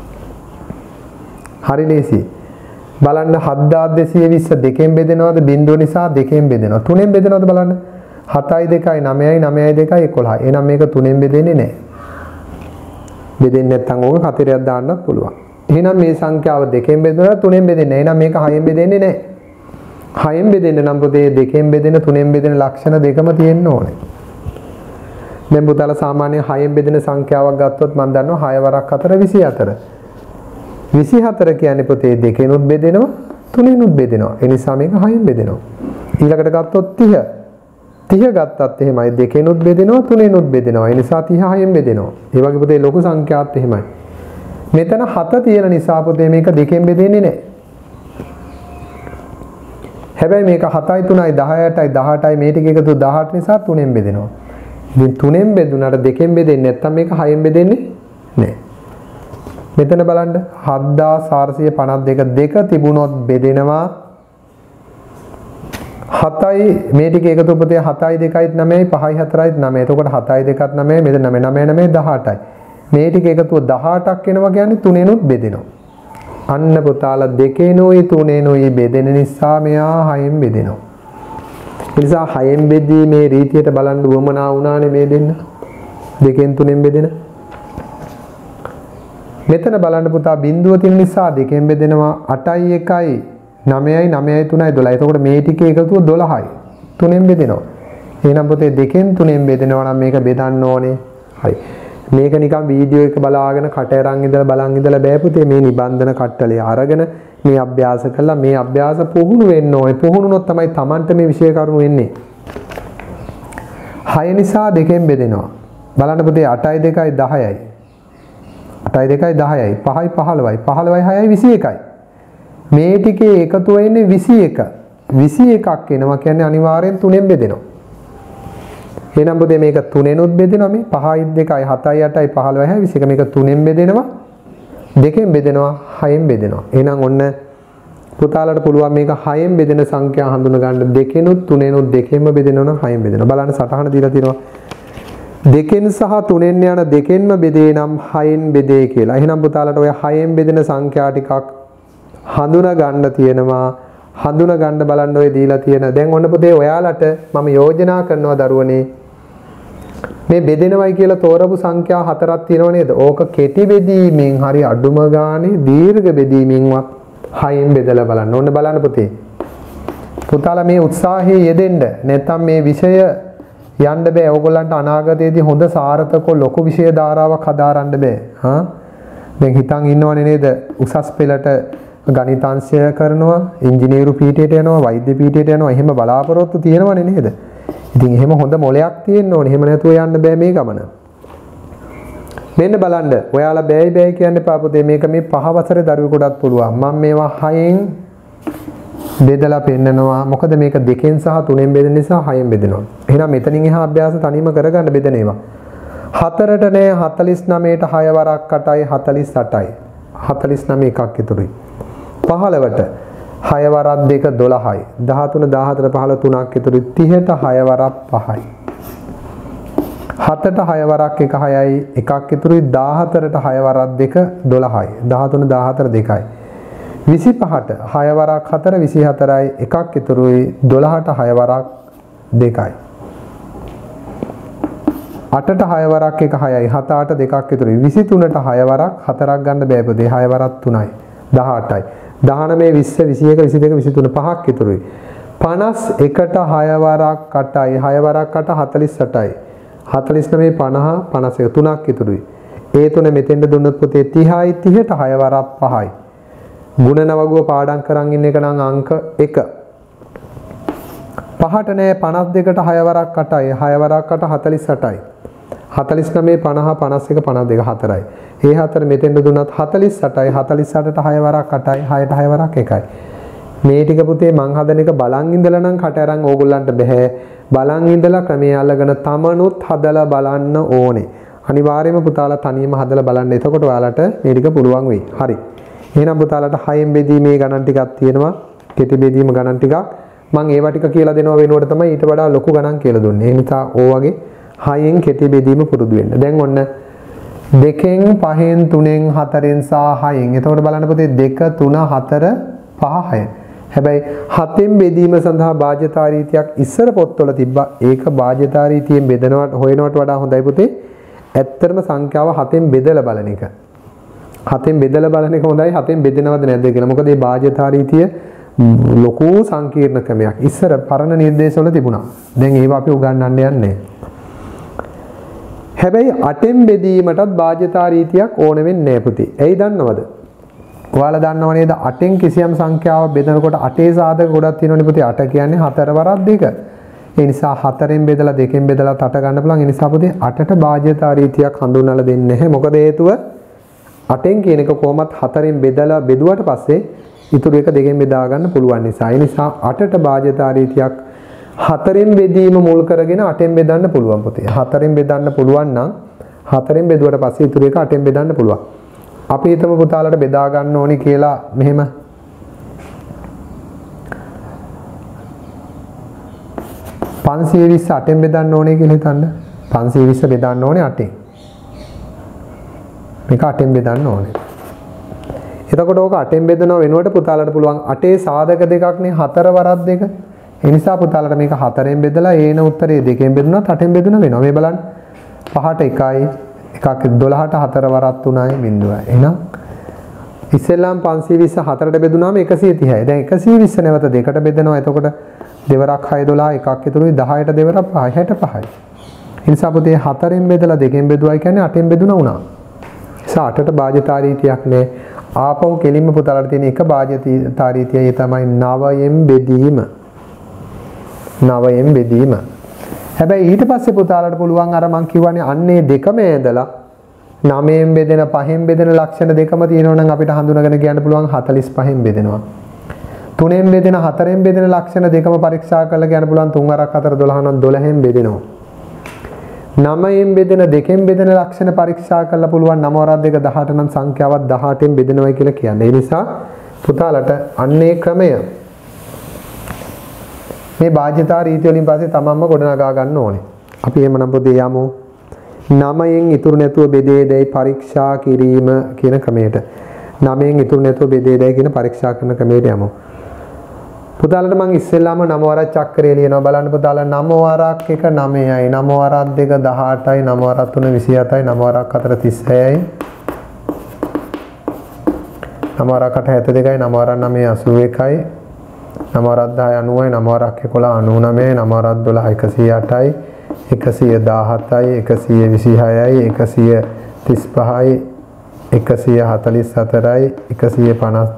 හරි ලේසි. බලන්න 7220 දෙකෙන් බෙදෙනවද? බිංදුව නිසා දෙකෙන් බෙදෙනවා. තුනෙන් බෙදෙනවද බලන්න. 7යි 2යි 9යි 9යි 2යි 11. එහෙනම් මේක තුනෙන් බෙදෙන්නේ නැහැ. බෙදෙන්නේ නැත්නම් ඕක කතරයක් දාන්නත් පුළුවන්. එහෙනම් මේ සංඛ්‍යාව දෙකෙන් බෙදුණා තුනෙන් බෙදෙන්නේ. එහෙනම් මේක 6ෙන් බෙදෙන්නේ නැහැ. 6ෙන් බෙදෙන්න නම් පුතේ දෙකෙන් බෙදෙන තුනෙන් බෙදෙන ලක්ෂණ දෙකම තියෙන්න ඕනේ. දැන් පුතාලා සාමාන්‍යයෙන් 6ෙන් බෙදෙන සංඛ්‍යාවක් ගත්තොත් මම දන්නවා 6 වරක් 4 24. 24 කියන්නේ පුතේ දෙකෙනුත් බෙදෙනවා තුනෙනුත් බෙදෙනවා. ඒ නිසා මේක 6ෙන් බෙදෙනවා. ඊළඟට ගත්තොත් 30. 30 ගත්තත් එහෙමයි දෙකෙනුත් බෙදෙනවා තුනෙනුත් බෙදෙනවා. ඒ නිසා 30 6ෙන් බෙදෙනවා. ඒ වගේ පුතේ ලොකු සංඛ්‍යාත් එහෙමයි. මෙතන 7 තියෙන නිසා පුතේ මේක දෙකෙන් බෙදෙන්නේ නැහැ. හැබැයි මේක 7යි 3යි 10යි 18යි මේ ටික එකතු 18 නිසා 3ෙන් බෙදෙනවා. ඉතින් 3ෙන් බෙදුනට 2ෙන් බෙදෙන්නේ නැත්නම් මේක 6ෙන් බෙදෙන්නේ නැහැ. මෙතන බලන්න 7452 දෙක තිබුණොත් බෙදෙනවා 7යි මේ ටික එකතු පුතේ 7යි 2යි 9යි 5යි 4යි 9. එතකොට 7යි 2ත් 9යි මෙතන 9 9 9 18යි. මේ ටික එකතුව 18ක් එනවා කියන්නේ 3ෙනුත් බෙදෙනවා. අන්න පුතාලා දෙකේනෝයි තුනේනෝයි බෙදෙන නිසා මෙයා 6ෙන් බෙදෙනවා. ඒ නිසා 6ෙන් බෙදීමේ රීතියට බලන්න උවමනා වුණානේ මේ දෙන්න. දෙකෙන් තුනෙන් බෙදෙන. මෙතන බලන්න පුතා බිංදුව තියෙන නිසා දෙකෙන් බෙදෙනවා 8යි 1යි 9යි 9යි 3යි 12. එතකොට මේ ටිකේ එකතුව 12යි. තුනෙන් බෙදෙනවා. එහෙනම් පුතේ දෙකෙන් තුනෙන් බෙදෙනවා නම් මේක බෙදන්න ඕනේ. හරි. මේක නිකන් වීඩියෝ එක බලාගෙන කට අරන් ඉඳලා බලන් ඉඳලා බෑ පුතේ මේ නිබන්ධන කට්ටලේ අරගෙන මේ අභ්‍යාස කළා මේ අභ්‍යාස පුහුණු වෙන්න ඕනේ. පුහුණුනොත් තමයි Tamanට මේ විෂය කරුණු වෙන්නේ. 6 නිසා දෙකෙන් බෙදෙනවා. බලන්න පුතේ 8යි 2යි 10යි. 8යි 2යි 10යි 5යි 15යි 15යි 6යි 21යි. මේ ටිකේ එකතු වෙන්නේ 21. 21ක් එනවා කියන්නේ අනිවාර්යෙන් 3ෙන් බෙදෙනවා. එහෙනම් පුතේ මේක 3ෙනුත් බෙදෙනවා මේ 5යි 2යි 7යි 8යි 15යි 21 මේක 3ෙන් බෙදෙනවා දෙකෙන් බෙදෙනවා 6ෙන් බෙදෙනවා. එහෙනම් ඔන්න පුතාලට පුළුවන් මේක 6ෙන් බෙදෙන සංඛ්‍යා හඳුන ගන්න දෙකෙනුත් තුනෙනුත් දෙකෙන්ම බෙදෙනවා නම් 6ෙන් බෙදෙනවා. බලන්න සටහන දීලා තියෙනවා. දෙකෙන් සහ තුනෙන් යන දෙකෙන්ම බෙදේ නම් 6ෙන් බෙදේ කියලා. එහෙනම් පුතාලට ඔය 6ෙන් බෙදෙන සංඛ්‍යා ටිකක් හඳුන ගන්න තියෙනවා. හඳුන ගන්න බලන්න ඔය දීලා තියෙන. දැන් ඔන්න පුතේ ඔයාලට මම යෝජනා කරනවා දරුවනේ මේ බෙදෙනවයි කියලා තෝරපු සංඛ්‍යා 4ක් තියෙනව නේද? ඕක කෙටි බෙදීමෙන් හරි අඩුම ගානේ දීර්ඝ බෙදීමෙන්වත් 6ෙන් බෙදලා බලන්න. ඔන්න බලන්න පුතේ. පුතාලා මේ උත්සාහයේ යෙදෙන්න. නැත්නම් මේ විෂය යන්න බෑ. ඕගොල්ලන්ට අනාගතයේදී හොඳ සාර්ථක ලොකු විෂය ධාරාවක් හදාරන්න බෑ. හා? දැන් හිතන් ඉන්නවනේ නේද? උසස් පෙළට ගණිතාංශය කරනවා, ඉංජිනේරු පීඨයට යනවා, වෛද්‍ය පීඨයට යනවා. එහෙම බලාපොරොත්තු තියෙනවනේ නේද? ඉතින් එහෙම හොඳ මොලයක් තියෙන්න ඕනේ. එහෙම නැතුව යන්න බෑ මේ ගමන. මෙන්න බලන්න. ඔයාලා බෑයි බෑයි කියන්නේ පාපුතේ මේක මේ 5 වසරේ දරුවෙකුටත් පුළුවන්. මම මේවා 6ෙන් බෙදලා පෙන්නනවා. මොකද මේක දෙකෙන් සහ තුනෙන් බෙදෙන නිසා 6ෙන් බෙදෙනවා. එහෙනම් මෙතනින් එහා අභ්‍යාස තනියම කරගන්න බෙදෙන ඒවා. 4ට නෑ 49ට 6 වරක් 8යි 48යි. 49 එකක් ඉතුරුයි. 15ට 6 වරක් 2 12යි. 13 14 15 3ක් ඉතුරුයි. 30ට 6 වරක් 5යි. 7ට 6 වරක් 1 6යි. එකක් ඉතුරුයි. 14ට 6 වරක් 2 12යි. 13 14 2යි. 25ට 6 වරක් 4 24යි. එකක් ඉතුරුයි. 12ට 6 වරක් 2යි. 8ට 6 වරක් 1 6යි. 7 8 දෙකක් ඉතුරුයි. 23ට 6 වරක් 4ක් ගන්න බෑ පුතේ. 6 වරක් 3යි. 18යි. 19 20 21 22 23 පහක් ඉතුරුයි. 51ට 6 වරක් 8යි. 6 වරක් 8 48යි. 49 50 51 3ක් ඉතුරුයි. ඒ තුන මෙතෙන්ට දුන්නොත් පුතේ 30යි 30ට 6 වරක් 5යි. ගුණන වගුව පාඩම් කරන් ඉන්න එක නම් අංක 1. 5ට නෑ 52ට 6 වරක් 8යි. 6 වරක් 8 48යි. 49 50 51 52 4යි. ඒ හතර මෙතෙන්ට දුන්නත් 48යි. 48ට 6 වරක් 8යි. 6ට 6 වරක් 1යි. මේ ටික පුතේ මං හදන එක බලන් ඉඳලා නම් කට අරන් ඕගොල්ලන්ට බෑ. බලන් ඉඳලා ක්‍රමයේ අල්ලගෙන තමනුත් හදලා බලන්න ඕනේ. අනිවාර්යයෙන්ම පුතාලා තනියම හදලා බලන්න. එතකොට ඔයාලට මේ ටික පුළුවන් වෙයි. හරි. එහෙනම් පුතාලට 6න් බෙදීමේ ගණන් ටිකක් තියෙනවා. කෙටි බෙදීම ගණන් ටිකක්. මම ඒවා ටික කියලා දෙනවා වෙනුවට තමයි ඊට වඩා ලොකු ගණන් කියලා දුන්නේ. ඒ නිසා ඕ වගේ 6න් කෙටි බෙදීම පුරුදු වෙන්න. දැන් ඔන්න 2න් 5න් 3න් 4න් සහ 6න්. එතකොට බලන්න පුතේ 2 3 4 5 6. හැබැයි 7න් බෙදීම සඳහා භාජ්‍යතා රීතියක් ඉස්සර පොත්වල තිබ්බා. ඒක භාජ්‍යතා රීතියෙන් බෙදනවට හොයනවට වඩා හොඳයි පුතේ. ඇත්තටම සංඛ්‍යාව 7න් බෙදලා බලන එක. 7න් බෙදලා බලන එක හොඳයි 7න් බෙදෙනවද නැද්ද කියලා. මොකද මේ භාජ්‍යතා රීතිය ලොකු සංකීර්ණ ක්‍රමයක්. ඉස්සර පරණ නිර්දේශවල තිබුණා. දැන් ඒව අපි උගන්වන්න යන්නේ. හැබැයි 8න් බෙදීමටත් භාජ්‍යතා රීතියක් ඕන වෙන්නේ නැහැ පුතේ. ඇයි දන්නවද? ඔයාලා දන්නව නේද 8න් කිසියම් සංඛ්‍යාවක් බෙදනකොට 8 සාධක ගොඩක් තියෙනවනේ පුතේ. 8 කියන්නේ 4 වරක් 2. ඒ නිසා 4න් බෙදලා 2න් බෙදලා 8 ගන්න පුළුවන්. ඒ නිසා පුතේ 8ට භාජ්‍යතා රීතියක් හඳුන්වලා දෙන්නේ නැහැ. මොකද හේතුව 8න් කියන එක කොහොමත් 4න් බෙදලා බෙදුවට පස්සේ ඉතුරු එක 2න් බෙදා ගන්න පුළුවන් නිසා. ඒ නිසා 8ට භාජ්‍යතා රීතියක් 4න් බෙදීම මුල් කරගෙන 8න් බෙදන්න පුළුවන් පුතේ. 4න් බෙදන්න පුළුවන් නම් 4න් බෙදුවට පස්සේ ඉතුරු එක 8න් බෙදන්න පුළුවන්. අපි හිතමු පුතාලට බෙදා ගන්න ඕනි කියලා මෙහෙම 520 8න් බෙදන්න ඕනේ කියලා හිතන්න. 520 බෙදන්න ඕනේ 8න්. මේක 8න් බෙදන්න ඕනේ. එතකොට ඕක 8න් බෙදනවා වෙනුවට පුතාලට පුළුවන් 8 සාධක දෙකක්නේ 4 වරක් 2. ඒ නිසා පුතාලට මේක 4න් බෙදලා ඒන උත්තරේ 2න් බෙදුනත් 8න් බෙදුන වෙනවා. මේ බලන්න 5ට 1යි එකක් 12ට 4 වරක් 3යි බිඳුවයි. එහෙනම් ඉස්සෙල්ලාම 520 4ට බෙදුනාම 130යි. දැන් 120 නැවත 2ට බෙදනවා. එතකොට දෙවරක් 6 12 එකක් ඉතුරුයි 10ට දෙවරක් 5යි 65යි. ඒ නිසා පුතේ 4න් බෙදලා 2න් බෙදුවයි කියන්නේ 8න් බෙදුනා වුණා. ඒ නිසා 8ට භාජ්‍යතා රීතියක් නෑ. ආපහු කෙලින්ම පුතාලට තියෙන එක භාජ්‍යතා රීතිය ඒ තමයි 9න් බෙදීම. 9න් බෙදීම. හැබැයි ඊට පස්සේ පුතාලට පුළුවන් අර මං කියවනේ අන්නේ දෙකම ඇදලා 9න් බෙදෙන 5න් බෙදෙන ලක්ෂණ දෙකම තියෙනවා නම් අපිට හඳුනගෙන කියන්න පුළුවන් 45න් බෙදෙනවා. 3න් බෙදෙන 4න් බෙදෙන ලක්ෂණ දෙකම පරීක්ෂා කරලා කියන්න පුළුවන් 3 වරක් 4 12 නම් 12න් බෙදෙනවා. 9න් බෙදෙන 2න් බෙදෙන ලක්ෂණ පරීක්ෂා කරලා පුළුවන් 9 වරක් 2 18 නම් සංඛ්‍යාවක් 18න් බෙදෙනවයි කියලා කියන්නේ. ඒ නිසා පුතාලට අන්නේ ක්‍රමය මේ භාජ්‍යතා රීතිය වලින් පස්සේ තමන්ම ගොඩනගා ගන්න ඕනේ. අපි එහෙමනම් පොතේ යමු 9න් ඉතුරු නැතුව බෙදේදයි පරීක්ෂා කිරීම කියන ක්‍රමයට. 9න් ඉතුරු නැතුව බෙදේදයි කියන පරීක්ෂා කරන ක්‍රමයට යමු. පුතාලට මම ඉස්සෙල්ලාම 9 වරක් චක්‍රය ලියනවා. බලන්න පුතාලා 9 වරක් 1 9යි 9 වරක් 2 18යි 9 වරක් 3 27යි 9 වරක් 4 36යි 9 වරක් 8 72යි 9 වරක් 9 81යි 9 වරක් 10 90යි 9 වරක් 11 99යි 9 වරක් 12 108යි 117යි 126යි 135යි 144යි 152යි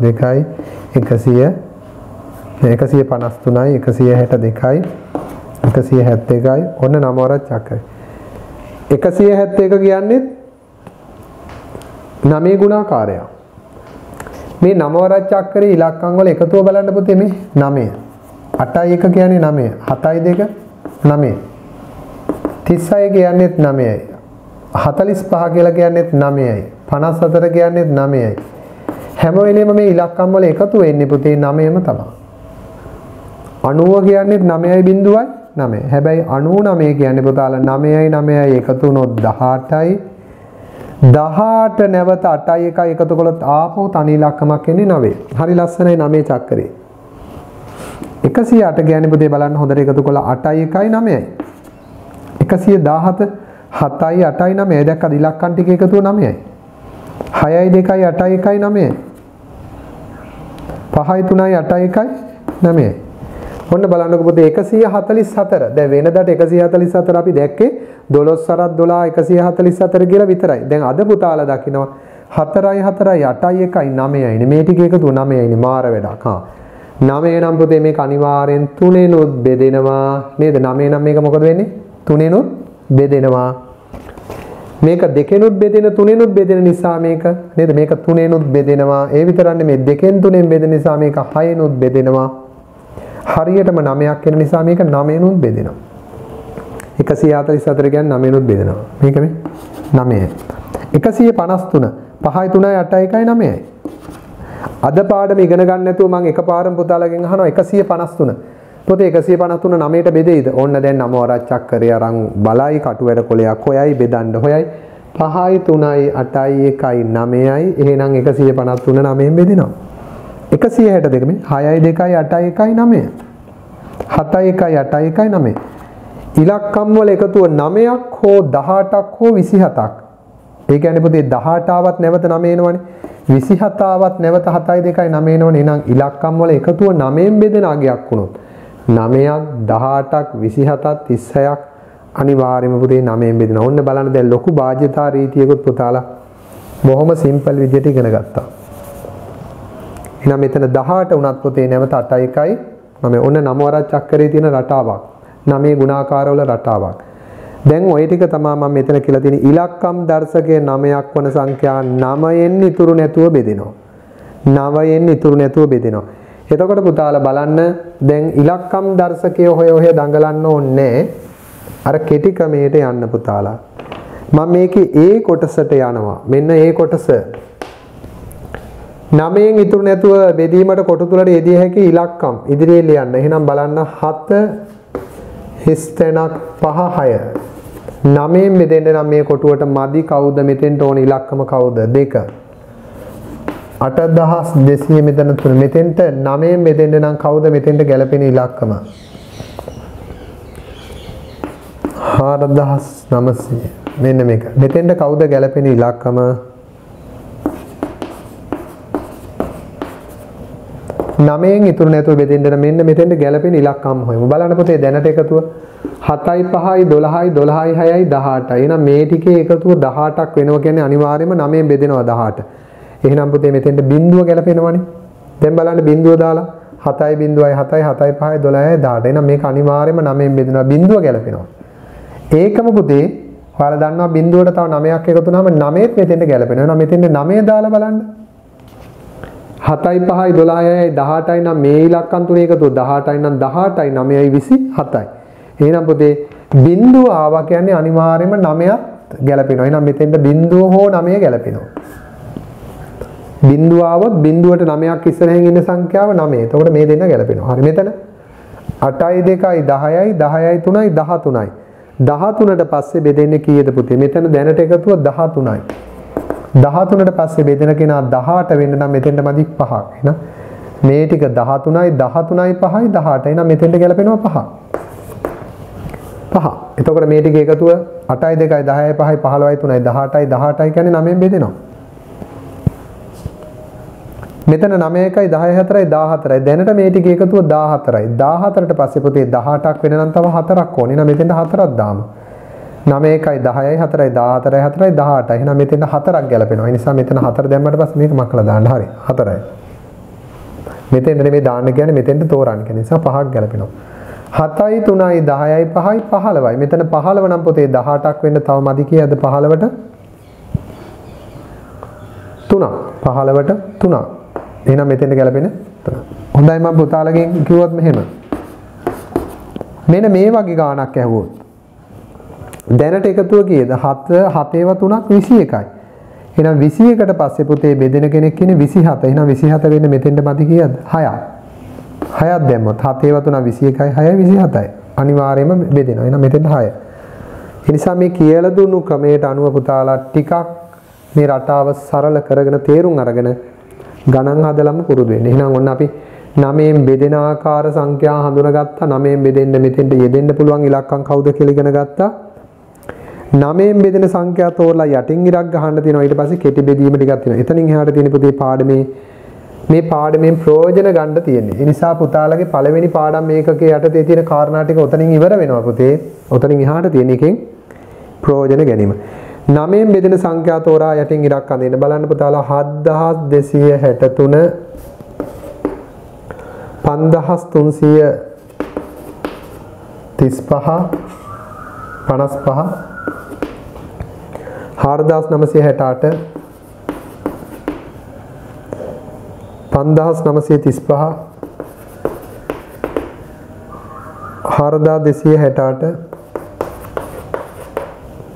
153යි 162යි 171යි ඔන්න 9 වරක් චක්‍රය. 171 කියන්නේ 9 ගුණාකාරයක්. මේ 9 වරක් චක්‍රයේ ඉලක්කම් වල එකතුව බලන්න පුතේ මේ 9. 8යි 1 කියන්නේ 9. 7යි 2 9. 36 කියන්නේත් 9යි. 45 කියලා කියන්නේත් 9යි. 54 කියන්නේත් 9යි. හැම වෙලේම මේ ඉලක්කම් වල එකතු වෙන්නේ පුතේ 9ම තමයි. 90 කියන්නේත් 9යි බිඳුවයි 9. හැබැයි 99 කියන්නේ පුතාලා 9යි 9යි එකතු වුණොත් 18යි. 18 නැවත 8යි 1යි එකතු කළොත් ආපහු තනි ඉලක්කමක් එන්නේ 9. හරි ලස්සනයි 9 චක්‍රේ. 108 කියන්නේ පුතේ බලන්න හොඳට එකතු කළා 8යි 1යි 9යි. 117 7යි 8යි 9යි දැක්කද ඉලක්කම් ටික එකතුව 9යි. 6යි 2යි 8යි 1යි 9යි. 5යි 3යි 8යි 1යි 9යි. ඔන්න බලන්නකො පුතේ 144. දැන් වෙනදාට 144 අපි දැක්කේ 12 සරත් 12 144 කියලා විතරයි. දැන් අද පුතාලා දකිනවා 4යි 4යි 8යි 1යි 9යිනේ. මේ ටික එකතුව 9යිනේ මාර වැඩක්. 9 නම් පුතේ මේක අනිවාර්යෙන් 3ෙනුත් බෙදෙනවා නේද? 9 නම් මේක මොකද වෙන්නේ? 3ෙනුත් බෙදෙනවා. මේක 2ෙනුත් බෙදෙන 3ෙනුත් බෙදෙන නිසා මේක නේද? මේක 3ෙනුත් බෙදෙනවා. ඒ විතරක් නෙමෙයි 2ෙන් 3ෙන් බෙදෙන නිසා මේක 6ෙනුත් බෙදෙනවා. හරියටම 9ක් වෙන නිසා මේක 9ෙනුත් බෙදෙනවා. 144 කියන්නේ 9ෙනුත් බෙදෙනවා. මේක මේ 9යි. 153 5යි 3යි 8යි 1යි 9යි. අද පාඩම ඉගෙන ගන්න නැතුව මම එකපාරම පුතාලගෙන් අහනවා 153. පොතේ 153 9ට බෙදෙයිද? ඕන්න දැන් 9 වරච්චක් කරේ අරන් බලයි කටුවැඩ කොලයක් හොයයි බෙදන්න හොයයි 5යි 3යි 8යි 1යි 9යි එහෙනම් 153 9ෙන් බෙදෙනවා. 162 මේ 6යි 2යි 8යි 1යි 9. 7යි 1යි 8යි 1යි 9. ඉලක්කම් වල එකතුව 9ක් හෝ 18ක් හෝ 27ක්. ඒ කියන්නේ පුතේ 18වත් නැවත 9 එනවනේ. 27වත් නැවත 7යි 2යි 9 එනවනේ. එහෙනම් ඉලක්කම් වල එකතුව 9ෙන් බෙදෙන අගයක් වුණොත් 9ක් 18ක් 27ක් 36ක් අනිවාර්යයෙන්ම පුතේ 9ෙන් බෙදෙනවා. ඔන්න බලන්න දැන් ලොකු බාජ්‍යතා රීතියකුත් පුතාලා බොහොම සිම්පල් විදිහට ඉගෙන ගත්තා. එහෙනම් මෙතන 18 උනත් පුතේ නැවත 8යි 1යි 9 ඔන්න 9 වරක් චක්‍රයේ තියෙන රටාවක්. 9 ගුණාකාරවල රටාවක්. දැන් ওই ටික තමයි මම මෙතන කියලා තියෙන ඉලක්කම් දර්ශකයේ 9ක් වන සංඛ්‍යා 9ෙන් ඉතුරු නැතුව බෙදෙනවා. 9ෙන් ඉතුරු නැතුව බෙදෙනවා. එතකොට පුතාලා බලන්න දැන් ඉලක්කම් දර්ශකයේ හොය දඟලන්න ඕනේ අර කෙටි ක්‍රමයට යන්න පුතාලා. මම මේකේ A කොටසට යනවා. මෙන්න A කොටස. 9ෙන් ඉතුරු නැතුව බෙදීමට කොටු තුලට යෙදිය හැකි ඉලක්කම් ඉදිරියේ ලියන්න. එහෙනම් බලන්න 7 හිස් තැනක් 5 6. 9ෙන් බෙදෙන්න නම් මේ කොටුවට මදි කවුද මෙතෙන්ට ඕන ඉලක්කම කවුද? 2. 8200 මෙතන 3. මෙතෙන්ට 9ෙන් බෙදෙන්න නම් කවුද මෙතෙන්ට ගැලපෙන ඉලක්කම? 4900. මෙන්න මේක. මෙතෙන්ට කවුද ගැලපෙන ඉලක්කම? 9ෙන් ඉතුරු නැතුව බෙදෙන්න මෙන්න මෙතෙන්ට ගැලපෙන ඉලක්කම් හොයමු. බලන්න පුතේ දැනට එකතුව 7යි 5යි 12යි 12යි 6යි 18යි. එහෙනම් මේ ටිකේ එකතුව 18ක් වෙනවා කියන්නේ අනිවාර්යයෙන්ම 9ෙන් බෙදෙනවා 18. එහෙනම් පුතේ මෙතෙන්ට බිඳුව ගැලපෙනවනේ. දැන් බලන්න බිඳුව දාලා 7යි බිඳුවයි 7යි 7යි 5යි 12යි 18. එහෙනම් මේක අනිවාර්යයෙන්ම 9ෙන් බෙදෙනවා බිඳුව ගැලපෙනවා. ඒකම පුතේ ඔයාලා දන්නවා බිඳුවට තව 9ක් එකතු වුනහම 9ත් මෙතෙන්ට ගැලපෙනවා. එහෙනම් මෙතෙන්ට 9 දාලා බලන්න. 7යි 5යි 12යි 18යි නම් මේ ඉලක්කම් තුනේ එකතු 18යි නම් 18යි 9යි 27යි. එහෙනම් පුතේ බිඳුව ආවා කියන්නේ අනිවාර්යයෙන්ම 9ක් ගැලපෙනවා. එහෙනම් මෙතෙන්ට බිඳුව හෝ 9 ගැලපෙනවා. බිඳුව ආවොත් බිඳුවට 9ක් ඉස්සරහින් ඉන්න සංඛ්‍යාව 9. එතකොට මේ දෙන්න ගැලපෙනවා. හරි මෙතන 8යි 2යි 10යි 10යි 3යි 13යි. 13ට පස්සේ බෙදෙන්නේ කීයද පුතේ? මෙතන දැනට එකතුව 13යි. 13ට පස්සේ බෙදෙන කෙනා 18 වෙන්න නම් මෙතෙන්ට මදි 5ක්. එහෙනම් මේ ටික 13යි 13යි 5යි 18. එහෙනම් මෙතෙන්ට ගැලපෙනවා 5. 5. එතකොට මේ ටික එකතුව 8යි 2යි 10යි 5යි 15යි 3යි 18යි 18යි කියන්නේ 9ෙන් බෙදෙනවා. මෙතන 9යි 10යි 4යි 14යි. දැනට මේ ටික එකතුව 14යි. 14ට පස්සේ පුතේ 18ක් වෙන නම් තව 4ක් ඕනේ. එහෙනම් මෙතෙන්ට 4ක් දාමු. 9යි 10යි 4යි 14යි 4යි 18යි. එහෙනම් මෙතෙන්ට 4ක් ගැලපෙනවා. ඒ නිසා මෙතන 4 දැම්මට පස්සේ මේක මකලා දාන්න. හරි 4යි. මෙතෙන්ට නෙමෙයි දාන්න කියන්නේ මෙතෙන්ට තෝරන්න කියන්නේ. නිසා 5ක් ගැලපෙනවා. 7යි 3යි 10යි 5යි 15යි. මෙතන 15 නම් පුතේ 18ක් වෙන්න තව මදි කීයද 15ට? 3ක්. 15ට 3ක්. එහෙනම් මෙතෙන්ට ගැලපෙන 3. හොඳයි මම පුතාලගෙන් කිව්වොත් මෙහෙම. මෙන්න මේ වගේ ගාණක් ඇහුවොත් දැනට එකතුව කීයද? 7 7ව 3ක් 21යි. එහෙනම් 21ට පස්සේ පුතේ බෙදෙන කෙනෙක් ඉන්නේ 27. එහෙනම් 27 වෙන්නේ මෙතෙන්ට මදි කීයද? 6ක්. 6ක් දැම්මොත් 7ව 3 21යි 6යි 27යි. අනිවාර්යයෙන්ම බෙදෙනවා. එහෙනම් මෙතෙන්ට 6. ඒ නිසා මේ කියලා දුන්නු ක්‍රමයට අනුව පුතාලා ටිකක් මේ රටාව සරල කරගෙන තේරුම් අරගෙන ගණන් හදලම පුරුදු වෙන්න. එහෙනම් ඔන්න අපි 9ෙන් බෙදෙන ආකාර සංඛ්‍යා හඳුනාගත්තා. 9ෙන් බෙදෙන්න මෙතෙන්ට යෙදෙන්න පුළුවන් ඉලක්කම් කවුද කියලා ඉගෙන ගත්තා. 9ෙන් බෙදෙන සංඛ්‍යා තෝරලා යටින් ඉරක් ගහන්න තියෙනවා. ඊට පස්සේ කෙටි බෙදීම ටිකක් තියෙනවා. එතනින් එහාට තියෙන පුතේ පාඩමේ මේ පාඩමෙන් ප්‍රයෝජන ගන්න තියෙන්නේ. ඒ නිසා පුතාලගේ පළවෙනි පාඩම් මේකකේ යටතේ තියෙන කාරණා ටික ඔතනින් ඉවර වෙනවා පුතේ. ඔතනින් එහාට තියෙන එකෙන් ප්‍රයෝජන ගැනීම. 9ෙන් බෙදෙන සංඛ්‍යා තෝරා යටින් ඉරක් අඳින්න බලන්න පුතාලා 7263 5335 55 4968 5935 4268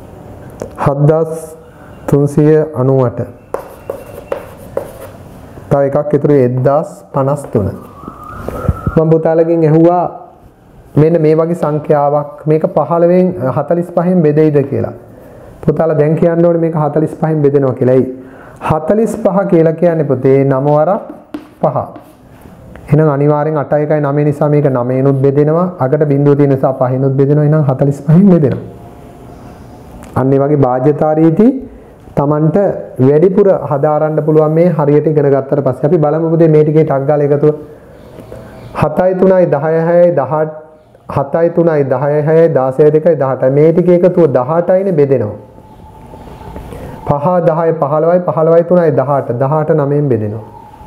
7398 තව තව එකක් ඉතුරු 1053. මම පුතාලගෙන් ඇහුවා මෙන්න මේ වගේ සංඛ්‍යාවක් මේක 15න් 45න් බෙදෙයිද කියලා. පුතාලා දැන් කියන්න ඕනේ මේක 45න් බෙදෙනවා කියලා. එයි 45 කියලා කියන්නේ පුතේ 9 වරක් 5. එහෙනම් අනිවාර්යෙන් 8 1යි 9 නිසා මේක 9නුත් බෙදෙනවා. අකට බිඳුව තියෙන නිසා 5නුත් බෙදෙනවා. එහෙනම් 45න් බෙදෙනවා. අන්න ඒ වගේ බාජ්‍යතා රීති Tamanට වැඩිපුර හදාරන්න පුළුවන් මේ හරියට ඉගෙන ගත්තට පස්සේ අපි බලමු පුතේ මේ ටිකේ ටක් ගාලා එකතුව 7යි 3යි 10යි 6යි 18 7යි 3යි 10යි 6යි 16යි 2යි 18යි මේ ටික එකතුව 18යිනේ බෙදෙනවා 5 10යි 15යි 15යි 3යි 18 18 9න් බෙදෙනවා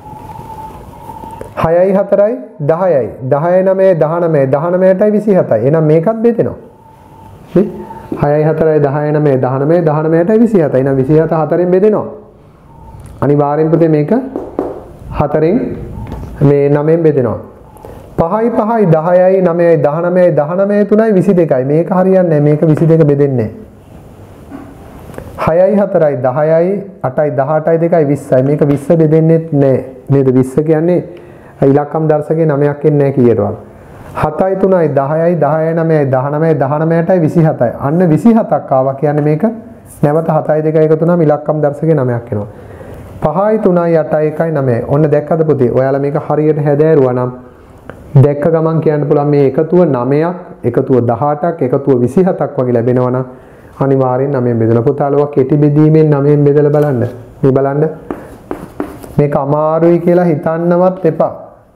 6යි 4යි 10යි 10යි 9යි 19යි 19ටයි 27යි එහෙනම් මේකත් බෙදෙනවා 6යි 4යි 10යි 9යි 19යි 19ටයි 27යි එහෙනම් 27 4න් බෙදෙනවා අනිවාර්යෙන් පුතේ මේක 4න් මේ 9න් බෙදෙනවා 5යි 5යි 10යි 9යි 19යි 19යි 3යි 22යි මේක හරියන්නේ නැහැ මේක 22 බෙදෙන්නේ නැහැ 6යි 4යි 10යි 8යි 18යි 2යි 20යි මේක 20 බෙදෙන්නේ නැහැ නේද 20 කියන්නේ ඉලක්කම් දර්ශකේ 9ක් එන්නේ නැහැ කීයටවත් 7යි 3යි 10යි 10යි 9යි 19යි 19ටයි 27යි අන්න 27ක් ආවා කියන්නේ මේක නැවත 7යි 2යි එකතු වුණාම ඉලක්කම් දර්ශකේ 9ක් එනවා 5යි 3යි 8යි 1යි 9යි ඔන්න දැක්කද පුතේ ඔයාලා මේක හරියට හැදෑරුවා නම් දැක්ක ගමන් කියන්න පුළුවන් මේ එකතුව 9ක් එකතුව 18ක් එකතුව 27ක් වගේ ලැබෙනවා නම් අනිවාර්යෙන් 9ෙන් බෙදලා පුතාලව කෙටි බෙදීමෙන් 9ෙන් බෙදලා බලන්න මේ බලන්න මේක අමාරුයි කියලා හිතන්නවත් එපා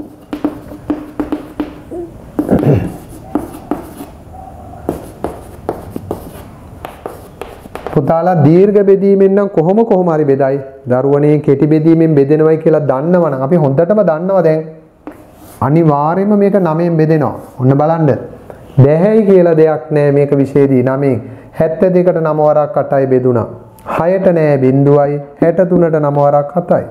පුතාලා දීර්ඝ බෙදීමෙන් නම් කොහොම හරි බෙදයි දරුවනේ කෙටි බෙදීමෙන් බෙදෙනවයි කියලා දන්නවනම් අපි හොඳටම දන්නවා දැන් අනිවාර්යයෙන්ම මේක 9ෙන් බෙදෙනවා. ඔන්න බලන්න. බැහැයි කියලා දෙයක් නැහැ මේක විශේෂදී 9ෙන් 72ට 9 වරක් 8යි බෙදුණා. 6ට නෑ බිඳුවයි 63ට 9 වරක් 7යි.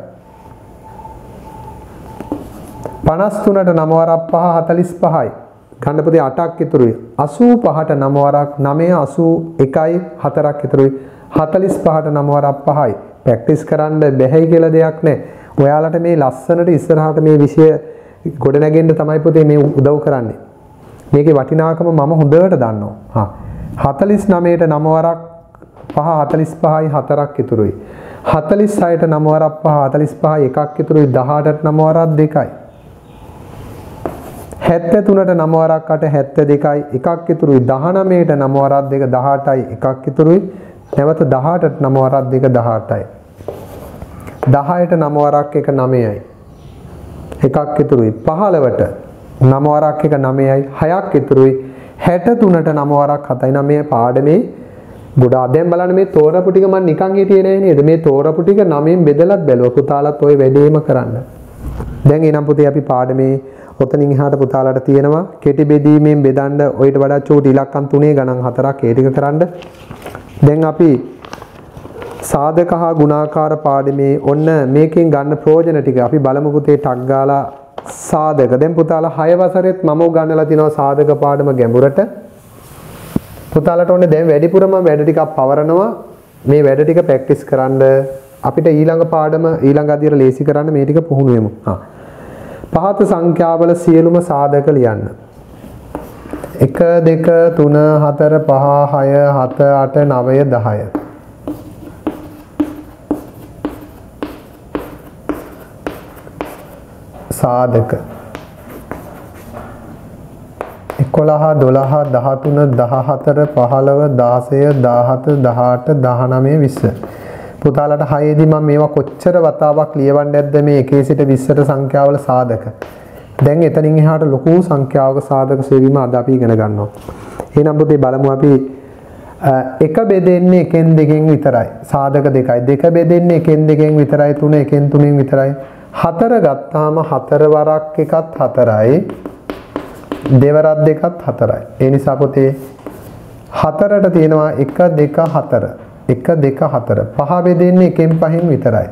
53ට 9 වරක් 5 45යි. ගන්න පුතේ 8ක් ඉතුරුයි. 85ට 9 වරක් 9 81යි 4ක් ඉතුරුයි. 45ට 9 වරක් 5යි. ප්‍රැක්ටිස් කරන්න බැහැයි කියලා දෙයක් නැහැ. ඔයාලට මේ ලස්සනට ඉස්සරහට මේ විෂය ගොඩ නැගෙන්න තමයි පුතේ මේ උදව් කරන්නේ. මේකේ වටිනාකම මම හොඳට දන්නවා. 49ට 9 වරක් 5 45යි 4ක් ඉතුරුයි. 46ට 9 වරක් 5 45යි 1ක් ඉතුරුයි 18ට 9 වරක් 2යි. 73ට 9 වරක් 8 72යි 1ක් ඉතුරුයි 19ට 9 වරක් 2 18යි 1ක් ඉතුරුයි නැවත 18ට 9 වරක් 2 18යි. 10ට 9 වරක් 1 9යි. එකක් ඉතුරුයි 15ට 9 වරක් 1 9යි 6ක් ඉතුරුයි 63ට 9 වරක් 7යි නම් මේ පාඩමේ ගොඩාක් දැන් බලන්න මේ තෝරපු ටික මම නිකන් හිටියේ නෑ නේද මේ තෝරපු ටික 9න් බෙදලත් බැලුවා පුතාලත් ওই වැඩේම කරන්න දැන් එනම් පුතේ අපි පාඩමේ ඔතනින් එහාට පුතාලට තියෙනවා කෙටි බෙදීමෙන් බෙදන්න ඔයිට වඩා චූටි ඉලක්කම් 3 ගණන් 4ක් ඒ ටික කරන්න දැන් අපි සාධක හා ගුණාකාර පාඩමේ ඔන්න මේකෙන් ගන්න ප්‍රයෝජන ටික අපි බලමු පුතේ ටක් ගාලා සාධක දැන් පුතාලා 6 වසරෙත් මම උගන්වලා තිනවා සාධක පාඩම ගැඹුරට පුතාලට ඕනේ දැන් වැඩිපුරම වැඩ ටිකක් පවරනවා මේ වැඩ ටික ප්‍රැක්ටිස් කරන්න අපිට ඊළඟ පාඩම ඊළඟ අදියර ලේසි කරන්න මේ ටික පුහුණු වෙමු පහත සංඛ්‍යාවල සියලුම සාධක ලියන්න 1 2 3 4 5 6 7 8 9 10 සාධක 11 12 13 14 15 16 17 18 19 20 පුතාලට 6 දී මම මේවා කොච්චර වතාවක් ලියවන්න ඇද්ද මේ 1 සිට 20ට සංඛ්‍යාවල සාධක දැන් එතනින් එහාට ලොකු සංඛ්‍යාවක සාධක සෙවීම අද අපි ඉගෙන ගන්නවා එහෙනම් පුතේ බලමු අපි 1 බෙදෙන්නේ 1න් 2කින් විතරයි සාධක 2යි 2 බෙදෙන්නේ 1න් 2කින් විතරයි 3 1න් 3න් විතරයි 4 ගත්තාම 4 වරක් එකත් 4යි දෙවරක් දෙකත් 4යි ඒ නිසා පුතේ 4ට තියෙනවා 1 2 4 1 2 4 5 බෙදෙන්නේ 1න් 5න් විතරයි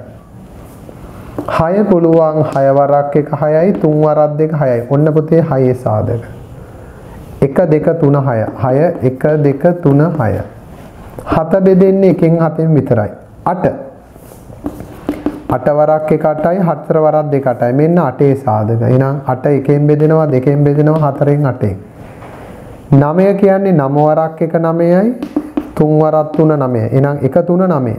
6 පුළුවන් 6 වරක් 1 6යි 3 වරක් 2 6යි ඔන්න පුතේ 6 සාධක 1 2 3 6 6 1 2 3 6 7 බෙදෙන්නේ 1න් 7න් විතරයි 8 8 වරක් 1 8යි 4 වරක් 2 8යි. මෙන්න 8 සාධක. එහෙනම් 8 1ෙන් බෙදෙනවා 2ෙන් බෙදෙනවා 4ෙන් 8ෙන්. 9 කියන්නේ 9 වරක් 1 9යි 3 වරක් 3 9යි. එහෙනම් 1 3 9.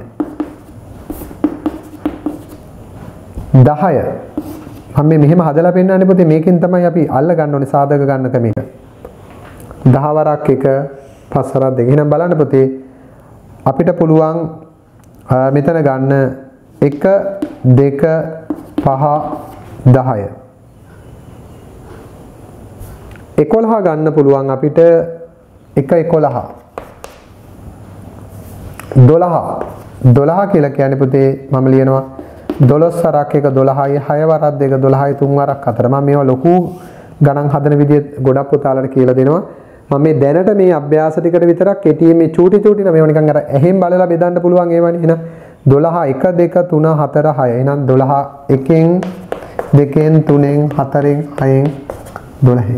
10. මම මෙහෙම හදලා පෙන්නන්නේ පුතේ මේකෙන් තමයි අපි අල්ල ගන්න ඕනේ සාධක ගන්න ක්‍රමයක. 10 වරක් 1 5 වරක් 2. එහෙනම් බලන්න පුතේ අපිට පුළුවන් මෙතන ගන්න 1 2 5 10 11 ගන්න පුළුවන් අපිට 1 11 12 කියලා කියන්නේ පුතේ මම ලියනවා 12 වරක් 1 12යි 6 වරක් 2 12යි 3 වරක් 4 මම මේවා ලොකු ගණන් හදන විදිය ගොඩක් පුතාලට කියලා දෙනවා මම මේ දැනට මේ අභ්‍යාස ටිකට විතරක් කෙටියෙන් මේ චූටි චූටි නම මේවා නිකන් අර ඇහෙන් බලලා බෙදන්න පුළුවන් ඒවනේ එහෙනම් 12 1 2 3 4 6 එහෙනම් 12 1ෙන් 2ෙන් 3ෙන් 4ෙන් 6ෙන් 12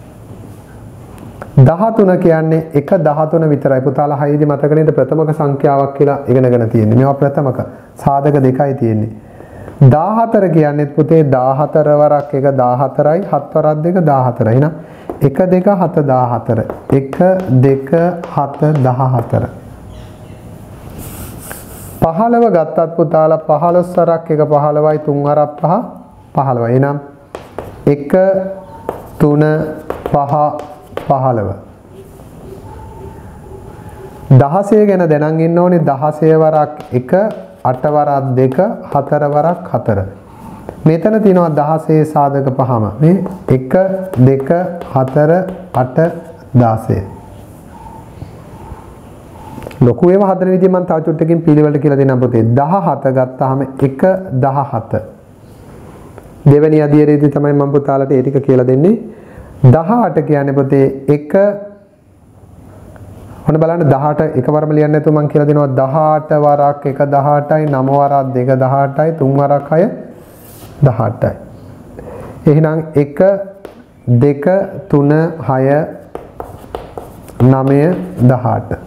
13 කියන්නේ 1 13 විතරයි පුතාලා 6 දී මතක නේද ප්‍රථමක සංඛ්‍යාවක් කියලා ඉගෙනගෙන තියෙන්නේ මේවා ප්‍රථමක සාධක දෙකයි තියෙන්නේ 14 කියන්නේ පුතේ 14 වරක් 1 14යි 7 වරක් 2 14 එහෙනම් 1 2 7 14 1 2 7 14 15 ගත්තත් පුතාලා 15 වරක් 1 15යි 3 වරක් 5 15 එහෙනම් 1 3 5 15 16 ගැන දැනන් ඉන්න ඕනේ 16 වරක් 1 8 වරක් 2 4 වරක් 4 මෙතන තියෙනවා 16 සාධක පහම මේ 1 2 4 8 16 ලොකු ඒවා හදන විදිහ මම තව චුට්ටකින් පිළිවෙලට කියලා දෙන්නම් පුතේ 17 ගත්තාම 1 17 දෙවෙනි අධ්‍යයනයේදී තමයි මම පුතාලට ඒ ටික කියලා දෙන්නේ 18 කියන්නේ පුතේ 1 ඔන්න බලන්න 18 එකවරම ලියන්න නැතුව මම කියලා දෙනවා 18 වරක් 1 18යි 9 වරක් 2 18යි 3 වරක් 6 18යි එහෙනම් 1 2 3 6 9 18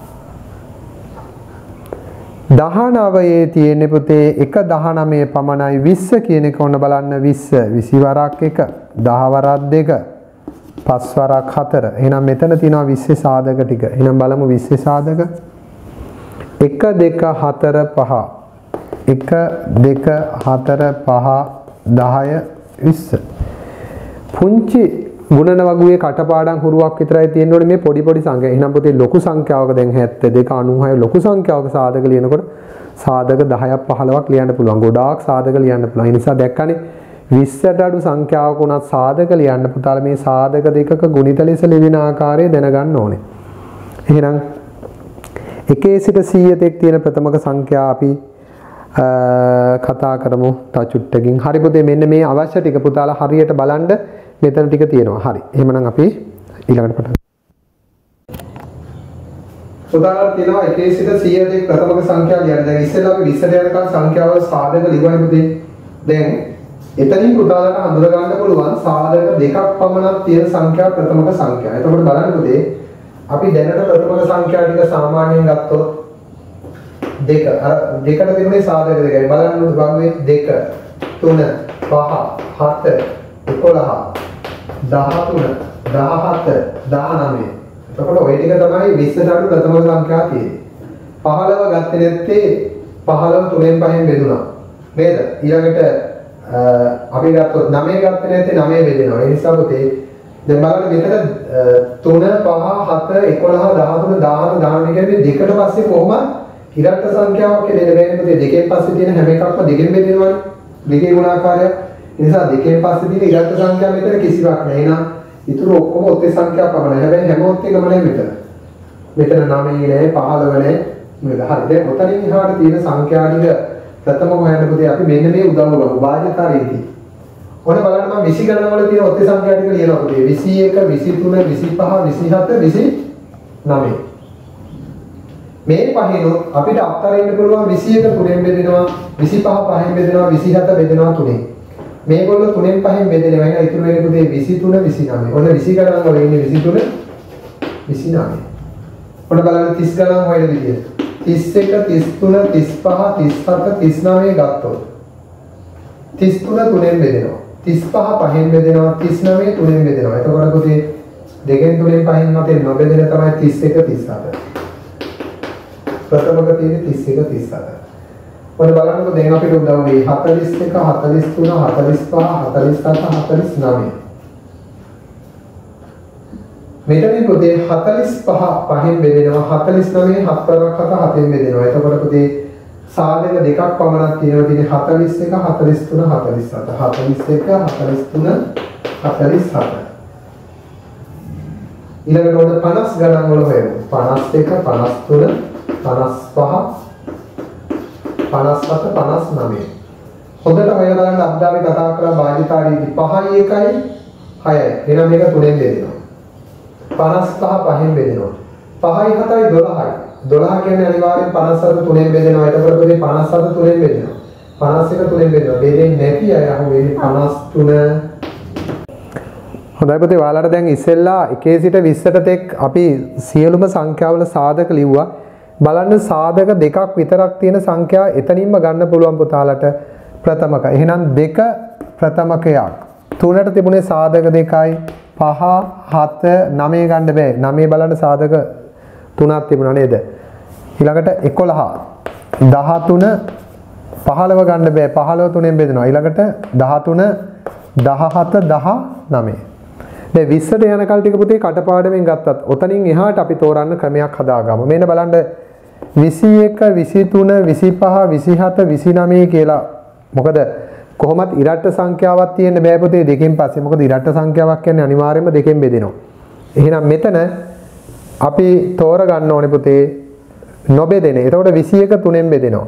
19 තියෙන්නේ පුතේ 1 19 පමණයි 20 කියන එක ඔන්න බලන්න 20 20 වරක් 1 10 වරක් 2 5 වරක් 4 එහෙනම් මෙතන තියෙනවා 20 සාධක ටික එහෙනම් බලමු 20 සාධක 1 2 4 5 1 2 4 5 10 20 පුංචි ගුණන වගුවේ කටපාඩම් හුරුවක් විතරයි තියෙන්නේ මේ පොඩි පොඩි සංඛ්‍යා. එහෙනම් පුතේ ලොකු සංඛ්‍යාවක දැන් 72 96 ලොකු සංඛ්‍යාවක සාධක ලියනකොට සාධක 10ක් 15ක් ලියන්න පුළුවන්. ගොඩාක් සාධක ලියන්න පුළුවන්. ඒ නිසා දැක්කනේ 20ට අඩු සංඛ්‍යාවක උනත් සාධක ලියන්න පුතාලා මේ සාධක දෙකක ගුණිත ලෙස ලියන ආකාරය දැනගන්න ඕනේ. එහෙනම් 1 සිට 100 තෙක් තියෙන ප්‍රථමක සංඛ්‍යා අපි කතා කරමු තව චුට්ටකින්. හරි පුතේ මෙන්න මේ අවශ්‍ය ටික පුතාලා හරියට බලන්න මෙතන ටික තියෙනවා. හරි. එහෙමනම් අපි ඊළඟට පටන් පුතාලා තියෙනවා 1 සිට 100 තෙක් ප්‍රථමක සංඛ්‍යා ලියන්න. දැන් ඉස්සෙල්ලා අපි 20ට යනකම් සංඛ්‍යාවල සාධක ලියුවනේ පුතේ. දැන් එතනින් පුතාලට හඳුනා ගන්න පුළුවන් සාධක දෙකක් පමණක් තියෙන සංඛ්‍යා ප්‍රථමක සංඛ්‍යා. එතකොට බලන්න පුතේ අපි දැනට ප්‍රථමක සංඛ්‍යා ටික සාමාන්‍යයෙන් ගත්තොත් දෙක අර දෙකට තිබුණේ සාධක දෙකයි. බලන්න වගේ 2 3 5 7 11 13 17 19 එතකොට ওই ටික තමයි 20ට අඩු ප්‍රථමක සංඛ්‍යා තියෙන්නේ. 15 ගත්තේ නැත්තේ 15 3ෙන් 5ෙන් බෙදුණා. නේද? ඊළඟට අපි ගත්තොත් 9 ගත්තේ නැත්තේ 9 බෙදෙනවා. ඒ නිසා පුතේ දැන් බලන්න මෙතන 3 5 7 11 13 14 15 කියන්නේ දෙකට පස්සේ කොහොමද ඉරට්ට සංඛ්‍යාවක් කියලා දෙන්නේ පුතේ දෙකෙන් පස්සේ තියෙන හැම එකක්ම දෙකෙන් බෙදෙනවානේ. දෙකේ ගුණාකාරය. ඒ නිසා දෙකෙන් පස්සේ තියෙන ඉරට්ට සංඛ්‍යාව මෙතන කිසිවක් නැහැ. එහෙනම් ඉතුරු ඔක්කොම ඔත්තේ සංඛ්‍යා පමණයි. හැබැයි හැමෝත් එකම නෙමෙයි මෙතන. මෙතන 9 නෑ 15 නෑ. මේක හරි. දැන් ඔතනින් එහාට තියෙන සංඛ්‍යා ටික ප්‍රථම හොයන්න පුතේ අපි මෙන්න මේ උදව් කරමු. වාජ්‍යතා රීති. ඔන්න බලන්න මම 20 ගණන වල තියෙන ඔත්තේ සංඛ්‍යා ටික ලියනවා පුතේ. 21 23 25 27 29. මේ පහිනුත් අපිට අත්තරින්න පුළුවන් 21 3ෙන් බෙදෙනවා 25 5ෙන් බෙදෙනවා 27 බෙදෙනවා 3ෙන් මේගොල්ලෝ 3ෙන් 5ෙන් බෙදෙනවා එහෙනම් ඉතුරු වෙන්නේ පුතේ 23 29 ඔන්න 20 ගණන් වල ඉන්නේ 23 29 ඔන්න බලන්න 30 ගණන් හොයන විදිය 31 33 35 37 39 ගත්තොත් 33 3ෙන් බෙදෙනවා. 35 5ෙන් බෙදෙනවා. 39 3ෙන් බෙදෙනවා. එතකොට පුතේ 2ෙන් 3ෙන් 5ෙන් 7ෙන් නොබෙදෙන තමයි 31 37. ප්‍රථමක තියෙන්නේ 31 37. ඔන්න බලන්නකො දැන් අපිට උදව් වෙයි 41 43 45 47 49. මෙතනින් පුතේ 45 5ෙන් බෙදෙනවා 49 7 7 7ෙන් බෙදෙනවා. එතකොට පුතේ සාධක දෙකක් පමණක් තියෙනවා. තියෙන්නේ 41 43 47 41 43 47. ඊළඟට උඩ 50 ගණන් වල හොයමු. 51 53 55 57 59. හොඳට හොයලා බලන්න අද්දාවේ කතා කරලා භාජිකාරීදී 5යි 1යි 6යි. එහෙනම් මේක 3ෙන් බෙදෙනවා. 55 5ෙන් බෙදෙනවා. 5යි 7යි 12යි. 12 කියන්නේ අනිවාර්යෙන් 57 3ෙන් බෙදෙනවා. එතකොට පුතේ 57 3ෙන් බෙදෙනවා. 51 3ෙන් බෙදෙනවා. බෙදෙන්නේ නැති අය අහුවෙන්නේ 53. හොඳයි පුතේ ඔයාලට දැන් ඉස්සෙල්ලා 1 සිට 20ට තෙක් අපි සියලුම සංඛ්‍යාවල සාධක ලිව්වා. බලන්න සාධක දෙකක් විතරක් තියෙන සංඛ්‍යා එතනින්ම ගන්න පුළුවන් පුතාලට ප්‍රථමක. එහෙනම් 2 ප්‍රථමකයක්. 3ට තිබුණේ සාධක 2යි 5 7 9 ගන්න බෑ. 9 බලන්න සාධක 3ක් තිබුණා නේද? ඊළඟට 11 13 15 ගන්න බෑ. 15 3ෙන් බෙදෙනවා. ඊළඟට 13 17 19. දැන් 20ට යනකල් ටික පුතේ කටපාඩමෙන් ගත්තත් ඔතනින් එහාට අපි තෝරන්න ක්‍රමයක් හදාගමු. මෙන්න බලන්න 21 23 25 27 29 කියලා. මොකද කොහොමත් ඉරට්ට සංඛ්‍යාවක් තියෙන්න බෑ පුතේ දෙකෙන් පස්සේ. මොකද ඉරට්ට සංඛ්‍යාවක් කියන්නේ අනිවාර්යයෙන්ම දෙකෙන් බෙදෙනවා. එහෙනම් මෙතන අපි තෝර ගන්න ඕනේ පුතේ නොබෙදෙන. එතකොට 21 3ෙන් බෙදෙනවා.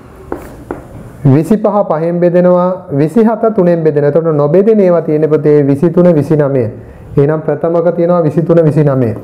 25 5ෙන් බෙදෙනවා. 27 3ෙන් බෙදෙනවා. එතකොට නොබෙදෙන ඒවා තියෙන්නේ පුතේ 23 29. එහෙනම් ප්‍රථමක තියෙනවා 23 29.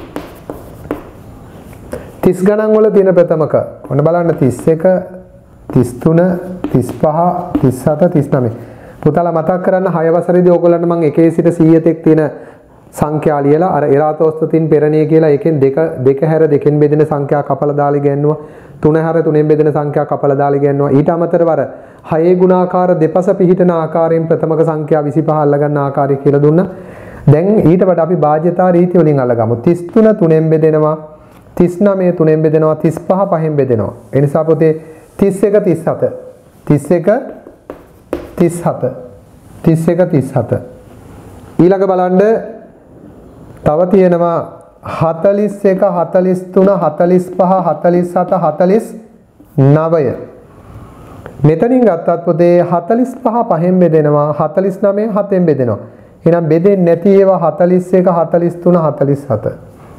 30 ගණන් වල තියෙන ප්‍රථමක. ඔන්න බලන්න 31 33 35 37 39. පුතාලා මතක් කරන්න 6 වසරේදී ඕගොල්ලන්ට මම 1 සිට 100 තෙක් තියෙන සංඛ්‍යා ලියලා අර එරාතෝස්තතින් පෙරණිය කියලා එකෙන් දෙක හැර දෙකෙන් බෙදෙන සංඛ්‍යා කපලා දාලා ඉගෙනුවා. 3 හැර 3ෙන් බෙදෙන සංඛ්‍යා කපලා දාලා ඉගෙනුවා. ඊට අමතරව අර 6 ගුණාකාර දෙපස පිහිටන ආකාරයෙන් ප්‍රථමක සංඛ්‍යා 25 අල්ලගන්න ආකාරය කියලා දුන්නා. දැන් ඊට වඩා අපි භාජ්‍යතා රීතිය වලින් අල්ලගමු. 33 3ෙන් බෙදෙනවා. 39 3ෙන් බෙදෙනවා. 35 5ෙන් බෙදෙනවා. ඒ නිසා පුතේ 31 37 31 37 31 37. ඊළඟ බලන්න තව තියෙනවා 41 43 45 47 49. මෙතනින් ගත්තත් පුතේ 45 5ෙන් බෙදෙනවා. 49 7ෙන් බෙදෙනවා. එහෙනම් බෙදෙන්නේ නැති ඒවා 41 43 47.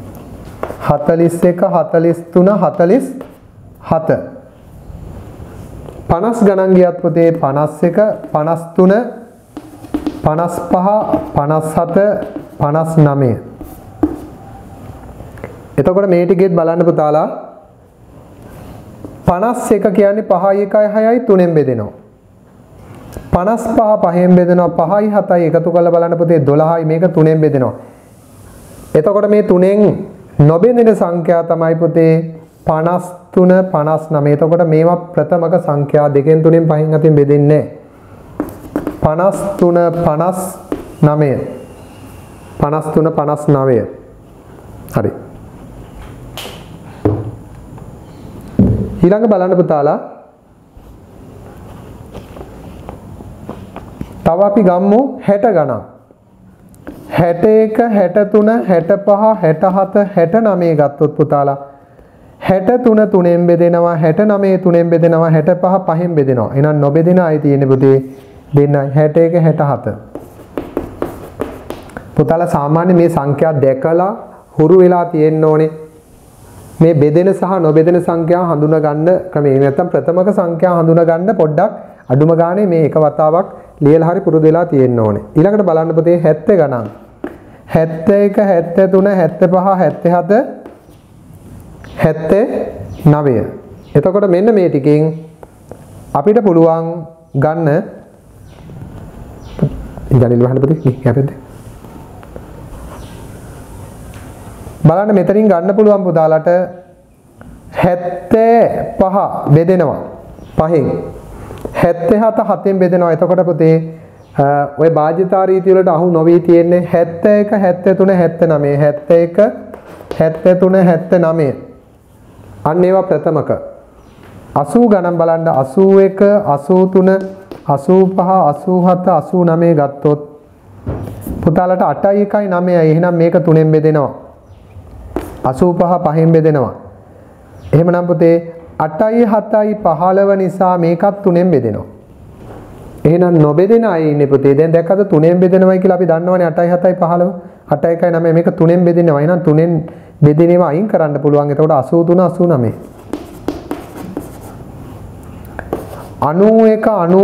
41 43 47. 50 ගණන් ගියත් පුතේ 51 53 55 57 59. එතකොට මේ ටිකෙත් බලන්න පුතාලා 51 කියන්නේ 5යි 1යි 6යි 3ෙන් බෙදෙනවා. 55 5ෙන් බෙදෙනවා. 5යි 7යි එකතු කරලා බලන්න පුතේ 12යි මේක 3ෙන් බෙදෙනවා. එතකොට මේ 3ෙන් නොබෙදෙන සංඛ්‍යා තමයි පුතේ 53 59. එතකොට මේවා ප්‍රථමක සංඛ්‍යා 2න් 3න් 5න් 7න් බෙදෙන්නේ නැහැ. 53 59. 53 59. හරි. ඊළඟ බලන්න පුතාලා තව අපි ගමු 60 ගණන්. 61 63 65 67 69 ගත්තොත් පුතාලා 63 3ෙන් බෙදෙනවා. 69 3ෙන් බෙදෙනවා. 65 5ෙන් බෙදෙනවා. එහෙනම් නොබෙදෙන අය තියෙන්නේ පුතේ දෙන්නයි 61 67. පුතාලා සාමාන්‍ය මේ සංඛ්‍යා දැකලා හුරු වෙලා තියෙන්න ඕනේ. මේ බෙදෙන සහ නොබෙදෙන සංඛ්‍යා හඳුනා ගන්න ක්‍රමය. නැත්නම් ප්‍රථමක සංඛ්‍යා හඳුනා ගන්න පොඩ්ඩක් අඩුම ගානේ මේ එක වතාවක් ලියලා හරි පුරුදු වෙලා තියෙන්න ඕනේ. ඊළඟට බලන්න පුතේ 70 ගණන්. 71 73 75 77 79. එතකොට මෙන්න මේ ටිකෙන් අපිට පුළුවන් ගන්න ඉඳන් ඉල්ලවන්න පුතේ යපෙද්ද බලන්න මෙතනින් ගන්න පුළුවන් පුතාලට 75 බෙදෙනවා 5න් 77 7න් බෙදෙනවා. එතකොට පුතේ ඔය භාජ්‍යතා රීතිය වලට අහු නොවී තියෙන්නේ 71 73 79 71 73 79. අන්න ඒවා ප්‍රථමක. 80 ගණන් බලන්න 81 83 85 87 89 ගත්තොත් පුතාලට 8යි 1යි 9යි. එහෙනම් මේක 3ෙන් බෙදෙනවා. 85 5ෙන් බෙදෙනවා. එහෙමනම් පුතේ 8යි 7යි 15 නිසා මේකත් 3ෙන් බෙදෙනවා. එහෙනම් නොබෙදෙන අය ඉන්නේ පුතේ. දැන් දැක්කද 3ෙන් බෙදෙනවයි කියලා අපි දන්නවනේ 8යි 7යි 15 8යි 1යි 9 මේක 3ෙන් බෙදෙනවා. එහෙනම් 3ෙන් බෙදෙනේවා අයින් කරන්න පුළුවන්. එතකොට 83 89 91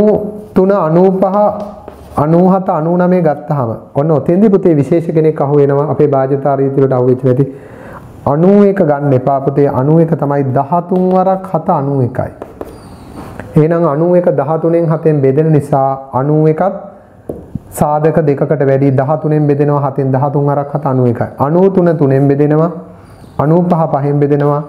93 95 97 99 ගත්තාම ඔන්න ඔතෙන්දී පුතේ විශේෂ කෙනෙක් අහු වෙනවා. අපේ භාජ්‍යතා රීතිය වලට අහු වෙච්ච නැති 91 ගන්න එපා පුතේ. 91 තමයි 13 වරක් 7 91යි. එහෙනම් 91 13න් 7ෙන් බෙදෙන නිසා 91ත් සාධක දෙකකට වැඩි 13න් බෙදෙනවා 7න් 13 වරක් 7 91යි. 93 3ෙන් බෙදෙනවා 95 5ෙන් බෙදෙනවා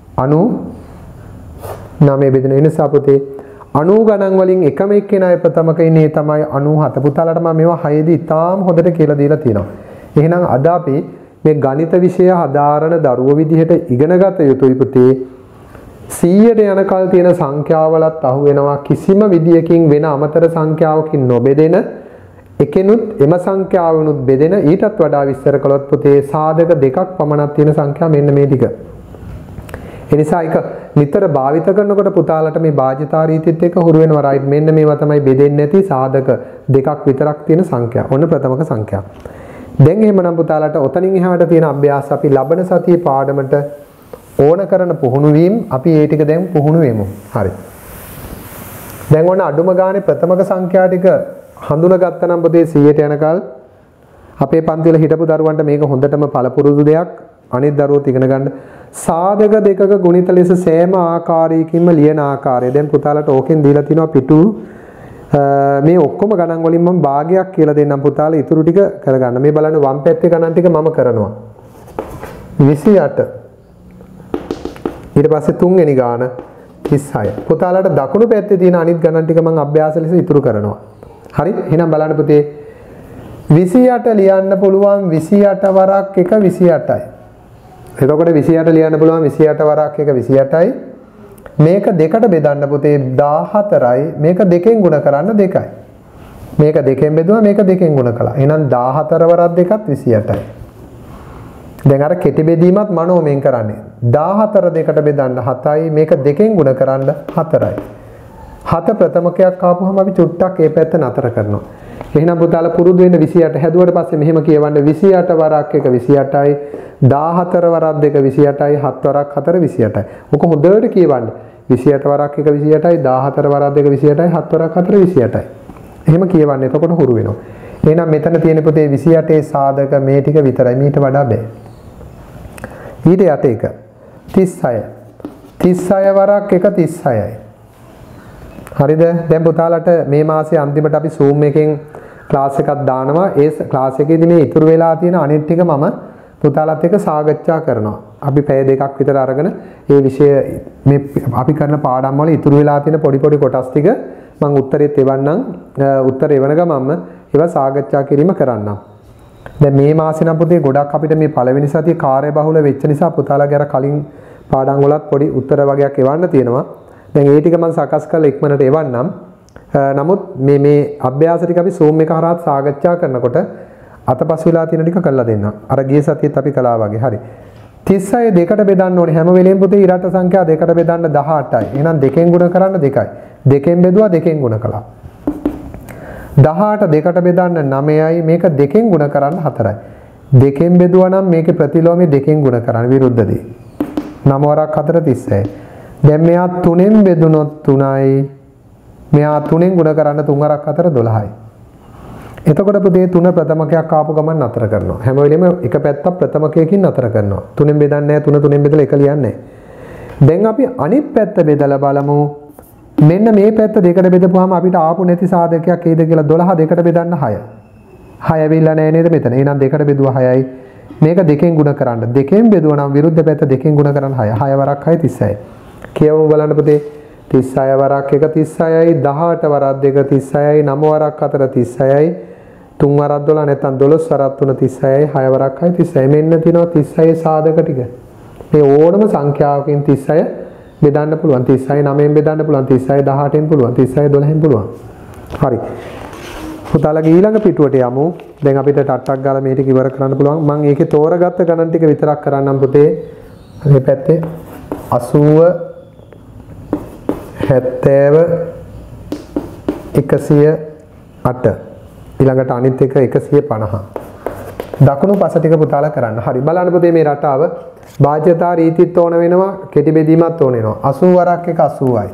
99 බෙදෙන. ඒ නිසා පුතේ 90 ගණන් වලින් එකම එක්කෙනාගේ ප්‍රථමක ඉන්නේ තමයි 97. පුතාලට මම මේවා 6 දී ඉතාම හොඳට කියලා දීලා තියෙනවා. එහෙනම් අද අපි මේ ගණිත විෂය හදාරන දරුවෝ විදිහට ඉගෙනගත යුතුයි පුතේ. 100ට යනකල් තියෙන සංඛ්‍යාවලත් අහු වෙනවා කිසිම විදියකින් වෙන අමතර සංඛ්‍යාවකින් නොබෙදෙන එකෙනුත් එම සංඛ්‍යාවනුත් බෙදෙන ඊටත් වඩා විස්තර කළොත් පුතේ සාධක දෙකක් පමණක් තියෙන සංඛ්‍යා මෙන්න මේ ටික. ඒ නිසා ඒක නිතර භාවිත කරනකොට පුතාලට මේ භාජ්‍යතා රීතියත් එක්ක හුරු වෙනවා. රයිට් මෙන්න මේවා තමයි බෙදෙන්නේ නැති සාධක දෙකක් විතරක් තියෙන සංඛ්‍යා. ඔන්න ප්‍රථමක සංඛ්‍යා. දැන් එහෙමනම් පුතාලට ඔතනින් එහාට තියෙන අභ්‍යාස අපි ලබන සතියේ පාඩමට ඕන කරන පුහුණු වීම අපි ඒ ටික දැන් පුහුණු වෙමු. හරි. දැන් ඔන්න අඩුම ගානේ ප්‍රථමක සංඛ්‍යා ටික හඳුනාගත්තා නම් පුතේ 100ට යනකල් අපේ පන්ති වල හිටපු දරුවන්ට මේක හොඳටම පළපුරුදු දෙයක්. අනිත් දරුවෝත් ඉගෙන ගන්න. සාධක දෙකක ගුණිත ලෙස සෑම ආකාරයකින්ම ලියන ආකාරය. දැන් පුතාලට ඕකෙන් දීලා තිනවා පිටු මේ ඔක්කොම ගණන් වලින් මම භාගයක් කියලා දෙන්නම් පුතාලා ඉතුරු ටික කරගන්න. මේ බලන්න වම් පැත්තේ ගණන් ටික මම කරනවා. 28 ඊට පස්සේ තුන්වෙනි ගාන 36. පුතාලට දකුණු පැත්තේ තියෙන අනිත් ගණන් ටික මම අභ්‍යාස ලෙස ඉතුරු කරනවා. හරි? එහෙනම් බලන්න පුතේ 28 ලියන්න පුළුවන් 28 වරක් 1 28යි. එතකොට 28 ලියන්න පුළුවන් 28 වරක් 1 28යි. මේක දෙකට බෙදන්න පුතේ 14යි. මේක දෙකෙන් ගුණ කරන්න 2යි. මේක දෙකෙන් බෙදුවා මේක දෙකෙන් ගුණ කළා. එහෙනම් 14 වරක් 2ත් 28යි. දැන් අර කෙටි බෙදීමත් මනෝමයෙන් කරන්නේ. 14 දෙකට බෙදන්න 7යි. මේක දෙකෙන් ගුණ කරන්න 4යි. 7 ප්‍රථමකයක් ආපුවම අපි චුට්ටක් ඒ පැත්ත නතර කරනවා. එහෙනම් පුතාලා පුරුදු වෙන්න 28 හැදුවට පස්සේ මෙහෙම කියවන්න 28 වරක් 1 28යි 14 වරක් 2 28යි 7 වරක් 4 28යි. ඔක හොඳට කියවන්න. 28 වරක් 1 28යි 14 වරක් 2 28යි 7 වරක් 4 28යි. එහෙම කියවන්න. එතකොට හුරු වෙනවා. එහෙනම් මෙතන තියෙන පුතේ 28 සාධක මේ ටික විතරයි. මීට වඩා බෑ. ඊට යට එක 36 36 වරක් 1 36යි. හරිද? දැන් පුතාලට මේ මාසේ අන්තිමට අපි Zoom එකෙන් ක්ලාස් එකක් දානවා. ඒ ක්ලාස් එකේදී මේ ඉතුරු වෙලා තියෙන අනිත් ටික මම පුතාලත් එක්ක සාකච්ඡා කරනවා. අපි පැය දෙකක් විතර අරගෙන මේ විෂය මේ අපි කරන පාඩම් වල ඉතුරු වෙලා තියෙන පොඩි පොඩි කොටස් ටික මම උත්තරෙත් එවන්නම්. උත්තර එවන ගමන්ම ඒවා සාකච්ඡා කිරීම කරන්නම්. දැන් මේ මාසේ නම් පුතේ ගොඩක් අපිට මේ පළවෙනි සතියේ කාර්යබහුල වෙච්ච නිසා පුතාලාගේ අර කලින් පාඩම් වලත් පොඩි උත්තර වගේක් එවන්න තියෙනවා. දැන් ඒ ටික මම සකස් කරලා ඉක්මනට එවන්නම්. නමුත් මේ අභ්‍යාස ටික අපි Zoom එක හරහා සාකච්ඡා කරනකොට අතපස් වෙලා තියෙන ටික කරලා දෙන්නම්. අර ගිය සතියේත් අපි කළා වගේ. හරි. 36 දෙකට බෙදන්න ඕනේ. හැම වෙලෙම පුතේ ඉරට සංඛ්‍යා දෙකට බෙදන්න 18යි. එහෙනම් දෙකෙන් ගුණ කරන්න 2යි. දෙකෙන් බෙදුවා දෙකෙන් ගුණ කළා. 18 දෙකට බෙදන්න 9යි. මේක දෙකෙන් ගුණ කරන්න 4යි. දෙකෙන් බෙදුවා නම් මේකේ ප්‍රතිලෝමයේ දෙකෙන් ගුණ කරන්න විරුද්ධ දේ. 9 වරක් 4 36. දැන් මෙයා 3ෙන් බෙදුනොත් 3යි. මෙයා 3ෙන් ගුණ කරන්න 3 වරක් 4 12යි. එතකොට පුතේ 3 ප්‍රථමකයක් ආපු ගමන් නතර කරනවා. හැම වෙලෙම එක පැත්තක් ප්‍රථමකයකින් නතර කරනවා. 3ෙන් බෙදන්නේ නැහැ. 3 3ෙන් බෙදලා 1 ලියන්නේ නැහැ. දැන් අපි අනිත් පැත්ත බෙදලා බලමු. මෙන්න මේ පැත්ත දෙකට බෙදපුවාම අපිට ආපු නැති සාධකයක් ඒද කියලා 12 දෙකට බෙදන්න 6. 6 ඇවිල්ලා නැහැ නේද මෙතන. එහෙනම් දෙකට බෙදුවා 6යි. මේක දෙකෙන් ගුණ කරන්න. දෙකෙන් බෙදුවා නම් විරුද්ධ පැත්ත දෙකෙන් ගුණ කරන්න 6. 6 වරක් 6 36. කියවමු බලන්න පුතේ. 36 වරක් 1 36යි 18 වරක් 2 36යි 9 වරක් 4 36යි 3 වරක් 12 නැත්නම් 12 වරක් 3 36යි 6 වරක් 6 36යි මෙන්න තියෙනවා 36 සාධක ටික. මේ ඕනම සංඛ්‍යාවකින් 36 බෙදන්න පුළුවන් 36 9න් බෙදන්න පුළුවන් 36 18න් පුළුවන් 36 12න් පුළුවන්. හරි. පුතාලගේ ඊළඟ පිටුවට යමු. දැන් අපිට ටට්ටක් ගාලා මේ ටික ඉවර කරන්න පුළුවන්. මම ඒකේ තෝරගත්ත ගණන් ටික විතරක් කරන්නම් පුතේ. මේ පැත්තේ 80 70 108 ඊළඟට අනිත් එක 150. දකුණු පස ටික පුතාලා කරන්න. හරි. බලන්න පුතේ මේ රටාව භාජ්‍යතා රීතිත් ඕන වෙනවා, කෙටි බෙදීමත් ඕන වෙනවා. 80 වරක් එක 80යි.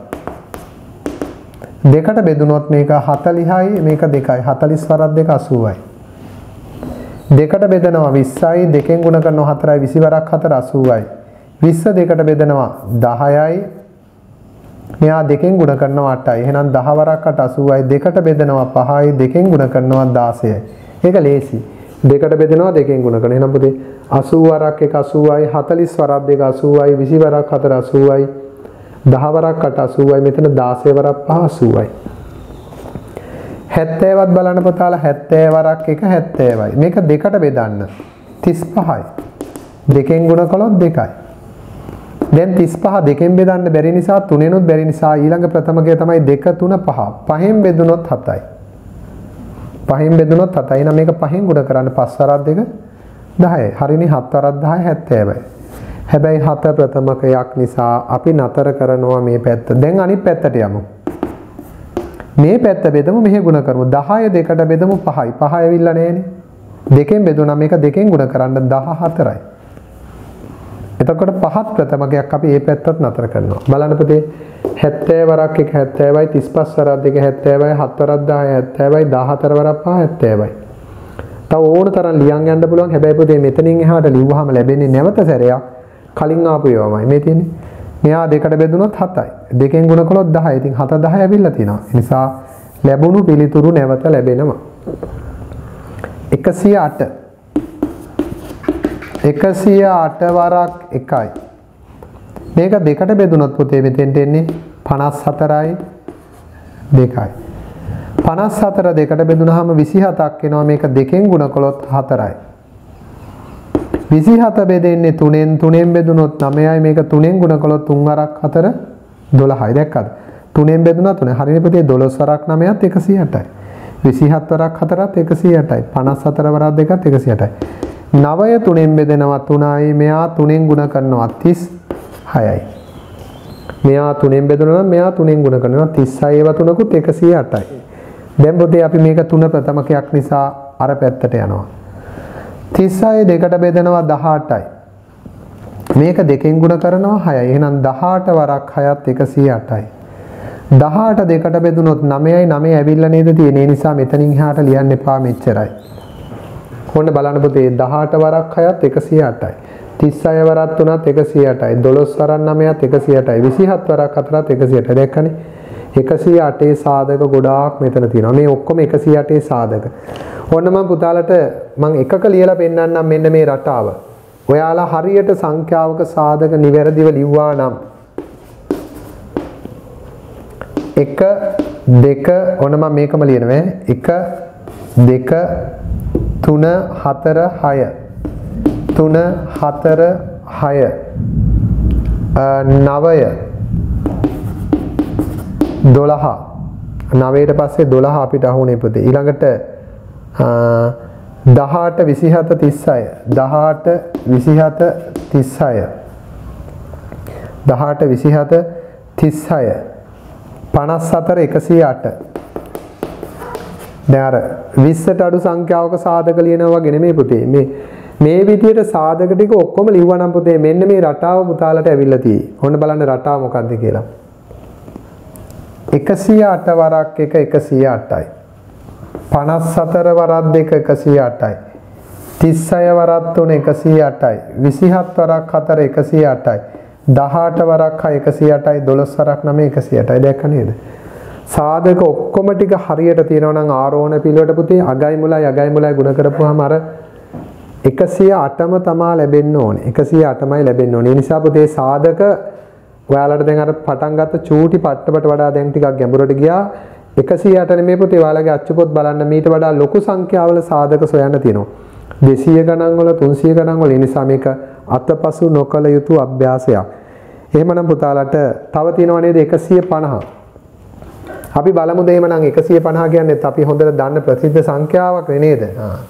දෙකට බෙදුනොත් මේක 40යි මේක 2යි 40 වරක් දෙක 80යි. දෙකට බෙදනවා 20යි දෙකෙන් ගුණ කරනවා 4යි 20 වරක් 4 80යි. 20 දෙකට බෙදනවා 10යි මෙයා දෙකෙන් ගුණ කරනවා 8යි. එහෙනම් 10 වරක් 8 80යි. දෙකට බෙදනවා 5යි දෙකෙන් ගුණ කරනවා 16යි. ඒක ලේසි. දෙකට බෙදනවා දෙකෙන් ගුණ කරනවා. එහෙනම් පුතේ 80 වරක් එක 80යි 40 වරක් දෙක 80යි 20 වරක් 4 80යි 10 වරක් 8 80යි මෙතන 16 වරක් 5 80යි. 70වත් බලන්න පුතාලා 70 වරක් එක 70යි. මේක දෙකට බෙදන්න 35යි. දෙකෙන් ගුණ කළොත් 2යි. දැන් 35 දෙකෙන් බෙදන්න බැරි නිසා 3ෙනුත් බැරි නිසා ඊළඟ ප්‍රථමකය තමයි 2 3 5. 5න් බෙදුනොත් 7යි. 5න් බෙදුනොත් 7යි. එහෙනම් මේක 5න් ගුණ කරන්න 5 වරක් 2 10යි. හරිනේ 7 වරක් 10 70යි. හැබැයි 7 ප්‍රථමකයක් නිසා අපි නතර කරනවා මේ පැත්ත. දැන් අනිත් පැත්තට යමු. මේ පැත්ත බෙදමු මෙහෙ ගුණ කරමු. 10 දෙකට බෙදමු 5යි. 5 ඇවිල්ලා නෑනේ. දෙකෙන් බෙදුණා මේක දෙකෙන් ගුණ කරන්න 14යි. එතකොට පහත් ප්‍රථමකයක් අපි මේ පැත්තත් නතර කරනවා. බලන්න පුතේ 70 වරක් එක 70යි 35 වරක් දෙක 70යි 7 වරක් 10 70යි 14 වරක් 5 70යි. තව ඕන තරම් ලියන් යන්න පුළුවන්. හැබැයි පුතේ මෙතනින් එහාට ලිව්වහම ලැබෙන්නේ නැවත සැරයක් කලින් ආපු ඒවාමයි මේ තියෙන්නේ. මෙයා දෙකට බෙදුනොත් 7යි. දෙකෙන් ගුණ කළොත් 10යි. ඉතින් 7 10 ඇවිල්ලා තිනවා. ඒ නිසා ලැබුණු පිළිතුරු නැවත ලැබෙනවා. 108 108 වරක් 1යි. මේක දෙකට බෙදුනොත් පුතේ මෙතෙන්ට එන්නේ 54යි 2යි. 54 දෙකට බෙදුනහම 27ක් එනවා. මේක දෙකෙන් ගුණ කළොත් 4යි. 27 බෙදෙන්නේ 3ෙන් 3ෙන් බෙදුනොත් 9යි. මේක 3ෙන් ගුණ කළොත් 3 වරක් 4 12යි. දැක්කද? 3ෙන් බෙදුනා 3. හරිනේ පුතේ 12 වරක් 9ත් 108යි. 27 වරක් 4ත් 108යි. 54 වරක් 2ත් 108යි. 9 3ෙන් බෙදෙනවා 3යි. මෙයා 3ෙන් ගුණ කරනවා 36යි. මෙයා 3ෙන් බෙදුනවා නම් මෙයා 3ෙන් ගුණ කරනවා 36 ඒවා තුනකුත් 108යි. දැන් පුතේ අපි මේක 3 ප්‍රථමකයක් නිසා අර පැත්තට යනවා. 36 දෙකට බෙදනවා 18යි. මේක දෙකෙන් ගුණ කරනවා 6යි. එහෙනම් 18 වරක් 6ත් 108යි. 18 දෙකට බෙදුනොත් 9යි 9 ඇවිල්ලා නේද තියෙන්නේ. ඒ නිසා මෙතනින් එහාට ලියන්න එපා මෙච්චරයි. ඔන්න බලන්න පුතේ 18 වරක් 6ත් 108යි. 36 වරක් 3ත් 108යි. 12 වරක් 9ත් 108යි. 27 වරක් 4ත් 108යි. දැක්කනේ? 108 සාධක ගොඩාක් මෙතන තියෙනවා. මේ ඔක්කොම 108 සාධක. ඔන්න මම පුතාලට මම එකක ලියලා පෙන්නන්නම් මෙන්න මේ රටාව. ඔයාලා හරියට සංඛ්‍යාවක සාධක නිවැරදිව ලිව්වා නම් 1 2 ඔන්න මම මේකම ලියනවා. 1 2 3 4 6 3 4 6 9 12 9ට පස්සේ 12 අපිට අහුනේ පුතේ. ඊළඟට 18 27 36 18 27 36 18 27 36 54 108 දැන් අර 20ට අඩු සංඛ්‍යාවක සාධක ලියනවා වගේ නෙමෙයි පුතේ. මේ විදියට සාධක ටික ඔක්කොම ලිව්වා නම් පුතේ මෙන්න මේ රටාව පුතාලට ඇවිල්ලා තියෙයි. ඔන්න බලන්න රටාව මොකක්ද කියලා. 108 වරක් 1 108යි. 54 වරක් 2 108යි. 36 වරක් 3 108යි. 27 වරක් 4 108යි. 18 වරක් 6 108යි. 12 වරක් 9 108යි. දැක්ක නේද? සාධක ඔක්කොම ටික හරියට තියෙනවා නම් ආරෝහණ පිළිවෙලට පුතේ අගයි මුලයි ගුණ කරපුවාම අර 108ම තමා ලැබෙන්න ඕනේ. 108මයි ලැබෙන්න ඕනේ. ඒ නිසා පුතේ සාධක ඔයාලට දැන් අර පටන් ගත්ත චූටි පට්ටකට වඩා දැන් ටිකක් ගැඹුරට ගියා. 108 නෙමෙයි පුතේ ඔයාලගේ අච්චුපොත් බලන්න මීට වඩා ලොකු සංඛ්‍යාවල සාධක සොයන්න තියෙනවා. 200 ගණන් වල 300 ගණන් වල ඒ නිසා මේක අතපසු නොකළ යුතු අභ්‍යාසයක්. එහෙමනම් පුතාලට තව තියෙනවා නේද 150. අපි බලමු දෙහෙමනම් 150 කියන්නේත් අපි හොඳට දන්න ප්‍රසිද්ධ සංඛ්‍යාවක් නේද?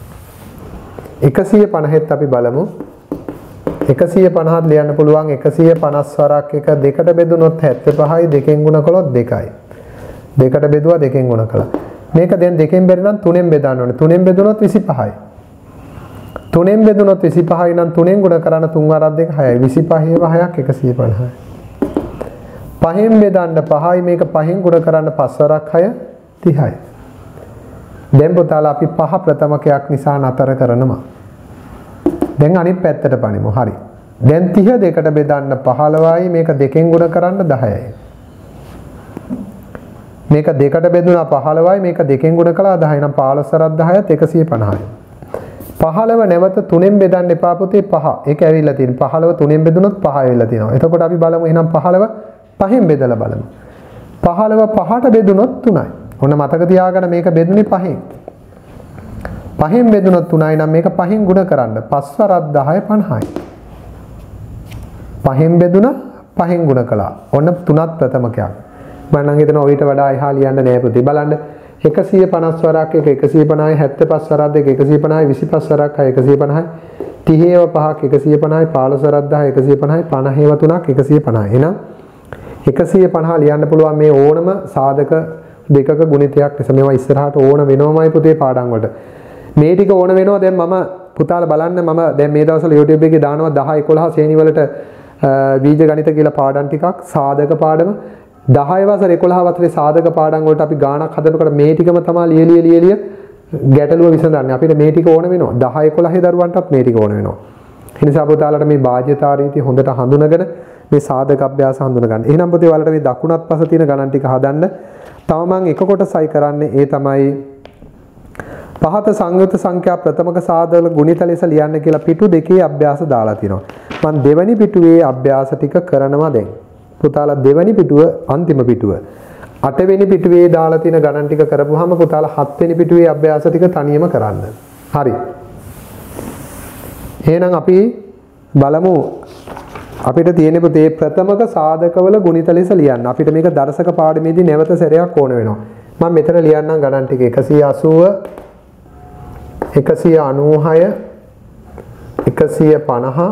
150ත් අපි බලමු. 150ත් ලියන්න පුළුවන් 150 වරක් එක දෙකට බෙදුනොත් 75යි දෙකෙන් ගුණ කළොත් 2යි. දෙකට බෙදුවා දෙකෙන් ගුණ කළා. මේක දැන් දෙකෙන් බැරි නම් 3ෙන් බෙදන්න ඕනේ. 3ෙන් බෙදුනොත් 25යි. 3ෙන් බෙදුනොත් 25යි නම් 3ෙන් ගුණ කරන 3 වරක් 2 6යි. 25 6ක් 150යි. 5ෙන් බෙදන්න 5යි මේක 5ෙන් ගුණ කරන්න 5 වරක් 6 30යි. දැන් පුතාලා අපි 5 ප්‍රථමකයක් නිසා නතර කරනවා. දැන් අනිත් පැත්තට පනිමු. හරි. දැන් 30 දෙකට බෙදන්න 15යි මේක දෙකෙන් ගුණ කරන්න 10යි. මේක දෙකට බෙදුනා 15යි මේක දෙකෙන් ගුණ කළා 10යි නම් 15 වරක් 10ත් 150යි. 15 නැවත 3ෙන් බෙදන්න එපා පුතේ 5. ඒක ඇවිල්ලා තියෙන. 15 3ෙන් බෙදුනොත් 5 ඇවිල්ලා තියෙනවා. එතකොට අපි බලමු එහෙනම් 15 5ෙන් බෙදලා බලමු. 15 5ට බෙදුනොත් 3යි. ඔන්න මතක තියාගන්න මේක බෙදුනේ 5ෙන්. 5ෙන් බෙදුනොත් 3යි නම් මේක 5ෙන් ගුණ කරන්න 5 වරක් 10 50යි. 5ෙන් බෙදුනා 5ෙන් ගුණ කළා. ඔන්න 3ත් ප්‍රථමකයක්. මම නම් හිතනවා ඔయిత වඩා එහා ලියන්න නෑ පුතේ. බලන්න 150 වරක් එක 150යි 75 වරක් දෙක 150යි 25 වරක් 6 150යි 30ව 5ක් 150යි 15 වරක් 10 150යි 50ව 3ක් 150යි. එහෙනම් 150 ලියන්න පුළුවන් මේ ඕනම සාධක දෙකක ගුණිතයක් නිසා මේවා ඉස්සරහට ඕන වෙනවමයි පුතේ පාඩම් වලට. මේ ටික ඕන වෙනවා දැන් මම පුතාලා බලන්න මම දැන් මේ දවස්වල YouTube එකේ දානවා 10 11 ශ්‍රේණි වලට බීජ ගණිත කියලා පාඩම් ටිකක් සාධක පාඩම 10 වසර 11 වසරේ සාධක පාඩම් වලට අපි ගාණක් හදනකොට මේ ටිකම තමයි ලියලිය ගැටලුව විසඳන්නේ. අපිට මේ ටික ඕන වෙනවා. 10 11 දරුවන්ටත් මේ ටික ඕන වෙනවා. ඒ නිසා පුතාලට මේ භාජ්‍යතා රීති හොඳට හඳුනගෙන මේ සාධක අභ්‍යාස හඳුන ගන්න. එහෙනම් පුතේ ඔයාලට මේ දකුණත් පස තියෙන ගණන් ටික හදන්න. තව මම එක කොටසයි කරන්නේ ඒ තමයි පහත සංයුක්ත සංඛ්‍යා ප්‍රථමක සාධක ගුණිත ලෙස ලියන්න කියලා පිටු දෙකේ අභ්‍යාස දාලා තිනවා. මම දෙවැනි පිටුවේ අභ්‍යාස ටික කරනවා දැන්. පුතාලා දෙවැනි පිටුව අන්තිම පිටුව 8 වෙනි පිටුවේ දාලා තියෙන ගණන් ටික කරපුවාම පුතාලා 7 වෙනි පිටුවේ අභ්‍යාස ටික තනියම කරන්න. හරි. එහෙනම් අපි බලමු අපිට තියෙන පුතේ ප්‍රථමක සාධකවල ගුණිත ලෙස ලියන්න. අපිට මේක දර්ශක පාඩමේදී නැවත සැරයක් ඕන වෙනවා. මම මෙතන ලියන්නම් ගණන් ටික 180 196 150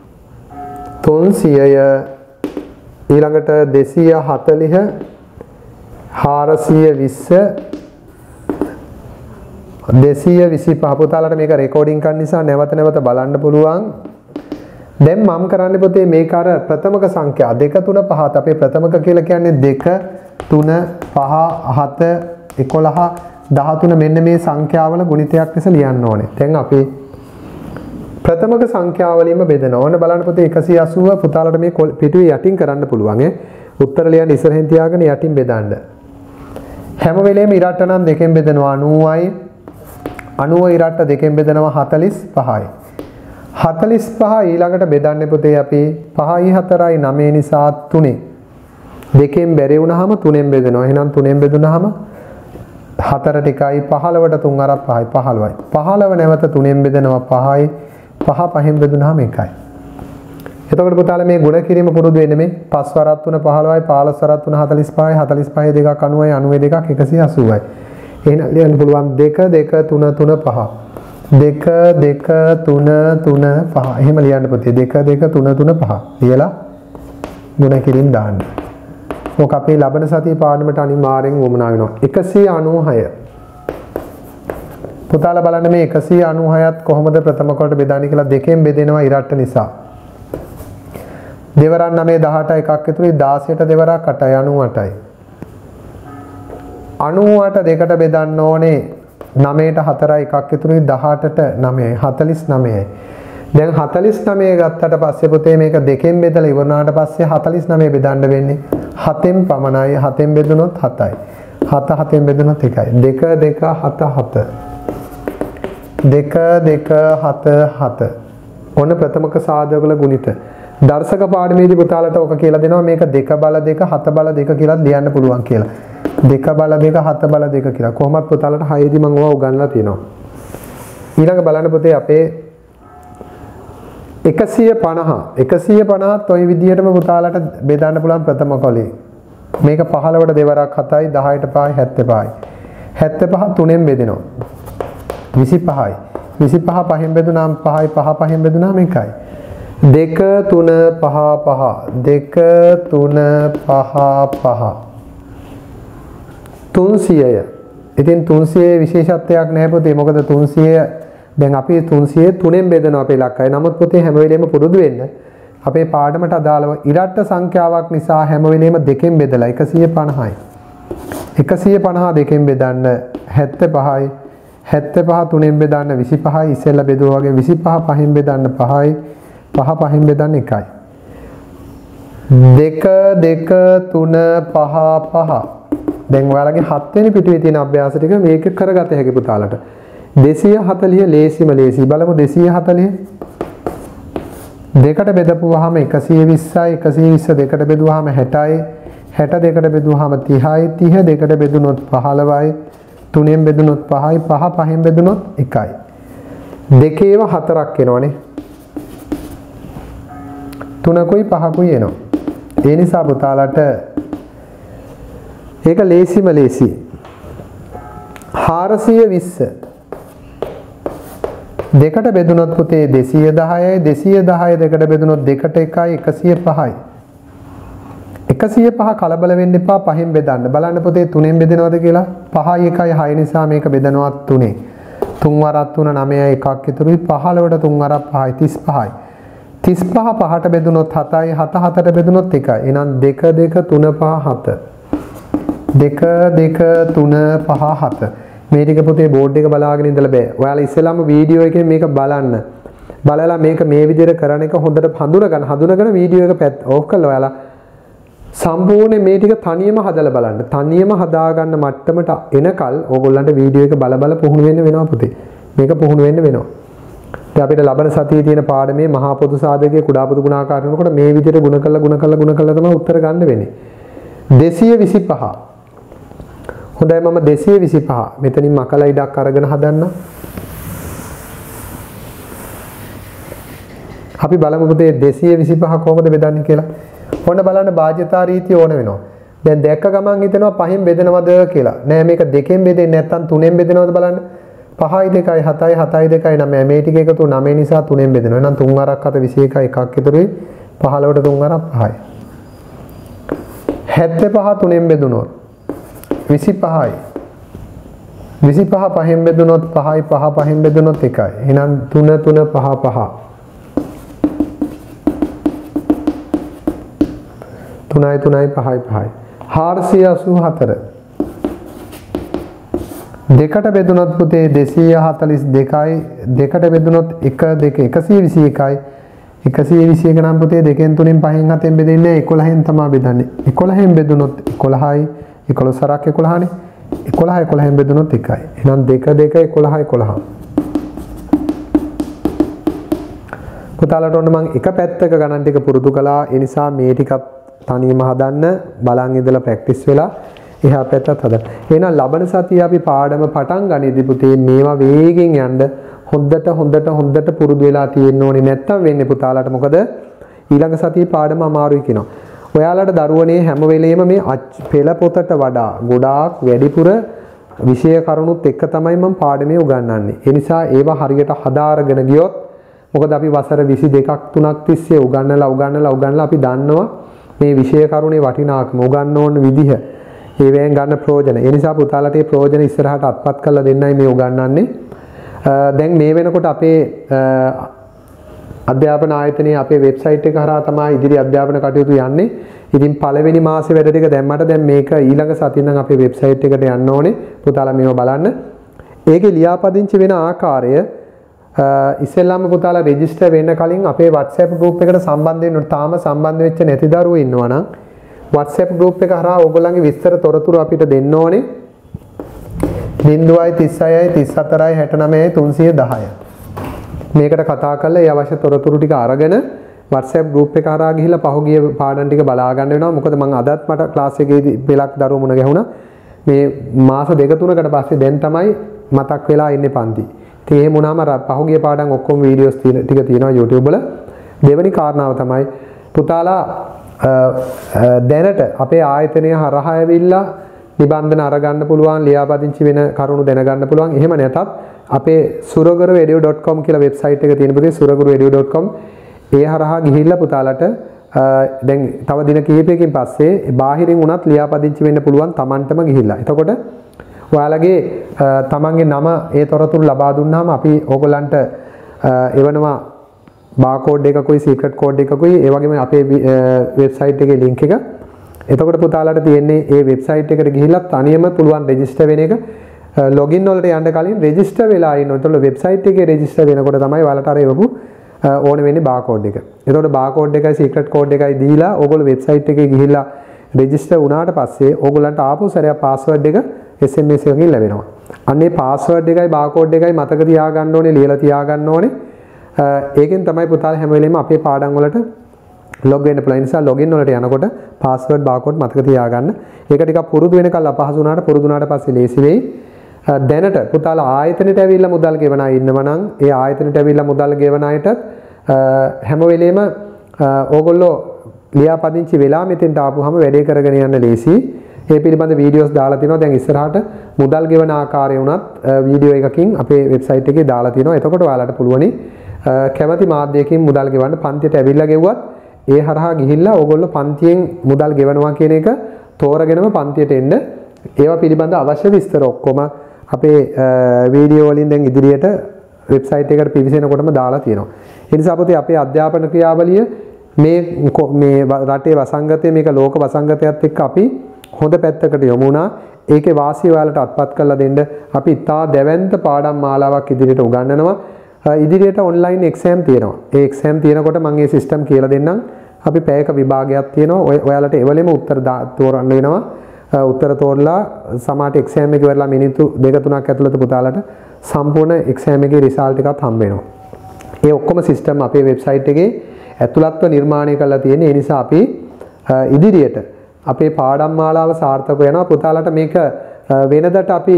300 ඊළඟට 240 420 225 පුතාලට මේක රෙකෝඩින් කරන නිසා නැවත නැවත බලන්න පුළුවන්. දැන් මම කරන්නේ පුතේ මේක අර ප්‍රථමක සංඛ්‍යා 2 3 5 අපේ ප්‍රථමක කියලා කියන්නේ 2 3 5 7 11 13 මෙන්න මේ සංඛ්‍යාවල ගුණිතයක් ලෙස ලියන්න ඕනේ. දැන් අපි ප්‍රථමක සංඛ්‍යාවලින්ම බෙදනවා. ඕන බලන්න පුතේ 180 පුතාලට මේ පිටුවේ යටින් කරන්න පුළුවන්. උත්තර ලියන්න ඉස්සරහින් තියාගෙන යටින් බෙදන්න. හැම වෙලේම ඉරට්ට නම් දෙකෙන් බෙදනවා 90යි. 90 ඉරට්ට දෙකෙන් බෙදනවා 45යි. 45 ඊළඟට බෙදන්නේ පුතේ අපි 5යි 4යි 9 නිසා 3. දෙකෙන් බැරි වුණාම 3ෙන් බෙදනවා. එහෙනම් 3ෙන් බෙදුනහම 4 ටිකයි 15ට 3 අරක් 5යි 15යි. 15 නැවත 3ෙන් බෙදනවා 5යි. 5 5ෙන් බෙදුනහම 1යි. එතකොට පුතාලා මේ ගුණ කිරීම පුරුදු වෙන්නේ මේ 5 වරක් 3 15යි 15 වරක් 3 45යි 45 දෙකක් 90යි 90 දෙකක් 180යි. එහෙනම් ලියන්න පුළුවන් 2 2 3 3 5. 2 2 3 3 5. එහෙම ලියන්න පුතේ 2 2 3 3 5. ලියලා ගුණ කිරීම දාන්න. ඔක අපේ ලබන සතියේ පාඩමට අනිවාර්යෙන් වමනා වෙනවා. 196. පුතාලා බලන්න මේ 196ත් කොහොමද ප්‍රථම කොට බෙදන්නේ කියලා දෙකෙන් බෙදෙනවා ඉරට්ට නිසා. දෙවරක් 9 18 එකක් ඇතුළේ 16ට දෙවරක් 8යි 98යි. 98 දෙකට බෙදන්න ඕනේ 9ට 4යි එකක් ඇතුළේ 18ට 9යි 49යි. දැන් 49 ගත්තට පස්සේ පුතේ මේක දෙකෙන් බෙදලා ඉවරනාට පස්සේ 49 බෙදන්න වෙන්නේ 7ෙන් පමණයි. 7ෙන් බෙදුනොත් 7යි. 7 7ෙන් බෙදුනොත් 1යි. 2 2 7 7. 2 2 7 7. ඔන්න ප්‍රථමක සාධකවල ගුණිත. දර්ශක පාඩමේදී පුතාලට ඔක කියලා දෙනවා මේක 2 බල 2 7 බල 2 කියලා ලියන්න පුළුවන් කියලා. 2 බල 2 7 බල 2 කියලා. කොහොමත් පුතාලට 6 දී මම ඕවා උගන්වලා තියෙනවා. ඊළඟ බලන්න පුතේ අපේ 150ත් ওই විදිහටම පුතාලට බෙදන්න පුළුවන් ප්‍රථම කොලේ. මේක 15ට දෙවරක් 7යි 10ට 5යි 75යි. 75 තුනෙන් බෙදෙනවා. 25යි. 25 පහෙන් බෙදුනාම 5යි 5 පහෙන් බෙදුනාම 1යි. 2 3 5 5 2 3 5 5 300ය. ඉතින් 300 විශේෂත්වයක් නැහැ පුතේ. මොකද 300 දැන් අපි 300 තුනෙන් බෙදනවා අපේ ඉලක්කය. නමුත් පුතේ හැම වෙලේම පුරුදු වෙන්න අපේ පාඩමට අදාළව ඉරට්ට සංඛ්‍යාවක් නිසා හැම වෙලේම දෙකෙන් බෙදලා 150යි. 150 දෙකෙන් බෙදන්න 75යි. 75 තුනෙන් බෙදන්න 25යි. ඉස්සෙල්ලා බෙදුවා වගේ 25 පහෙන් බෙදන්න 5යි. 5 පහෙන් බෙදන්න 1යි. 2 2 3 5 5. දැන් ඔයාලගේ 7 වෙනි පිටුවේ තියෙන අභ්‍යාස ටික මේක කරගත හැකි පුතාලට. 240 ලේසිම ලේසි. බලමු 240. දෙකට බෙදපුවාම 120යි. 120 දෙකට බෙදුවාම 60යි. 60 දෙකට බෙදුවාම 30යි. 30 දෙකට බෙදුනොත් 15යි. තුනෙන් බෙදුනොත් 5යි. 5 පහෙන් බෙදුනොත් 1යි. දෙකේව 4ක් එනවනේ. 3කුයි 5කුයි එනවා. ඒ නිසා පුතාලට ඒක ලේසිම ලේසි. 420 දෙකට බෙදුනොත් පුතේ 210යි. 210 දෙකට බෙදුනොත් 2ට 1යි 105යි. 105 කලබල වෙන්න එපා පහෙන් බෙදන්න. බලන්න පුතේ තුනෙන් බෙදෙනවද කියලා. 5යි 1යි 6 නිසා මේක බෙදනවා 3. 3 වරක් 3 9යි 1ක් ඉතුරුයි. 15ට 3 වරක් 5යි 35යි. 35 5ට බෙදුනොත් 7යි. 7 7ට බෙදුනොත් 1යි. එහෙනම් 2 2 3 5 7. 2 2 3 5 7. මේ ටික පුතේ බෝඩ් එක බලාගෙන ඉඳලා බෑ. ඔයාලා ඉස්සෙල්ලාම වීඩියෝ එකේ මේක බලන්න. බලලා මේක මේ විදිහට කරන එක හොඳට හඳුනගෙන වීඩියෝ එක ඕෆ් කරලා ඔයාලා සම්පූර්ණ මේ ටික තනියම හදලා බලන්න. තනියම හදාගන්න මට්ටමට එනකල් ඕගොල්ලන්ට වීඩියෝ එක බල බල පුහුණු වෙන්න වෙනවා පුතේ. මේක පුහුණු වෙන්න වෙනවා. දැන් අපිට ලබන සතියේ තියෙන පාඩමේ මහා පොදු සාධකයේ කුඩා පොදු ගුණාකාර වෙනකොට මේ විදිහට ගුණ කළා තමයි උත්තර ගන්න වෙන්නේ. 225. හොඳයි මම 225 මෙතනින් මකලා ඉඩක් අරගෙන හදන්න. අපි බලමු පුතේ 225 කොහොමද බෙදන්නේ කියලා. ඔන්න බලන්න භාජ්‍යතා රීතිය ඕන වෙනවා. දැන් දැක්ක ගමන් හිතෙනවා පහෙන් බෙදනවද කියලා. නෑ මේක දෙකෙන් බෙදෙන්නේ නැත්තම් තුනෙන් බෙදනවද බලන්න. 5යි 2යි 7යි 7යි 2යි 9යි මේ ටික එකතු 9 නිසා තුනෙන් බෙදෙනවා. එහෙනම් 3 වරක් 7 21යි එකක් ඉතුරුයි. 15ට 3 වරක් 5යි. 75 තුනෙන් බෙදුනොත් 25යි. 25 පහෙන් බෙදුනොත් 5යි 5 පහෙන් බෙදුනොත් 1යි. එහෙනම් 3 3 5 5. 3යි 3යි 5යි 5යි. 484. දෙකට බෙදුනොත් පුතේ 242යි. දෙකට බෙදුනොත් 1 2 121යි. 121 නම් පුතේ 2න් 3න් 5න් 7න් බෙදෙන්නේ 11න් තමයි බෙදන්නේ. 11න් බෙදුනොත් 11යි. 11 සරක් 11නේ. 11න් බෙදුනොත් 1යි. එහෙනම් 2 2 11 11. පුතාලට ඔන්න මම එක පැත්තක ගණන් ටික පුරුදු කළා. ඒ නිසා මේ ටිකත් තනියම හදන්න බලන් ඉඳලා ප්‍රැක්ටිස් වෙලා එහා පැත්තත් හදන්න. එහෙනම් ලබන සතියේ අපි පාඩම පටන් ගනිද්දී පුතේ මේවා වේගෙන් යන්න හොඳට පුරුදු වෙලා තියෙන්න ඕනේ. නැත්තම් වෙන්නේ පුතාලට මොකද ඊළඟ සතියේ පාඩම අමාරුයි කියනවා. ඔයාලට දරුවනේ හැම වෙලෙම මේ පෙළ පොතට වඩා ගොඩාක් වැඩිපුර විෂය කරුණුත් එක්ක තමයි මම පාඩමේ උගන්වන්නේ. ඒ නිසා ඒවා හරියට හදාරගෙන ගියොත් මොකද අපි වසර 22ක් 3ක් තිස්සේ උගන්වලා අපි දන්නවා මේ විෂය කරුණේ වටිනාකම උගන්වන්න ඕන විදිහ ඒවෙන් ගන්න ප්‍රයෝජන. ඒ නිසා පුතාලට මේ ප්‍රයෝජන ඉස්සරහට අත්පත් කරලා දෙන්නයි මේ උගන්වන්නේ. දැන් මේ වෙනකොට අපේ අධ්‍යාපන ආයතනයේ අපේ වෙබ්සයිට් එක හරහා තමයි ඉදිරි අධ්‍යාපන කටයුතු යන්නේ. ඉතින් පළවෙනි මාසේ වැඩ ටික දැම්මට දැන් මේක ඊළඟ සතියෙන් නම් අපේ වෙබ්සයිට් එකට යන්න ඕනේ. පුතාලා මේව බලන්න. ඒකේ ලියාපදිංචි වෙන ආකාරය ඉස්සෙල්ලාම පුතාලා රෙජිස්ටර් වෙන්න කලින් අපේ WhatsApp group එකට සම්බන්ධ වෙන්න ඕනේ. තාම සම්බන්ධ වෙච්ච නැති දරුවෝ ඉන්නවා නම් WhatsApp group එක හරහා ඕගොල්ලන්ගේ විස්තර තොරතුරු අපිට දෙන්න ඕනේ. 036යි 34යි 69යි 310. මේකට කතා කරලා ඒ අවශ්‍ය තොරතුරු ටික අරගෙන WhatsApp group එක හරහා ගිහිල්ලා පහුගිය පාඩම් ටික බලා ගන්න වෙනවා. මොකද මම අදත් මට ක්ලාස් එකේදී පෙලක් දරුවෝ මුණ ගැහුණා. මේ මාස දෙක තුනකට පස්සේ දැන් තමයි මතක් වෙලා ඉන්නේ පන්ති. ඉතින් එහෙම වුණාම පහුගිය පාඩම් ඔක්කොම වීඩියෝස් ටික තියෙනවා YouTube වල. දෙවෙනි කාරණාව තමයි පුතාලා දැනට අපේ ආයතනය හරහා ඇවිල්ලා නිබන්ධන අරගන්න පුළුවන්, ලියාපදිංචි වෙන කරුණු දැනගන්න පුළුවන්. එහෙම නැතත් අපේ suragaruedu.com කියලා වෙබ්සයිට් එක තියෙන පුතේ suragaruedu.com ඒ හරහා ගිහිල්ලා පුතාලට දැන් තව දින කිහිපයකින් පස්සේ බාහිරින් උනත් ලියාපදිංචි වෙන්න පුළුවන් Tamanටම ගිහිල්ලා. එතකොට ඔයාලගේ තමන්ගේ නම ඒ තොරතුරු ලබා දුන්නාම අපි ඕගොල්ලන්ට එවනවා බාකෝඩ් එකකුයි සීක්‍රට් කෝඩ් එකකුයි ඒ වගේම අපේ වෙබ්සයිට් එකේ ලින්ක් එක. එතකොට පුතාලට තියෙන්නේ ඒ වෙබ්සයිට් එකට ගිහිල්ලා තනියම පුළුවන් රෙජිස්ටර් වෙන එක. ලොගින් වලට යන්න කලින් රෙජිස්ටර් වෙලා ඉන්න. එතකොට වෙබ්සයිට් එකේ රෙජිස්ටර් වෙනකොට තමයි ඔයාලට අර එවපු ඕන වෙන්නේ බාකෝඩ් එක. එතකොට බාකෝඩ් එකයි සීක්‍රට් කෝඩ් එකයි දීලා ඕගොල්ලෝ වෙබ්සයිට් එකේ ගිහිල්ලා රෙජිස්ටර් වුණාට පස්සේ ඕගොල්ලන්ට ආපහු සැරයක් පාස්වර්ඩ් එක SMS එකකින් ලැබෙනවා. අන්නේ පාස්වර්ඩ් එකයි බාකෝඩ් එකයි මතක තියාගන්න ඕනේ, ලියලා තියාගන්න ඕනේ. ඒකෙන් තමයි පුතාලා හැම වෙලෙම අපේ පාඩම් වලට ලොග් වෙන්න පුළුවන්. නිසා ලොගින් වලට යනකොට පාස්වර්ඩ් බාකෝඩ් මතක තියාගන්න. ඒක ටිකක් පුරුදු වෙනකල් අපහසු වුණාට පුරුදු වුණාට පස්සේ ලේසි වෙයි. දැනට පුතාලා ආයතනයට ඇවිල්ලා මුදල් ගෙවන අය ඉන්නවා නම් ඒ ආයතනයට ඇවිල්ලා මුදල් ගෙවන අයටත් හැම වෙලෙම ඕගොල්ලෝ ලියාපදිංචි වෙලා මෙතෙන්ට ආපුවාම වැඩේ කරගෙන යන්න ලේසි. ඒ පිළිබඳ වීඩියෝස් දාලා තිනවා. දැන් ඉස්සරහට මුදල් ගෙවන ආකාරය උනත් වීඩියෝ එකකින් අපේ වෙබ්සයිට් එකේ දාලා තිනවා. එතකොට ඔයාලට පුළුවනි කැමැති මාධ්‍යයකින් මුදල් ගෙවන්න. පන්තියට ඇවිල්ලා ගෙවුවත් ඒ හරහා ගිහිල්ලා ඕගොල්ලෝ පන්තියෙන් මුදල් ගෙවනවා කියන එක තෝරගෙනම පන්තියට එන්න. ඒවා පිළිබඳ අවශ්‍ය විස්තර ඔක්කොම අපේ වීඩියෝ වලින් දැන් ඉදිරියට වෙබ්සයිට් එකට පිවිසෙනකොටම දාලා තියෙනවා. ඒ නිසා අපේ අධ්‍යාපන ක්‍රියාවලිය මේ රටේ වසංගතය මේක ලෝක වසංගතයත් එක්ක අපි හොඳ පැත්තකට යමු වුණා. ඒකේ වාසිය ඔයාලට අත්පත් කරලා දෙන්න අපි ඉතා දැවැන්ත පාඩම් මාලාවක් ඉදිරියට උගන්වනවා. ඉදිරියට ඔන්ලයින් එක්සෑම් තියෙනවා. ඒ එක්සෑම් තියෙනකොට මම මේ සිස්ටම් කියලා දෙන්නම්. අපි පැයක විභාගයක් තියෙනවා. ඔයාලට එවලෙම උත්තර තෝරන්න වෙනවා. උත්තර තෝරලා සමාට එක්සෑම් එක ඉවරලා මිනිත්තු 2-3ක් ඇතුළත පුතාලට සම්පූර්ණ එක්සෑම් එකේ රිසල්ට් එකත් හම්බ වෙනවා. ඒ ඔක්කොම සිස්ටම් අපේ වෙබ්සයිට් එකේ ඇතුළත්ව නිර්මාණය කරලා තියෙන්නේ. ඒ නිසා අපි ඉදිරියට අපේ පාඩම් මාලාව සාර්ථක වෙනවා. පුතාලට මේක වෙනදට අපි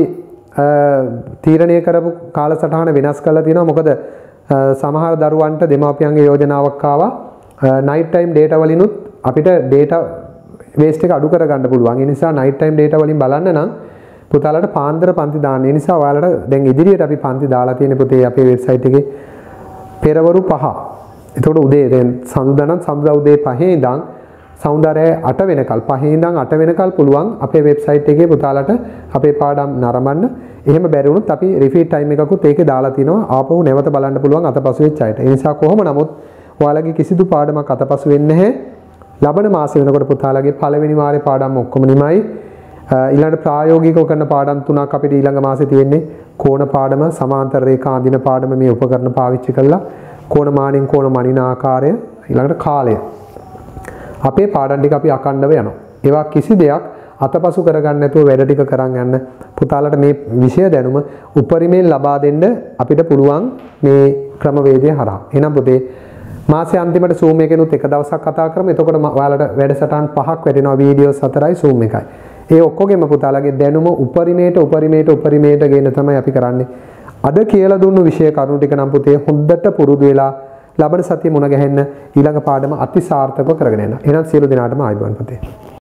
තීරණය කරපු කාලසටහන වෙනස් කරලා තියෙනවා. මොකද සමහර දරුවන්ට දෙමාපියන්ගේ යෝජනාවක් ආවා night time data වලිනුත් අපිට data waste එක අඩු කරගන්න පුළුවන්. ඒ නිසා night time data වලින් බලන්න නම් පුතාලට පාන්දර පන්ති දාන්න. ඒ නිසා ඔයාලට දැන් ඉදිරියට අපි පන්ති දාලා තියෙන පුතේ අපේ වෙබ්සයිට් එකේ පෙරවරු 5. එතකොට උදේ දැන් සඳුදා උදේ 5 ඉඳන් සෞන්දර්යය 8 වෙනකල් 5 ඉඳන් 8 වෙනකල් පුළුවන් අපේ වෙබ්සයිට් එකේ පුතාලට අපේ පාඩම් නරඹන්න. එහෙම බැරි වුණොත් අපි රිපීට් ටයිම් එකකුත් ඒකේ දාලා තිනවා. ආපහු නැවත බලන්න පුළුවන් අතපසු වෙච්ච අයට. ඒ නිසා කොහොම නමුත් ඔයාලගේ කිසිදු පාඩමක් අතපසු වෙන්නේ නැහැ. ලබන මාසෙ වෙනකොට පුතාලගේ පළවෙනි වාරේ පාඩම් ඔක්කොම නිමයි. ඊළඟ ප්‍රායෝගිකව කරන පාඩම් 3ක් අපිට ඊළඟ මාසේ තියෙන්නේ. කෝණ පාඩම, සමාන්තර රේඛා අඳින පාඩම මේ උපකරණ පාවිච්චි කරලා කෝණ මානින් කෝණ මනින ආකාරය ඊළඟට කාලය. අපේ පාඩම් ටික අපි අකණ්ඩව යනවා. ඒවා කිසි දෙයක් අතපසු කරගන්න නැතුව වැඩ ටික කරන් යන්න. පුතාලට මේ විෂය දැනුම උපරිමයෙන් ලබා දෙන්න අපිට පුළුවන් මේ ක්‍රමවේදය හරහා. එහෙනම් පුතේ මාසේ අන්තිමට Zoom එකෙනුත් එක දවසක් කතා කරමු. එතකොට ඔයාලට වැඩසටහන් 5ක් වැටෙනවා. වීඩියෝස් 4යි Zoom එකයි. ඒ ඔක්කොගෙම පුතාලගේ දැනුම උපරිමයට ගේන්න තමයි අපි කරන්නේ. අද කියලා දුන්නු විෂය කරුණු ටික නම් පුතේ හොඳට පුරුදු වෙලා ලබන සතිය මුණ ගැහෙන්න ඊළඟ පාඩම අතිසාර්ථකව කරගෙන යන්න. එහෙනම් සියලු දෙනාටම ආයුබෝවන් පුතේ.